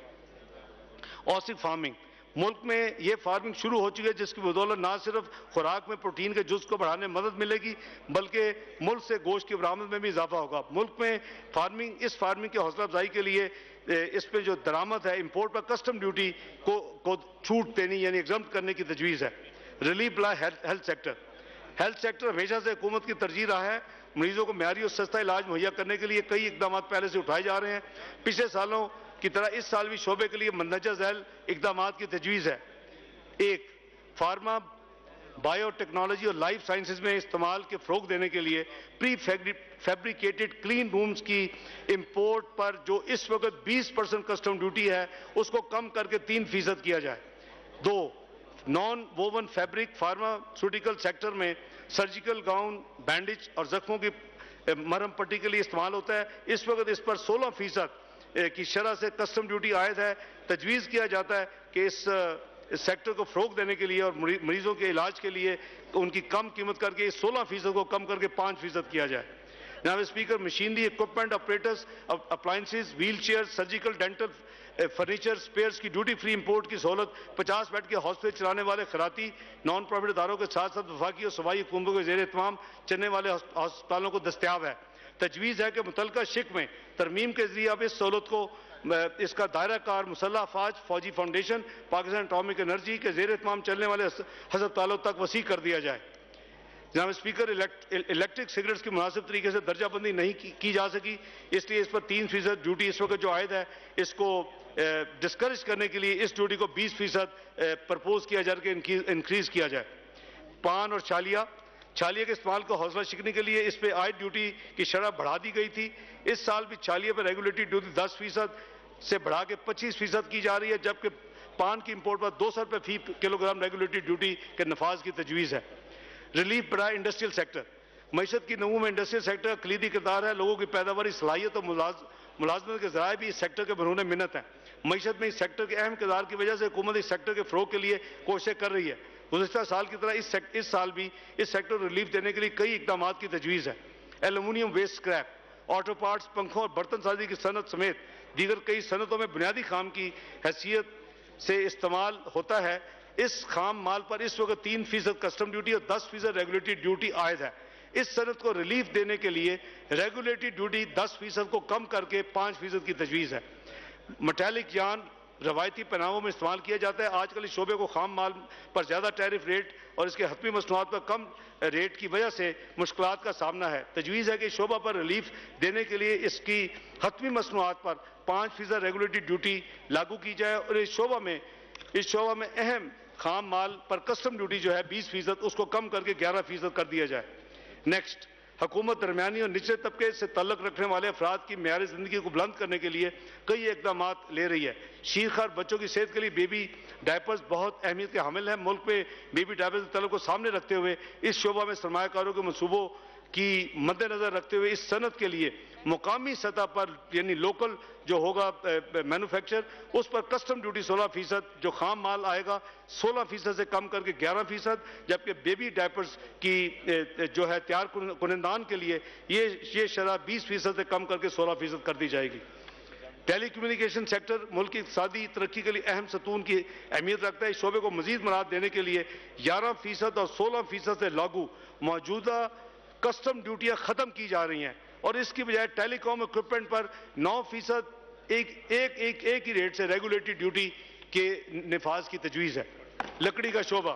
اوسک فارمنگ، ملک میں یہ فارمنگ شروع ہو چکی ہے جس کی بدولت نہ صرف خوراک میں پروٹین کے جز کو بڑھانے میں مدد ملے گی بلکہ ملک سے گوشت کی برآمد میں بھی اضافہ ہوگا۔ ملک میں فارمنگ اس فارمنگ کی حوصلہ افزائی کے لیے اس پہ جو درآمد ہے امپورٹ پر کسٹم ڈیوٹی کو کو چھوٹ دینی یعنی ایگزمپٹ کرنے کی تجویز ہے۔ ریلیف بلا ہیلتھ سیکٹر، ہیلتھ سیکٹر ہمیشہ سے حکومت کی ترجیح رہا ہے۔ مریضوں کو معیاری اور سستا علاج مہیا کرنے کے لیے کئی اقدامات پہلے سے اٹھائے جا رہے ہیں۔ پچھلے سالوں کی طرح اس سال بھی شعبے کے لیے مندرجہ ذیل اقدامات کی تجویز ہے۔ ایک، فارما بائیو ٹیکنالوجی اور لائف سائنسز میں استعمال کے فروغ دینے کے لیے پری فیبریکیٹڈ کلین رومز کی امپورٹ پر جو اس وقت بیس پرسنٹ کسٹم ڈیوٹی ہے اس کو کم کر کے تین فیصد کیا جائے۔ دو، non woven fabric pharmaceutical sector میں سرجیکل گاؤن، بینڈیج اور زخموں کی مرہم پٹی کے لیے استعمال ہوتا ہے۔ اس وقت اس پر سولہ فیصد کی شرح سے کسٹم ڈیوٹی عائد ہے۔ تجویز کیا جاتا ہے کہ اس سیکٹر کو فروغ دینے کے لیے اور مریضوں کے علاج کے لیے ان کی کم قیمت کر کے سولہ فیصد کو کم کر کے پانچ فیصد کیا جائے۔ جناب speaker, machinery equipment operators, appliances, wheelchair, surgical dental furniture spares کی ڈیوٹی فری امپورٹ کی سہولت پچاس بیڈ کے ہاسپٹل چلانے والے خیراتی نان پروفٹ اداروں کے ساتھ ساتھ وفاقی اور صوبائی حکومتوں کے زیر اہتمام چلنے والے ہسپتالوں کو دستیاب ہے۔ تجویز ہے کہ متعلقہ شق میں ترمیم کے ذریعے اب اس سہولت کو اس کا دائرہ کار مسلح افواج، فوجی فاؤنڈیشن، پاکستان اٹامک انرجی کے زیر اہتمام چلنے والے ہسپتالوں تک وسیع کر دیا جائے۔ جناب اسپیکر، الیکٹرک سگریٹس کی مناسب طریقے سے درجہ بندی نہیں کی جا سکی اس لیے اس پر تین فیصد ڈیوٹی اس وقت جو عائد ہے اس کو ڈسکریج کرنے کے لیے اس ڈیوٹی کو بیس فیصد پرپوز کیا جا کے انکریز کیا جائے۔ پان اور چھالیا، چھالیے کے استعمال کو حوصلہ شکنی کے لیے اس پہ عائد ڈیوٹی کی شرح بڑھا دی گئی تھی۔ اس سال بھی چھالیے پہ ریگولیٹری ڈیوٹی دس فیصد سے بڑھا کے پچیس فیصد کی جا رہی ہے جبکہ پان کی امپورٹ پر دو سو روپے فی کلو گرام ریگولیٹری ڈیوٹی کے نفاذ کی تجویز ہے۔ ریلیف برائے انڈسٹریل سیکٹر، معیشت کی نمو میں انڈسٹریل سیکٹر کا کلیدی کردار ہے۔ لوگوں کی پیداواری صلاحیت اور ملازمت کے ذرائع بھی اس سیکٹر کے برہنہ منت ہیں۔ معیشت میں اس سیکٹر کے اہم کردار کی وجہ سے حکومت اس سیکٹر کے فروغ کے لیے کوششیں کر رہی ہے۔ گزشتہ سال کی طرح اس اس سال بھی اس سیکٹر کو ریلیف دینے کے لیے کئی اقدامات کی تجویز ہے۔ Aluminium waste scrap, auto parts, پنکھوں اور برتن سازی کی صنعت سمیت دیگر کئی صنعتوں میں بنیادی خام کی حیثیت سے استعمال ہوتا ہے۔ اس خام مال پر اس وقت تین فیصد کسٹم ڈیوٹی اور دس فیصد ریگولیٹری ڈیوٹی عائد ہے۔ اس صنعت کو ریلیف دینے کے لیے ریگولیٹری ڈیوٹی دس فیصد کو کم کر کے پانچ فیصد کی تجویز ہے۔ میٹالک یان روایتی پہناؤں میں استعمال کیا جاتا ہے۔ آج کل اس شعبے کو خام مال پر زیادہ ٹیرف ریٹ اور اس کے حتمی مصنوعات پر کم ریٹ کی وجہ سے مشکلات کا سامنا ہے۔ تجویز ہے کہ اس شعبہ پر ریلیف دینے کے لیے اس کی حتمی مصنوعات پر پانچ فیصد ریگولیٹری ڈیوٹی لاگو کی جائے اور اس شعبہ میں اس شعبہ میں اہم خام مال پر کسٹم ڈیوٹی جو ہے بیس فیصد اس کو کم کر کے گیارہ فیصد کر دیا جائے۔ نیکسٹ، حکومت درمیانی اور نچلے طبقے سے تعلق رکھنے والے افراد کی معیار زندگی کو بلند کرنے کے لیے کئی اقدامات لے رہی ہے۔ شیرخوار بچوں کی صحت کے لیے بیبی ڈائپرز بہت اہمیت کے حامل ہیں۔ ملک میں بیبی ڈائپرز کے طلب کو سامنے رکھتے ہوئے اس شعبہ میں سرمایہ کاروں کے منصوبوں کی مد نظر رکھتے ہوئے اس صنعت کے لیے مقامی سطح پر یعنی لوکل جو ہوگا مینوفیکچر اس پر کسٹم ڈیوٹی سولہ فیصد جو خام مال آئے گا سولہ فیصد سے کم کر کے گیارہ فیصد، جبکہ بیبی ڈائپرز کی جو ہے تیار کنندان کے لیے یہ یہ شرح بیس فیصد سے کم کر کے سولہ فیصد کر دی جائے گی۔ ٹیلی کمیونیکیشن سیکٹر ملک کی اقتصادی ترقی کے لیے اہم ستون کی اہمیت رکھتا ہے۔ اس شعبے کو مزید مراعات دینے کے لیے گیارہ فیصد اور سولہ فیصد سے لاگو موجودہ کسٹم ڈیوٹیاں ختم کی جا رہی ہیں اور اس کی بجائے ٹیلی کام اکوپمنٹ پر نو فیصد ایک ایک ایک ایک ہی ریٹ سے ریگولیٹری ڈیوٹی کے نفاذ کی تجویز ہے۔ لکڑی کا شعبہ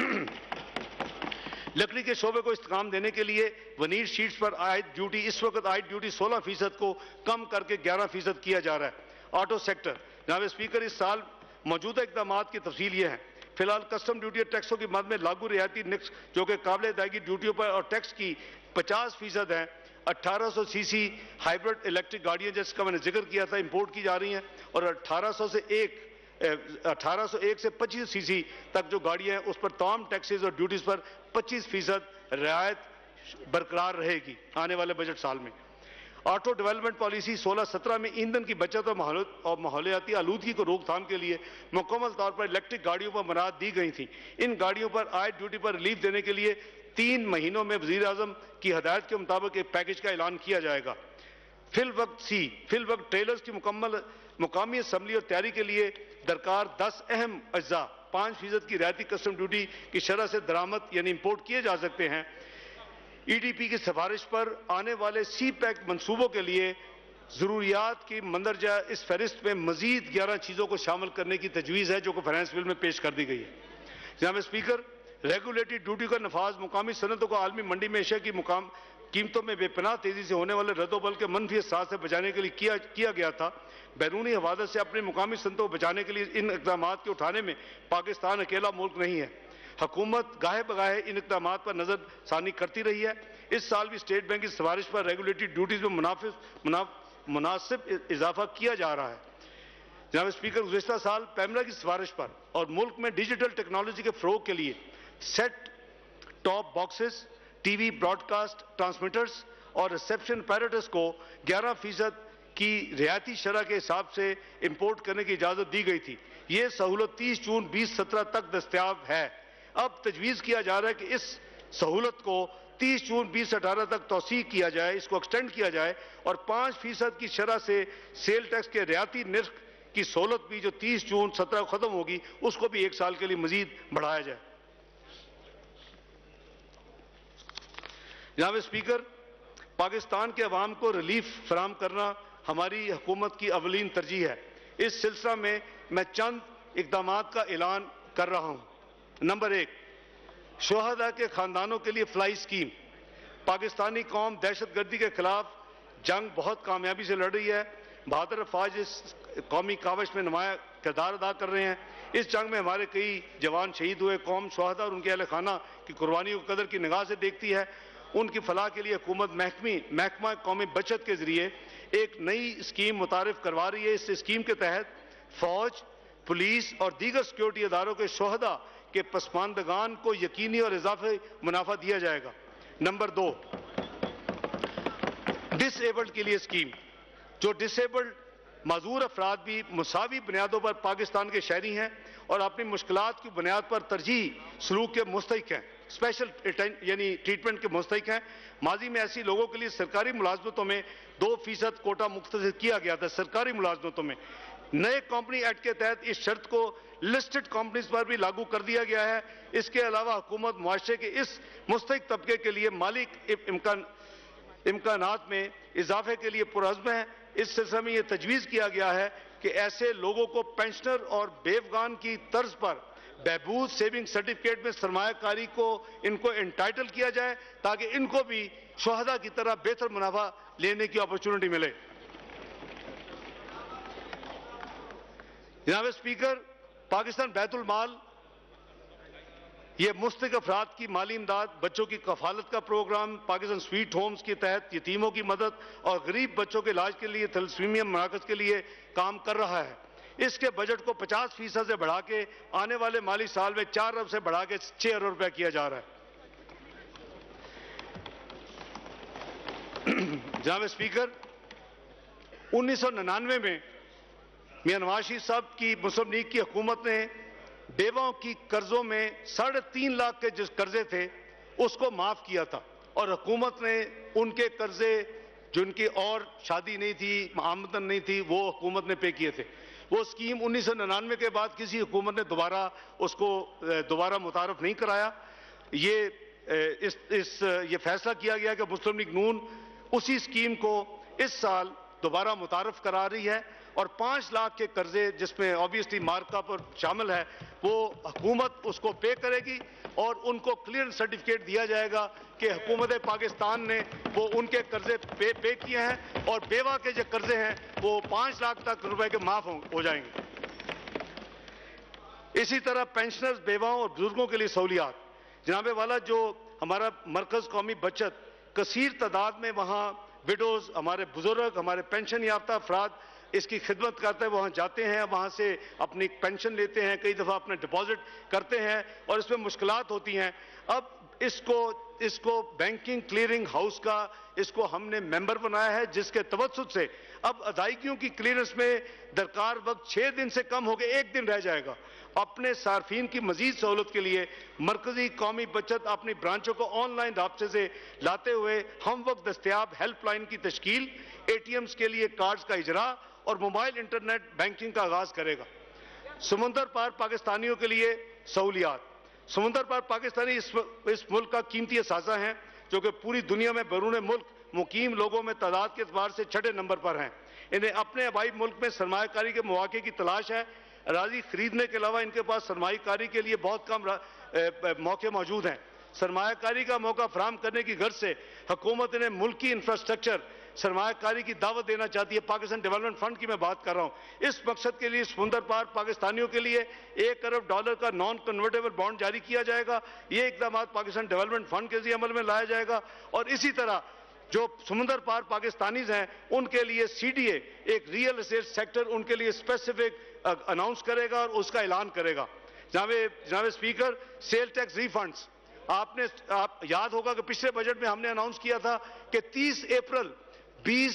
لکڑی کے شعبے کو استحکام دینے کے لیے ونیر شیٹس پر عائد ڈیوٹی اس وقت عائد ڈیوٹی سولہ فیصد کو کم کر کے گیارہ فیصد کیا جا رہا ہے۔ آٹو سیکٹر جناب اسپیکر اس سال موجودہ اقدامات کی تفصیل یہ ہے۔ فی الحال کسٹم ڈیوٹی اور ٹیکسوں کی مد میں لاگو رعایتی نقص جو کہ قابل ادائیگی ڈیوٹیوں پر اور ٹیکس کی پچاس فیصد ہیں، اٹھارہ سو سی سی ہائیبرڈ الیکٹرک گاڑیاں جس کا میں نے ذکر کیا تھا امپورٹ کی جا رہی ہیں اور اٹھارہ سو سے ایک اٹھارہ سو ایک سے پچیس سی سی تک جو گاڑیاں ہیں اس پر تمام ٹیکسز اور ڈیوٹیز پر پچیس فیصد رعایت برقرار رہے گی آنے والے بجٹ سال میں۔ آٹو ڈیولپمنٹ پالیسی سولہ سترہ میں ایندھن کی بچت اور ماحولیاتی آلودگی کو روک تھام کے لیے مکمل طور پر الیکٹرک گاڑیوں پر مناد دی گئی تھیں۔ ان گاڑیوں پر عائد ڈیوٹی پر ریلیف دینے کے لیے تین مہینوں میں وزیر اعظم کی ہدایت کے مطابق ایک پیکج کا اعلان کیا جائے گا۔ فی الوقت سی فی الوقت ٹریلرز کی مکمل مقامی اسمبلی اور تیاری کے لیے درکار دس اہم اجزاء پانچ فیصد کی رعایتی کسٹم ڈیوٹی کی شرح سے درآمد یعنی امپورٹ کیے جا سکتے ہیں۔ ای ڈی پی کی سفارش پر آنے والے سی پیک منصوبوں کے لیے ضروریات کی مندرجہ اس فہرست میں مزید گیارہ چیزوں کو شامل کرنے کی تجویز ہے جو کہ فائنانس بل میں پیش کر دی گئی ہے۔ جناب اسپیکر ریگولیٹری ڈیوٹی کا نفاذ مقامی صنعتوں کو عالمی منڈی میں اشیاء کی مقام قیمتوں میں بے پناہ تیزی سے ہونے والے رد و بدل کے منفی اثرات سے بچانے کے لیے کیا کیا گیا تھا۔ بیرونی حوادث سے اپنے مقامی صنعتوں کو بچانے کے لیے ان اقدامات کے اٹھانے میں پاکستان اکیلا ملک نہیں ہے۔ حکومت گاہے بگاہے ان اقدامات پر نظر ثانی کرتی رہی ہے۔ اس سال بھی اسٹیٹ بینک کی سفارش پر ریگولیٹری ڈیوٹیز میں منافذ مناسب اضافہ کیا جا رہا ہے۔ جناب اسپیکر گزشتہ سال پیمرا کی سفارش پر اور ملک میں ڈیجیٹل ٹیکنالوجی کے فروغ کے لیے set top boxes T V broadcast transmitters اور ریسیپشن پیراٹس کو گیارہ فیصد کی رعایتی شرح کے حساب سے امپورٹ کرنے کی اجازت دی گئی تھی۔ یہ سہولت تیس جون بیس سترہ تک دستیاب ہے۔ اب تجویز کیا جا رہا ہے کہ اس سہولت کو تیس جون بیس اٹھارہ تک توسیع کیا جائے، اس کو ایکسٹینڈ کیا جائے اور پانچ فیصد کی شرح سے سیل ٹیکس کے رعایتی نرخ کی سہولت بھی جو تیس جون سترہ کو ختم ہوگی اس کو بھی ایک سال کے لیے مزید بڑھایا جائے۔ جناب اسپیکر پاکستان کے عوام کو ریلیف فراہم کرنا ہماری حکومت کی اولین ترجیح ہے۔ اس سلسلہ میں میں چند اقدامات کا اعلان کر رہا ہوں۔ نمبر ایک، شہداء کے خاندانوں کے لیے فلائی اسکیم۔ پاکستانی قوم دہشت گردی کے خلاف جنگ بہت کامیابی سے لڑ رہی ہے۔ بہادر افواج اس قومی کاوش میں نمایاں کردار ادا کر رہے ہیں۔ اس جنگ میں ہمارے کئی جوان شہید ہوئے۔ قوم شہداء اور ان کے اہل خانہ کی قربانیوں کو قدر کی نگاہ سے دیکھتی ہے۔ ان کی فلاح کے لیے حکومت محکمی محکمہ قومی بچت کے ذریعے ایک نئی اسکیم متعارف کروا رہی ہے۔ اس اسکیم کے تحت فوج، پولیس اور دیگر سیکیورٹی اداروں کے شہداء کے پسماندگان کو یقینی اور اضافی منافع دیا جائے گا۔ نمبر دو، ڈس ایبلڈ کے لیے اسکیم۔ جو ڈس ایبلڈ معذور افراد بھی مساوی بنیادوں پر پاکستان کے شہری ہیں اور اپنی مشکلات کی بنیاد پر ترجیحی سلوک کے مستحق ہیں، اسپیشل یعنی ٹریٹمنٹ کے مستحق ہیں۔ ماضی میں ایسی لوگوں کے لیے سرکاری ملازمتوں میں دو فیصد کوٹا مختصر کیا گیا تھا۔ سرکاری ملازمتوں میں نئے کمپنی ایکٹ کے تحت اس شرط کو لسٹڈ کمپنیز پر بھی لاگو کر دیا گیا ہے۔ اس کے علاوہ حکومت معاشرے کے اس مستحق طبقے کے لیے مالی امکان امکانات میں اضافے کے لیے پرعزم ہے۔ اس سلسلے میں یہ تجویز کیا گیا ہے کہ ایسے لوگوں کو پینشنر اور بیوگان کی طرز پر بہبود سیونگ سرٹیفکیٹ میں سرمایہ کاری کو ان کو انٹائٹل کیا جائے تاکہ ان کو بھی شہداء کی طرح بہتر منافع لینے کی اپرچونٹی ملے۔ جناب اسپیکر پاکستان بیت المال یہ مستحق افراد کی مالی امداد، بچوں کی کفالت کا پروگرام، پاکستان سویٹ ہومز کے تحت یتیموں کی مدد اور غریب بچوں کے علاج کے لیے تھیلیسیمیا مراکز کے لیے کام کر رہا ہے۔ اس کے بجٹ کو پچاس فیصد سے بڑھا کے آنے والے مالی سال میں چار ارب سے بڑھا کے چھ ارب روپے کیا جا رہا ہے۔ جناب اسپیکر، انیس سو ننانوے میں میاں نواز شریف صاحب کی مسلم لیگ کی حکومت نے بیواؤں کی قرضوں میں ساڑھے تین لاکھ کے جس قرضے تھے اس کو معاف کیا تھا، اور حکومت نے ان کے قرضے جن کی اور شادی نہیں تھی، آمدن نہیں تھی، وہ حکومت نے پے کیے تھے۔ وہ اسکیم انیس سو ننانوے کے بعد کسی حکومت نے دوبارہ اس کو دوبارہ متعارف نہیں کرایا۔ یہ اس, اس یہ فیصلہ کیا گیا کہ مسلم لیگ نون اسی اسکیم کو اس سال دوبارہ متعارف کرا رہی ہے، اور پانچ لاکھ کے قرضے جس میں آبویسلی مارک اپ اور شامل ہے وہ حکومت اس کو پے کرے گی، اور ان کو کلیئرنس سرٹیفکیٹ دیا جائے گا کہ حکومت پاکستان نے وہ ان کے قرضے پے پے کیے ہیں، اور بیوہ کے جو قرضے ہیں وہ پانچ لاکھ تک روپے کے معاف ہو جائیں گے۔ اسی طرح پینشنرز، بیواؤں اور بزرگوں کے لیے سہولیات۔ جناب والا، جو ہمارا مرکز قومی بچت کثیر تعداد میں وہاں وڈوز، ہمارے بزرگ، ہمارے پینشن یافتہ افراد اس کی خدمت کرتے ہیں، وہاں جاتے ہیں، وہاں سے اپنی پینشن لیتے ہیں، کئی دفعہ اپنے ڈپازٹ کرتے ہیں، اور اس میں مشکلات ہوتی ہیں۔ اب اس کو اس کو بینکنگ کلیئرنگ ہاؤس کا اس کو ہم نے ممبر بنایا ہے، جس کے توسط سے اب ادائیگیوں کی کلیئرنس میں درکار وقت چھ دن سے کم ہو کے ایک دن رہ جائے گا۔ اپنے صارفین کی مزید سہولت کے لیے مرکزی قومی بچت اپنی برانچوں کو آن لائن رابطے سے لاتے ہوئے ہم وقت دستیاب ہیلپ لائن کی تشکیل، اے ٹی ایمز کے لیے کارڈز کا اجرا اور موبائل انٹرنیٹ بینکنگ کا آغاز کرے گا۔ سمندر پار پاکستانیوں کے لیے سہولیات۔ سمندر پار پاکستانی اس اس ملک کا قیمتی اثاثہ ہیں، جو کہ پوری دنیا میں بیرون ملک مقیم لوگوں میں تعداد کے اعتبار سے چھٹے نمبر پر ہیں۔ انہیں اپنے آبائی ملک میں سرمایہ کاری کے مواقع کی تلاش ہے۔ اراضی خریدنے کے علاوہ ان کے پاس سرمایہ کاری کے لیے بہت کم موقع موجود ہیں۔ سرمایہ کاری کا موقع فراہم کرنے کی غرض سے حکومت نے ملکی انفراسٹرکچر سرمایہ کاری کی دعوت دینا چاہتی ہے۔ پاکستان ڈیولپمنٹ فنڈ کی میں بات کر رہا ہوں۔ اس مقصد کے لیے سمندر پار پاکستانیوں کے لیے ایک ارب ڈالر کا نان کنورٹیبل بانڈ جاری کیا جائے گا۔ یہ اقدامات پاکستان ڈیولپمنٹ فنڈ کے ذریعے عمل میں لایا جائے گا، اور اسی طرح جو سمندر پار پاکستانیز ہیں ان کے لیے سی ڈی اے ایک ریئل اسٹیٹ سیکٹر ان کے لیے اسپیسیفک اناؤنس کرے گا اور اس کا اعلان کرے گا۔ جناب جناب اسپیکر، سیل ٹیکس ریفنڈز، آپ نے آپ یاد ہوگا کہ پچھلے بجٹ میں ہم نے اناؤنس کیا تھا کہ تیس اپریل بیس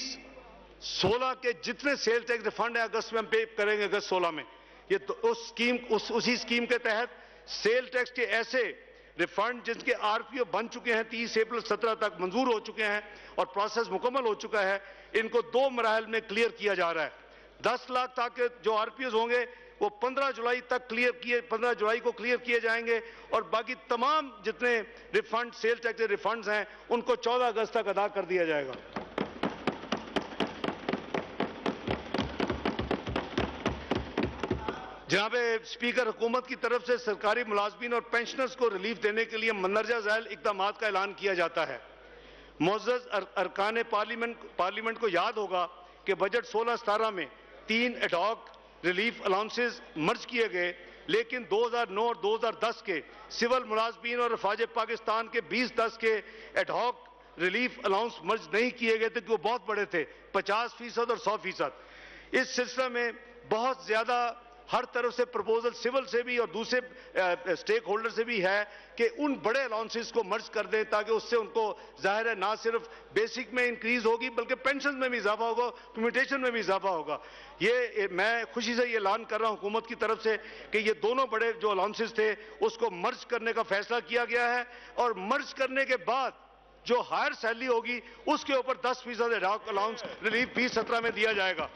سولہ کے جتنے سیل ٹیکس ریفنڈ ہیں اگست میں ہم پے کریں گے، اگست سولہ میں۔ یہ اس اسکیم اس اسی اسکیم کے تحت سیل ٹیکس کے ایسے ریفنڈ جن کے آر پی او بن چکے ہیں تیس اپریل سترہ تک منظور ہو چکے ہیں اور پروسیس مکمل ہو چکا ہے، ان کو دو مراحل میں کلیئر کیا جا رہا ہے۔ دس لاکھ تک جو آر پی اوز ہوں گے وہ پندرہ جولائی تک کلیئر کیے پندرہ جولائی کو کلیئر کیے جائیں گے، اور باقی تمام جتنے ریفنڈ سیل ٹیکس ریفنڈز ہیں ان کو چودہ اگست تک ادا کر دیا جائے گا۔ جناب اسپیکر، حکومت کی طرف سے سرکاری ملازمین اور پینشنرز کو ریلیف دینے کے لیے مندرجہ ذیل اقدامات کا اعلان کیا جاتا ہے۔ معزز ارکان پارلیمنٹ پارلیمنٹ کو یاد ہوگا کہ بجٹ سولہ ستارہ میں تین ad hoc relief allowances merge کیے گئے، لیکن دو ہزار نو اور دو ہزار دس کے سول ملازمین اور افواج پاکستان کے بیس دس کے ad hoc relief allowance merge نہیں کیے گئے تھے کہ وہ بہت بڑے تھے، پچاس فیصد اور سو فیصد۔ اس سلسلہ میں بہت زیادہ ہر طرف سے پروپوزل سول سے بھی اور دوسرے سٹیک ہولڈر سے بھی ہے کہ ان بڑے الاؤنسز کو مرج کر دیں، تاکہ اس سے ان کو ظاہر ہے نہ صرف بیسک میں انکریز ہوگی بلکہ پینشن میں بھی اضافہ ہوگا، کمیوٹیشن میں بھی اضافہ ہوگا۔ یہ میں خوشی سے یہ اعلان کر رہا ہوں حکومت کی طرف سے کہ یہ دونوں بڑے جو الاؤنسز تھے اس کو مرج کرنے کا فیصلہ کیا گیا ہے، اور مرج کرنے کے بعد جو ہائر سیلری ہوگی اس کے اوپر دس فیصد الاؤنس ریلیف بیس سترہ میں دیا جائے گا۔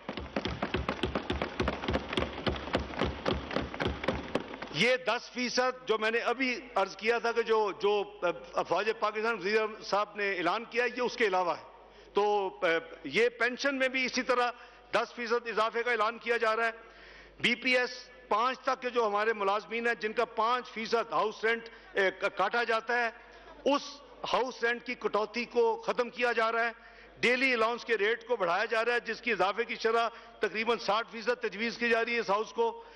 یہ دس فیصد جو میں نے ابھی عرض کیا تھا کہ جو جو افواج پاکستان وزیر صاحب نے اعلان کیا ہے یہ اس کے علاوہ ہے، تو یہ پینشن میں بھی اسی طرح دس فیصد اضافے کا اعلان کیا جا رہا ہے۔ بی پی ایس پانچ تک کے جو ہمارے ملازمین ہیں جن کا پانچ فیصد ہاؤس رینٹ کاٹا جاتا ہے، اس ہاؤس رینٹ کی کٹوتی کو ختم کیا جا رہا ہے۔ ڈیلی الاؤنس کے ریٹ کو بڑھایا جا رہا ہے، جس کی اضافے کی شرح تقریباً ساٹھ فیصد تجویز کی جا رہی ہے اس ہاؤس کو۔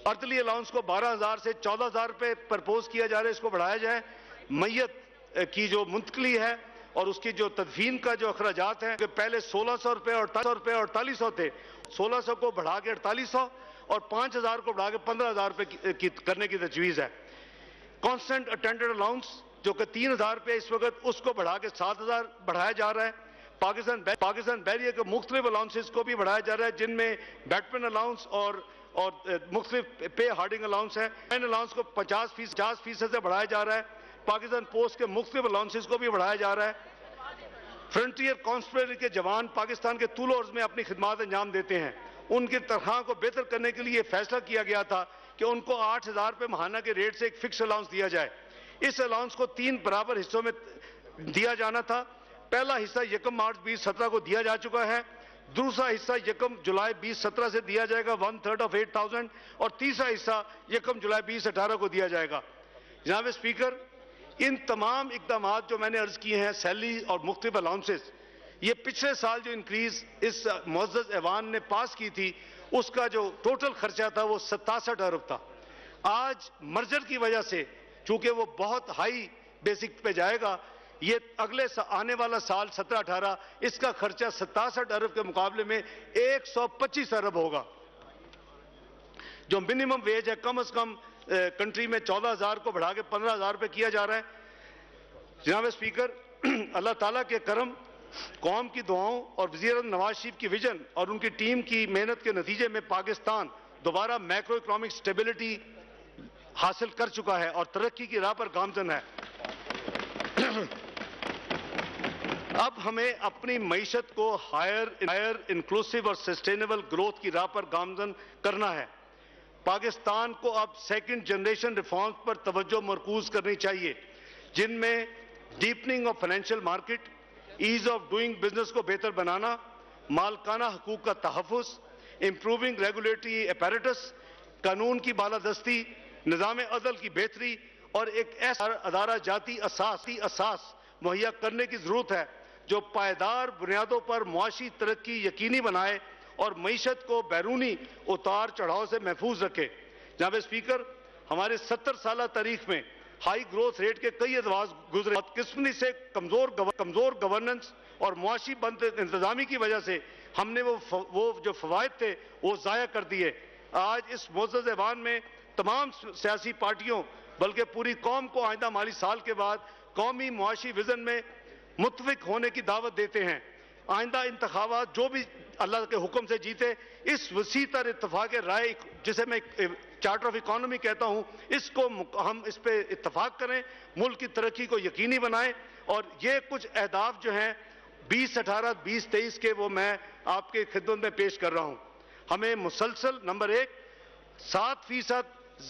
ارتلی الاؤنس کو بارہ ہزار سے چودہ ہزار روپے پرپوز کیا جا رہا ہے، اس کو بڑھایا جائے۔ میت کی جو منتقلی ہے اور اس کی جو تدفین کا جو اخراجات ہیں کہ پہلے سولہ سو روپے اور اٹھائیس سو روپے اور اڑتالیس سو تھے، سولہ سو کو بڑھا کے اڑتالیس سو اور پانچ ہزار کو بڑھا کے پندرہ ہزار روپے کرنے کی تجویز ہے۔ کانسٹنٹ اٹینڈنٹ الاؤنس جو کہ تین ہزار روپے اس وقت، اس کو بڑھا کے سات ہزار بڑھایا جا رہا ہے۔ پاکستان پاکستان بیریئر کے مختلف الاؤنسز کو بھی بڑھایا جا رہا ہے، جن میں بیٹمن الاؤنس اور اور مختلف پے ہارڈنگ الاؤنس ہے۔ این الاؤنس کو پچاس فیصد پچاس فیصد سے بڑھایا جا رہا ہے۔ پاکستان پوسٹ کے مختلف الاؤنسز کو بھی بڑھایا جا رہا ہے۔ فرنٹیئر کانسٹیبلری کے جوان پاکستان کے طول و عرض میں اپنی خدمات انجام دیتے ہیں، ان کی تنخواہ کو بہتر کرنے کے لیے فیصلہ کیا گیا تھا کہ ان کو آٹھ ہزار روپے ماہانہ کے ریٹ سے ایک فکس الاؤنس دیا جائے۔ اس الاؤنس کو تین برابر حصوں میں دیا جانا تھا۔ پہلا حصہ یکم مارچ بیس سترہ کو دیا جا چکا ہے، دوسرا حصہ یکم جولائی بیس سترہ سے دیا جائے گا one third of eight thousand, اور تیسرا حصہ یکم جولائی بیس اٹھارہ کو دیا جائے گا۔ جناب اسپیکر، ان تمام اقدامات جو میں نے عرض کیے ہیں، سیلری اور مختلف الاؤنسز، یہ پچھلے سال جو انکریز اس معزز ایوان نے پاس کی تھی اس کا جو ٹوٹل خرچہ تھا وہ ستاسٹھ ارب تھا۔ آج مرجر کی وجہ سے چونکہ وہ بہت ہائی بیسک پہ جائے گا، یہ اگلے آنے والا سال سترہ اٹھارہ اس کا خرچہ ستاسٹھ ارب کے مقابلے میں ایک سو پچیس ارب ہوگا۔ جو منیمم ویج ہے کم از کم کنٹری میں چودہ ہزار کو بڑھا کے پندرہ ہزار روپے کیا جا رہا ہے۔ جناب اسپیکر، اللہ تعالیٰ کے کرم، قوم کی دعاؤں اور وزیر اعظم نواز شریف کی ویژن اور ان کی ٹیم کی محنت کے نتیجے میں پاکستان دوبارہ میکرو اکنامک سٹیبلٹی حاصل کر چکا ہے اور ترقی کی راہ پر گامزن ہے۔ اب ہمیں اپنی معیشت کو ہائر ہائر انکلوسیو اور سسٹینیبل گروتھ کی راہ پر گامزن کرنا ہے۔ پاکستان کو اب سیکنڈ جنریشن ریفارمز پر توجہ مرکوز کرنی چاہیے، جن میں deepening of financial market, ease of doing business کو بہتر بنانا، مالکانہ حقوق کا تحفظ، امپروونگ ریگولیٹری اپیریٹس، قانون کی بالادستی، نظام عدل کی بہتری اور ایک ایسا ادارہ جاتی اساسی اساس مہیا کرنے کی ضرورت ہے جو پائیدار بنیادوں پر معاشی ترقی یقینی بنائے اور معیشت کو بیرونی اتار چڑھاؤ سے محفوظ رکھے۔ جناب اسپیکر، ہمارے ستر سالہ تاریخ میں ہائی گروتھ ریٹ کے کئی ادوار گزرے، بدقسمتی سے کمزور کمزور گورننس اور معاشی بند انتظامی کی وجہ سے ہم نے وہ وہ جو فوائد تھے وہ ضائع کر دیے۔ آج اس معزز ایوان میں تمام سیاسی پارٹیوں بلکہ پوری قوم کو آئندہ مالی سال کے بعد قومی معاشی ویژن میں متفق ہونے کی دعوت دیتے ہیں۔ آئندہ انتخابات جو بھی اللہ کے حکم سے جیتے، اس وسیع تر اتفاق رائے جسے میں چارٹر آف اکانومی کہتا ہوں، اس کو ہم اس پہ اتفاق کریں، ملک کی ترقی کو یقینی بنائیں، اور یہ کچھ اہداف جو ہیں بیس اٹھارہ بیس تیئیس کے وہ میں آپ کے خدمت میں پیش کر رہا ہوں۔ ہمیں مسلسل نمبر ایک سات فیصد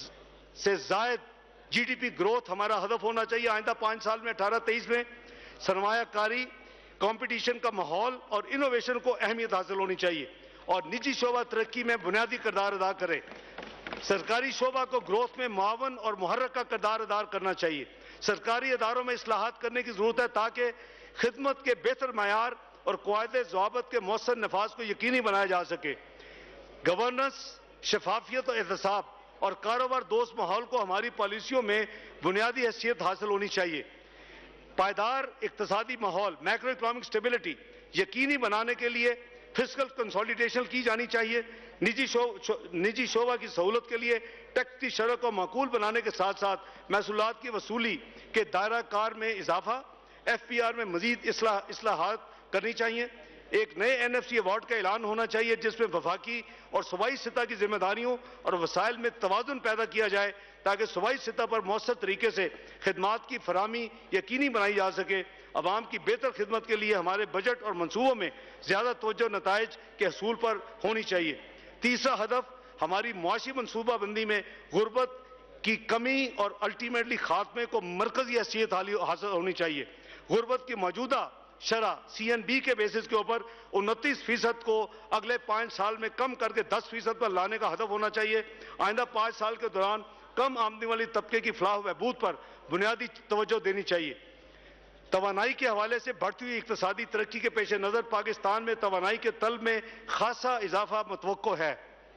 سے زائد جی ڈی پی گروتھ ہمارا ہدف ہونا چاہیے آئندہ پانچ سال میں اٹھارہ تیئیس میں۔ سرمایہ کاری، کمپٹیشن کا ماحول اور انوویشن کو اہمیت حاصل ہونی چاہیے، اور نجی شعبہ ترقی میں بنیادی کردار ادا کرے۔ سرکاری شعبہ کو گروتھ میں معاون اور محرک کا کردار ادا کرنا چاہیے۔ سرکاری اداروں میں اصلاحات کرنے کی ضرورت ہے تاکہ خدمت کے بہتر معیار اور قواعد ضوابط کے مؤثر نفاذ کو یقینی بنایا جا سکے۔ گورننس، شفافیت اور احتساب اور کاروبار دوست ماحول کو ہماری پالیسیوں میں بنیادی حیثیت حاصل ہونی چاہیے۔ پائیدار اقتصادی ماحول، میکرو اکنامک سٹیبلٹی یقینی بنانے کے لیے فسکل کنسولیڈیشن کی جانی چاہیے۔ نجی نجی شعبہ کی سہولت کے لیے ٹیکس کی شرح کو معقول بنانے کے ساتھ ساتھ محصولات کی وصولی کے دائرہ کار میں اضافہ، ایف پی آر میں مزید اصلاح اصلاحات کرنی چاہیے۔ ایک نئے این ایف سی ایوارڈ کا اعلان ہونا چاہیے جس میں وفاقی اور صوبائی سطح کی ذمہ داریوں اور وسائل میں توازن پیدا کیا جائے تاکہ صوبائی سطح پر مؤثر طریقے سے خدمات کی فراہمی یقینی بنائی جا سکے۔ عوام کی بہتر خدمت کے لیے ہمارے بجٹ اور منصوبوں میں زیادہ توجہ نتائج کے حصول پر ہونی چاہیے۔ تیسرا ہدف ہماری معاشی منصوبہ بندی میں غربت کی کمی اور الٹیمیٹلی خاتمے کو مرکزی حیثیت حاصل ہونی چاہیے۔ غربت کی موجودہ شرح سی این بی کے بیسس کے اوپر انتیس فیصد کو اگلے پانچ سال میں کم کر کے دس فیصد پر لانے کا ہدف ہونا چاہیے۔ آئندہ پانچ سال کے دوران کم آمدنی والی طبقے کی فلاح و بہبود پر بنیادی توجہ دینی چاہیے۔ توانائی کے حوالے سے بڑھتی ہوئی اقتصادی ترقی کے پیش نظر پاکستان میں توانائی کے طلب میں خاصا اضافہ متوقع ہے۔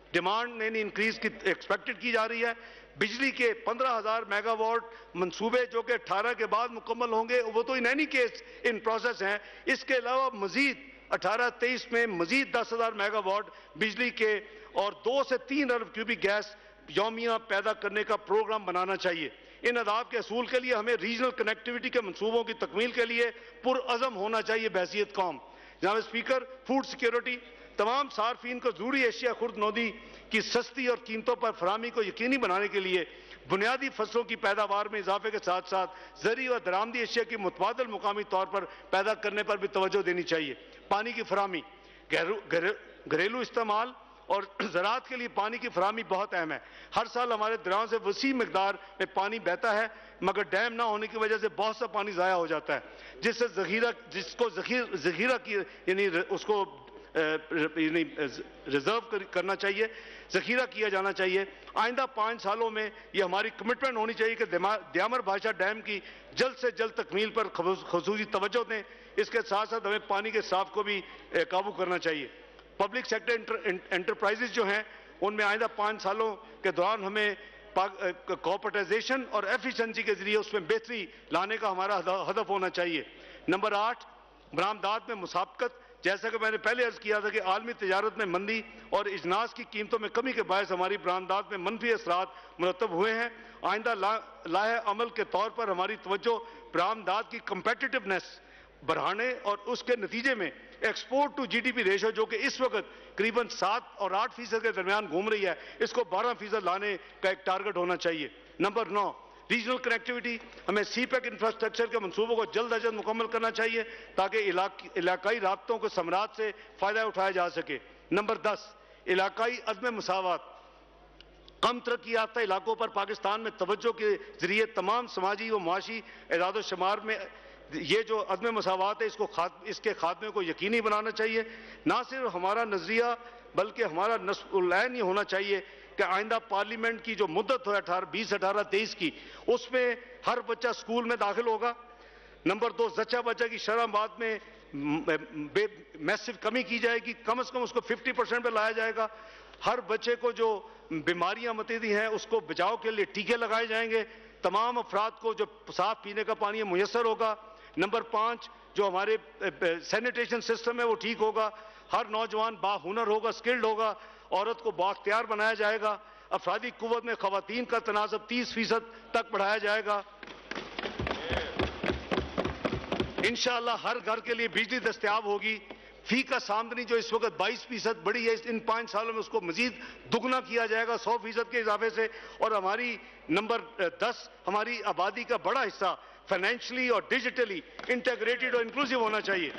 ڈیمانڈ یعنی انکریز کی ایکسپیکٹڈ کی جا رہی ہے. بجلی کے پندرہ ہزار میگا واٹ منصوبے جو کہ اٹھارہ کے بعد مکمل ہوں گے وہ تو in any case in process ہیں. اس کے علاوہ مزید اٹھارہ تیئیس میں مزید دس ہزار میگا واٹ بجلی کے اور دو سے تین ارب کیوبک گیس یومیہ پیدا کرنے کا پروگرام بنانا چاحیے. ان اہداف کے حصول کے لیے ہمیں ریجنل کنیکٹیوٹی کے منصوبوں کی تکمیل کے لیے پرعزم ہونا چاہیے بحیثیت قوم. جناب اسپیکر، فوڈ سیکیورٹی، تمام صارفین کو ضروری اشیاء خرد نوردی کی سستی اور قیمتوں پر فراہمی کو یقینی بنانے کے لیے بنیادی فصلوں کی پیداوار میں اضافے کے ساتھ ساتھ زرعی اور درآمدی اشیاء کی متبادل مقامی طور پر پیدا کرنے پر بھی توجہ دینی چاہیے. پانی کی فراہمی، گھریلو استعمال اور زراعت کے لیے پانی کی فراہمی بہت اہم ہے. ہر سال ہمارے دریاؤں سے وسیع مقدار میں پانی بہتا ہے مگر ڈیم نہ ہونے کی وجہ سے بہت سا پانی ضائع ہو جاتا ہے جس سے ذخیرہ جس کو ذخیرہ کی یعنی اس کو یعنی ریزرو کرنا چاہیے، ذخیرہ کیا جانا چاہیے. آئندہ پانچ سالوں میں یہ ہماری کمٹمنٹ ہونی چاہیے کہ دیامر بھاشا ڈیم کی جلد سے جلد تکمیل پر خصوصی توجہ دیں. اس کے ساتھ ساتھ ہمیں پانی کے صاف کو بھی قابو کرنا چاہیے. پبلک سیکٹر انٹرپرائزز جو ہیں ان میں آئندہ پانچ سالوں کے دوران ہمیں کوآپریٹائزیشن اور ایفیشنسی کے ذریعے اس میں بہتری لانے کا ہمارا ہدف ہونا چاہیے. نمبر آٹھ، برآمدات میں مسابقت. جیسا کہ میں نے پہلے عرض کیا تھا کہ عالمی تجارت میں مندی اور اجناس کی قیمتوں میں کمی کے باعث ہماری برآمدات میں منفی اثرات مرتب ہوئے ہیں. آئندہ لاہ عمل کے طور پر ہماری توجہ برآمدات کی کمپیٹیٹیونیس بڑھانے اور اس کے نتیجے میں export to G D P ratio جو کہ اس وقت قریباً سات اور آٹھ فیصد کے درمیان گھوم رہی ہے اس کو بارہ فیصد لانے کا ایک ٹارگٹ ہونا چاہیے. نمبر نو، ریجنل کنیکٹیوٹی. ہمیں سی پیک انفراسٹرکچر کے منصوبوں کو جلد از جلد مکمل کرنا چاہیے تاکہ علاقائی رابطوں کو ثمرات سے فائدہ اٹھایا جا سکے. نمبر دس، علاقائی عدم مساوات. کم ترقی یافتہ علاقوں پر پاکستان میں توجہ کے ذریعے تمام سماجی و معاشی اعداد و شمار میں یہ جو عدم مساوات ہے اس کو اس کے خاتمے کو یقینی بنانا چاہیے. نہ صرف ہمارا نظریہ بلکہ ہمارا نصب العین یہ ہونا چاہیے کہ آئندہ پارلیمنٹ کی جو مدت ہے اٹھارہ بیس اٹھارہ تیئیس کی اس میں ہر بچہ سکول میں داخل ہوگا. نمبر دو، زچہ بچہ کی شرح بات میں میسو کمی کی جائے گی، کم از کم اس کو ففٹی پرسنٹ پہ لایا جائے گا. ہر بچے کو جو بیماریاں متعدی ہیں اس کو بچاؤ کے لیے ٹیکے لگائے جائیں گے. تمام افراد کو جو صاف پینے کا پانی میسر ہوگا. نمبر پانچ، جو ہمارے سینیٹیشن سسٹم ہے وہ ٹھیک ہوگا. ہر نوجوان باہنر ہوگا، سکلڈ ہوگا. عورت کو بااختیار بنایا جائے گا. افرادی قوت میں خواتین کا تناسب تیس فیصد تک بڑھایا جائے گا. انشاءاللہ ہر گھر کے لیے بجلی دستیاب ہوگی. فی کا آمدنی جو اس وقت بائیس فیصد بڑھی ہے ان پانچ سالوں میں اس کو مزید دگنا کیا جائے گا سو فیصد کے اضافے سے. اور ہماری نمبر دس، ہماری آبادی کا بڑا حصہ فائنینشلی اور ڈیجیٹلی انٹیگریٹڈ اور انکلوسیو ہونا چاہیے.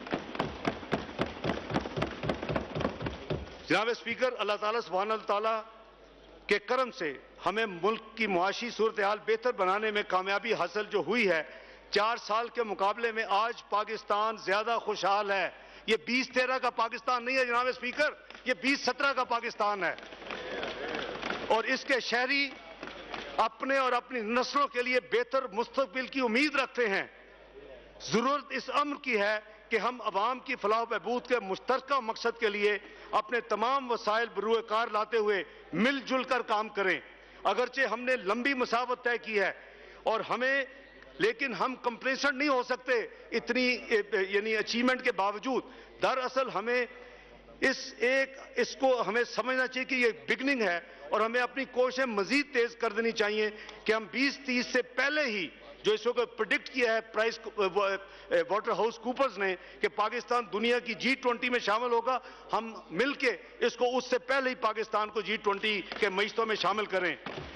جناب اسپیکر، اللہ تعالیٰ سبحانہ تعالیٰ کے کرم سے ہمیں ملک کی معاشی صورتحال بہتر بنانے میں کامیابی حاصل جو ہوئی ہے. چار سال کے مقابلے میں آج پاکستان زیادہ خوشحال ہے. یہ بیس تیرہ کا پاکستان نہیں ہے جناب اسپیکر، یہ بیس سترہ کا پاکستان ہے. اور اس کے شہری اپنے اور اپنی نسلوں کے لیے بہتر مستقبل کی امید رکھتے ہیں. ضرورت اس امر کی ہے کہ ہم عوام کی فلاح و بہبود کے مشترکہ مقصد کے لیے اپنے تمام وسائل بروئے کار لاتے ہوئے مل جل کر کام کریں. اگرچہ ہم نے لمبی مسافت طے کی ہے اور ہمیں لیکن ہم کمپلیسنٹ نہیں ہو سکتے اتنی یعنی اچیومنٹ کے باوجود. دراصل ہمیں اس ایک اس کو ہمیں سمجھنا چاہیے کہ یہ بگننگ ہے اور ہمیں اپنی کوششیں مزید تیز کر دینی چاہیے کہ ہم بیس تیس سے پہلے ہی جو اس وقت پریڈکٹ کیا ہے پرائس واٹر ہاؤس کوپرز نے کہ پاکستان دنیا کی جی ٹوینٹی میں شامل ہوگا، ہم مل کے اس کو اس سے پہلے ہی پاکستان کو جی ٹوینٹی کے معیشتوں میں شامل کریں.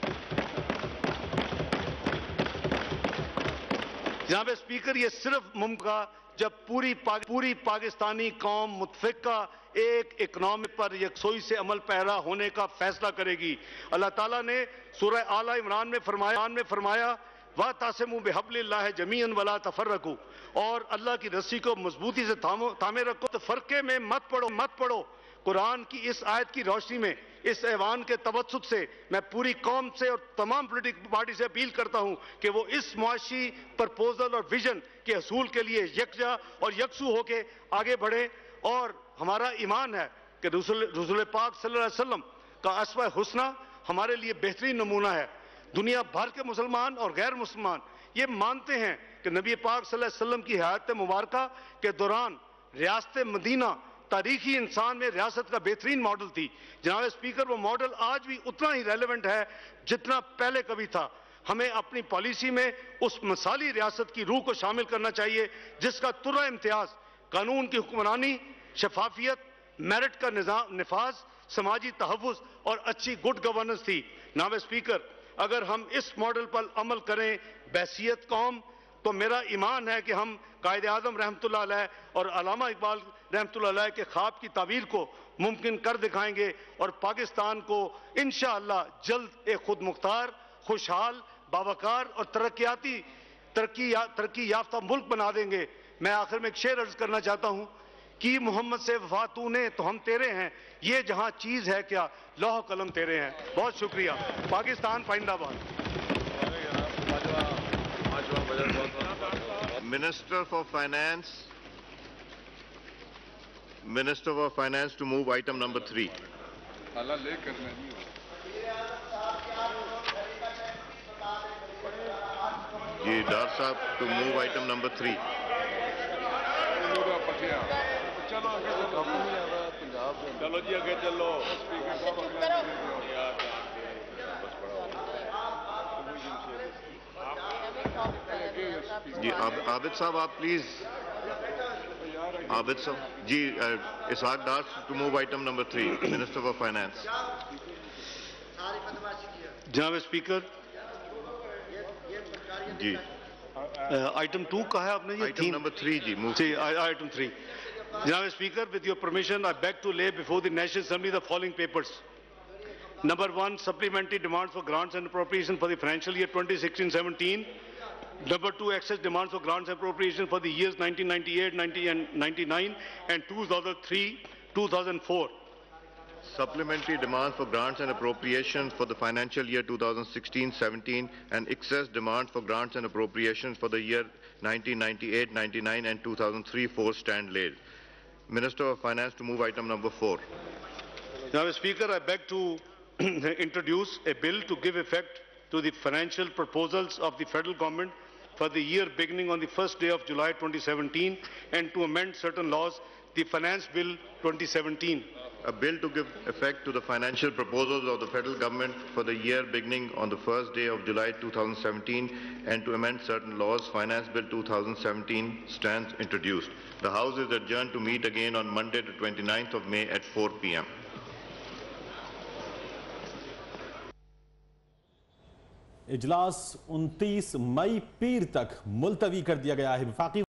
جناب اسپیکر، یہ صرف ممکن جب پوری پوری پاکستانی قوم متفقہ ایک اکنامی پر یکسوئی سے عمل پیرا ہونے کا فیصلہ کرے گی. اللہ تعالیٰ نے سورہ آل عمران میں فرمایا میں فرمایا وَاعْتَصِمُوا بِحَبْلِ اللَّهِ جَمِيعًا وَلَا تَفَرَّقُوا، اور اللہ کی رسی کو مضبوطی سے تھامے رکھو، تو فرقے میں مت پڑو مت پڑو. قرآن کی اس آیت کی روشنی میں اس ایوان کے توسط سے میں پوری قوم سے اور تمام پولیٹیکل پارٹی سے اپیل کرتا ہوں کہ وہ اس معاشی پرپوزل اور ویژن کے حصول کے لیے یکجا اور یکسو ہو کے آگے بڑھیں. اور ہمارا ایمان ہے کہ رسول رسول پاک صلی اللہ علیہ وسلم کا اسوہ حسنہ ہمارے لیے بہترین نمونہ ہے. دنیا بھر کے مسلمان اور غیر مسلمان یہ مانتے ہیں کہ نبی پاک صلی اللہ علیہ وسلم کی حیات مبارکہ کے دوران ریاست مدینہ تاریخی انسان میں ریاست کا بہترین ماڈل تھی. جناب اسپیکر وہ ماڈل آج بھی اتنا ہی ریلیونٹ ہے جتنا پہلے کبھی تھا. ہمیں اپنی پالیسی میں اس مثالی ریاست کی روح کو شامل کرنا چاہیے جس کا ترہ امتیاز قانون کی حکمرانی، شفافیت، میرٹ کا نظام نفاذ، سماجی تحفظ اور اچھی گڈ گورننس تھی. جناب اسپیکر اگر ہم اس ماڈل پر عمل کریں بحیثیت قوم تو میرا ایمان ہے کہ ہم قائد اعظم رحمۃ اللہ علیہ اور علامہ اقبال رحمۃ اللہ علیہ کے خواب کی تعبیر کو ممکن کر دکھائیں گے اور پاکستان کو انشاءاللہ جلد ایک خود مختار، خوشحال، باوقار اور ترقیاتی ترقی ترقی یافتہ ملک بنا دیں گے. میں آخر میں ایک شعر عرض کرنا چاہتا ہوں کہ محمد سے وفا تو نے تو ہم تیرے ہیں، یہ جہاں چیز ہے کیا لوح قلم تیرے ہیں. بہت شکریہ. پاکستان پائندہ باد. Minister for Finance, Minister for Finance to move item number three. Ji, Dar Sahab to move item number three. چلو جی آگے چلو. جی عابد صاحب آپ پلیز. عابد صاحب ji Ishaq Dar to move item number three. Minister for finance. جناب اسپیکر جی آئٹم ٹو کا ہے آپ نے آئٹم نمبر تھری جی موو. جی item three. Janaab Speaker, with your permission, I beg to lay before the National Assembly the following papers. Number one, supplementary demands for grants and appropriation for the financial year twenty sixteen seventeen. Number two, excess demands for grants and appropriation for the years nineteen ninety-eight, ninety and ninety-nine and two thousand three, two thousand four. Supplementary demands for grants and appropriations for the financial year two thousand sixteen seventeen and excess demands for grants and appropriations for the year nineteen ninety-eight, ninety-nine and two thousand three four stand laid. Minister of Finance to move item number four. Mr Speaker, I beg to introduce a bill to give effect to the financial proposals of the federal government for the year beginning on the first day of July twenty seventeen and to amend certain laws, the Finance Bill twenty seventeen. A bill to give effect to the financial proposals of the federal government for the year beginning on the first day of July two thousand seventeen and to amend certain laws, Finance Bill two thousand seventeen stands introduced. The House is adjourned to meet again on Monday the twenty-ninth of May at four p m اجلاس انتیس مئی پیر تک ملتوی کر دیا گیا ہے. وفاقی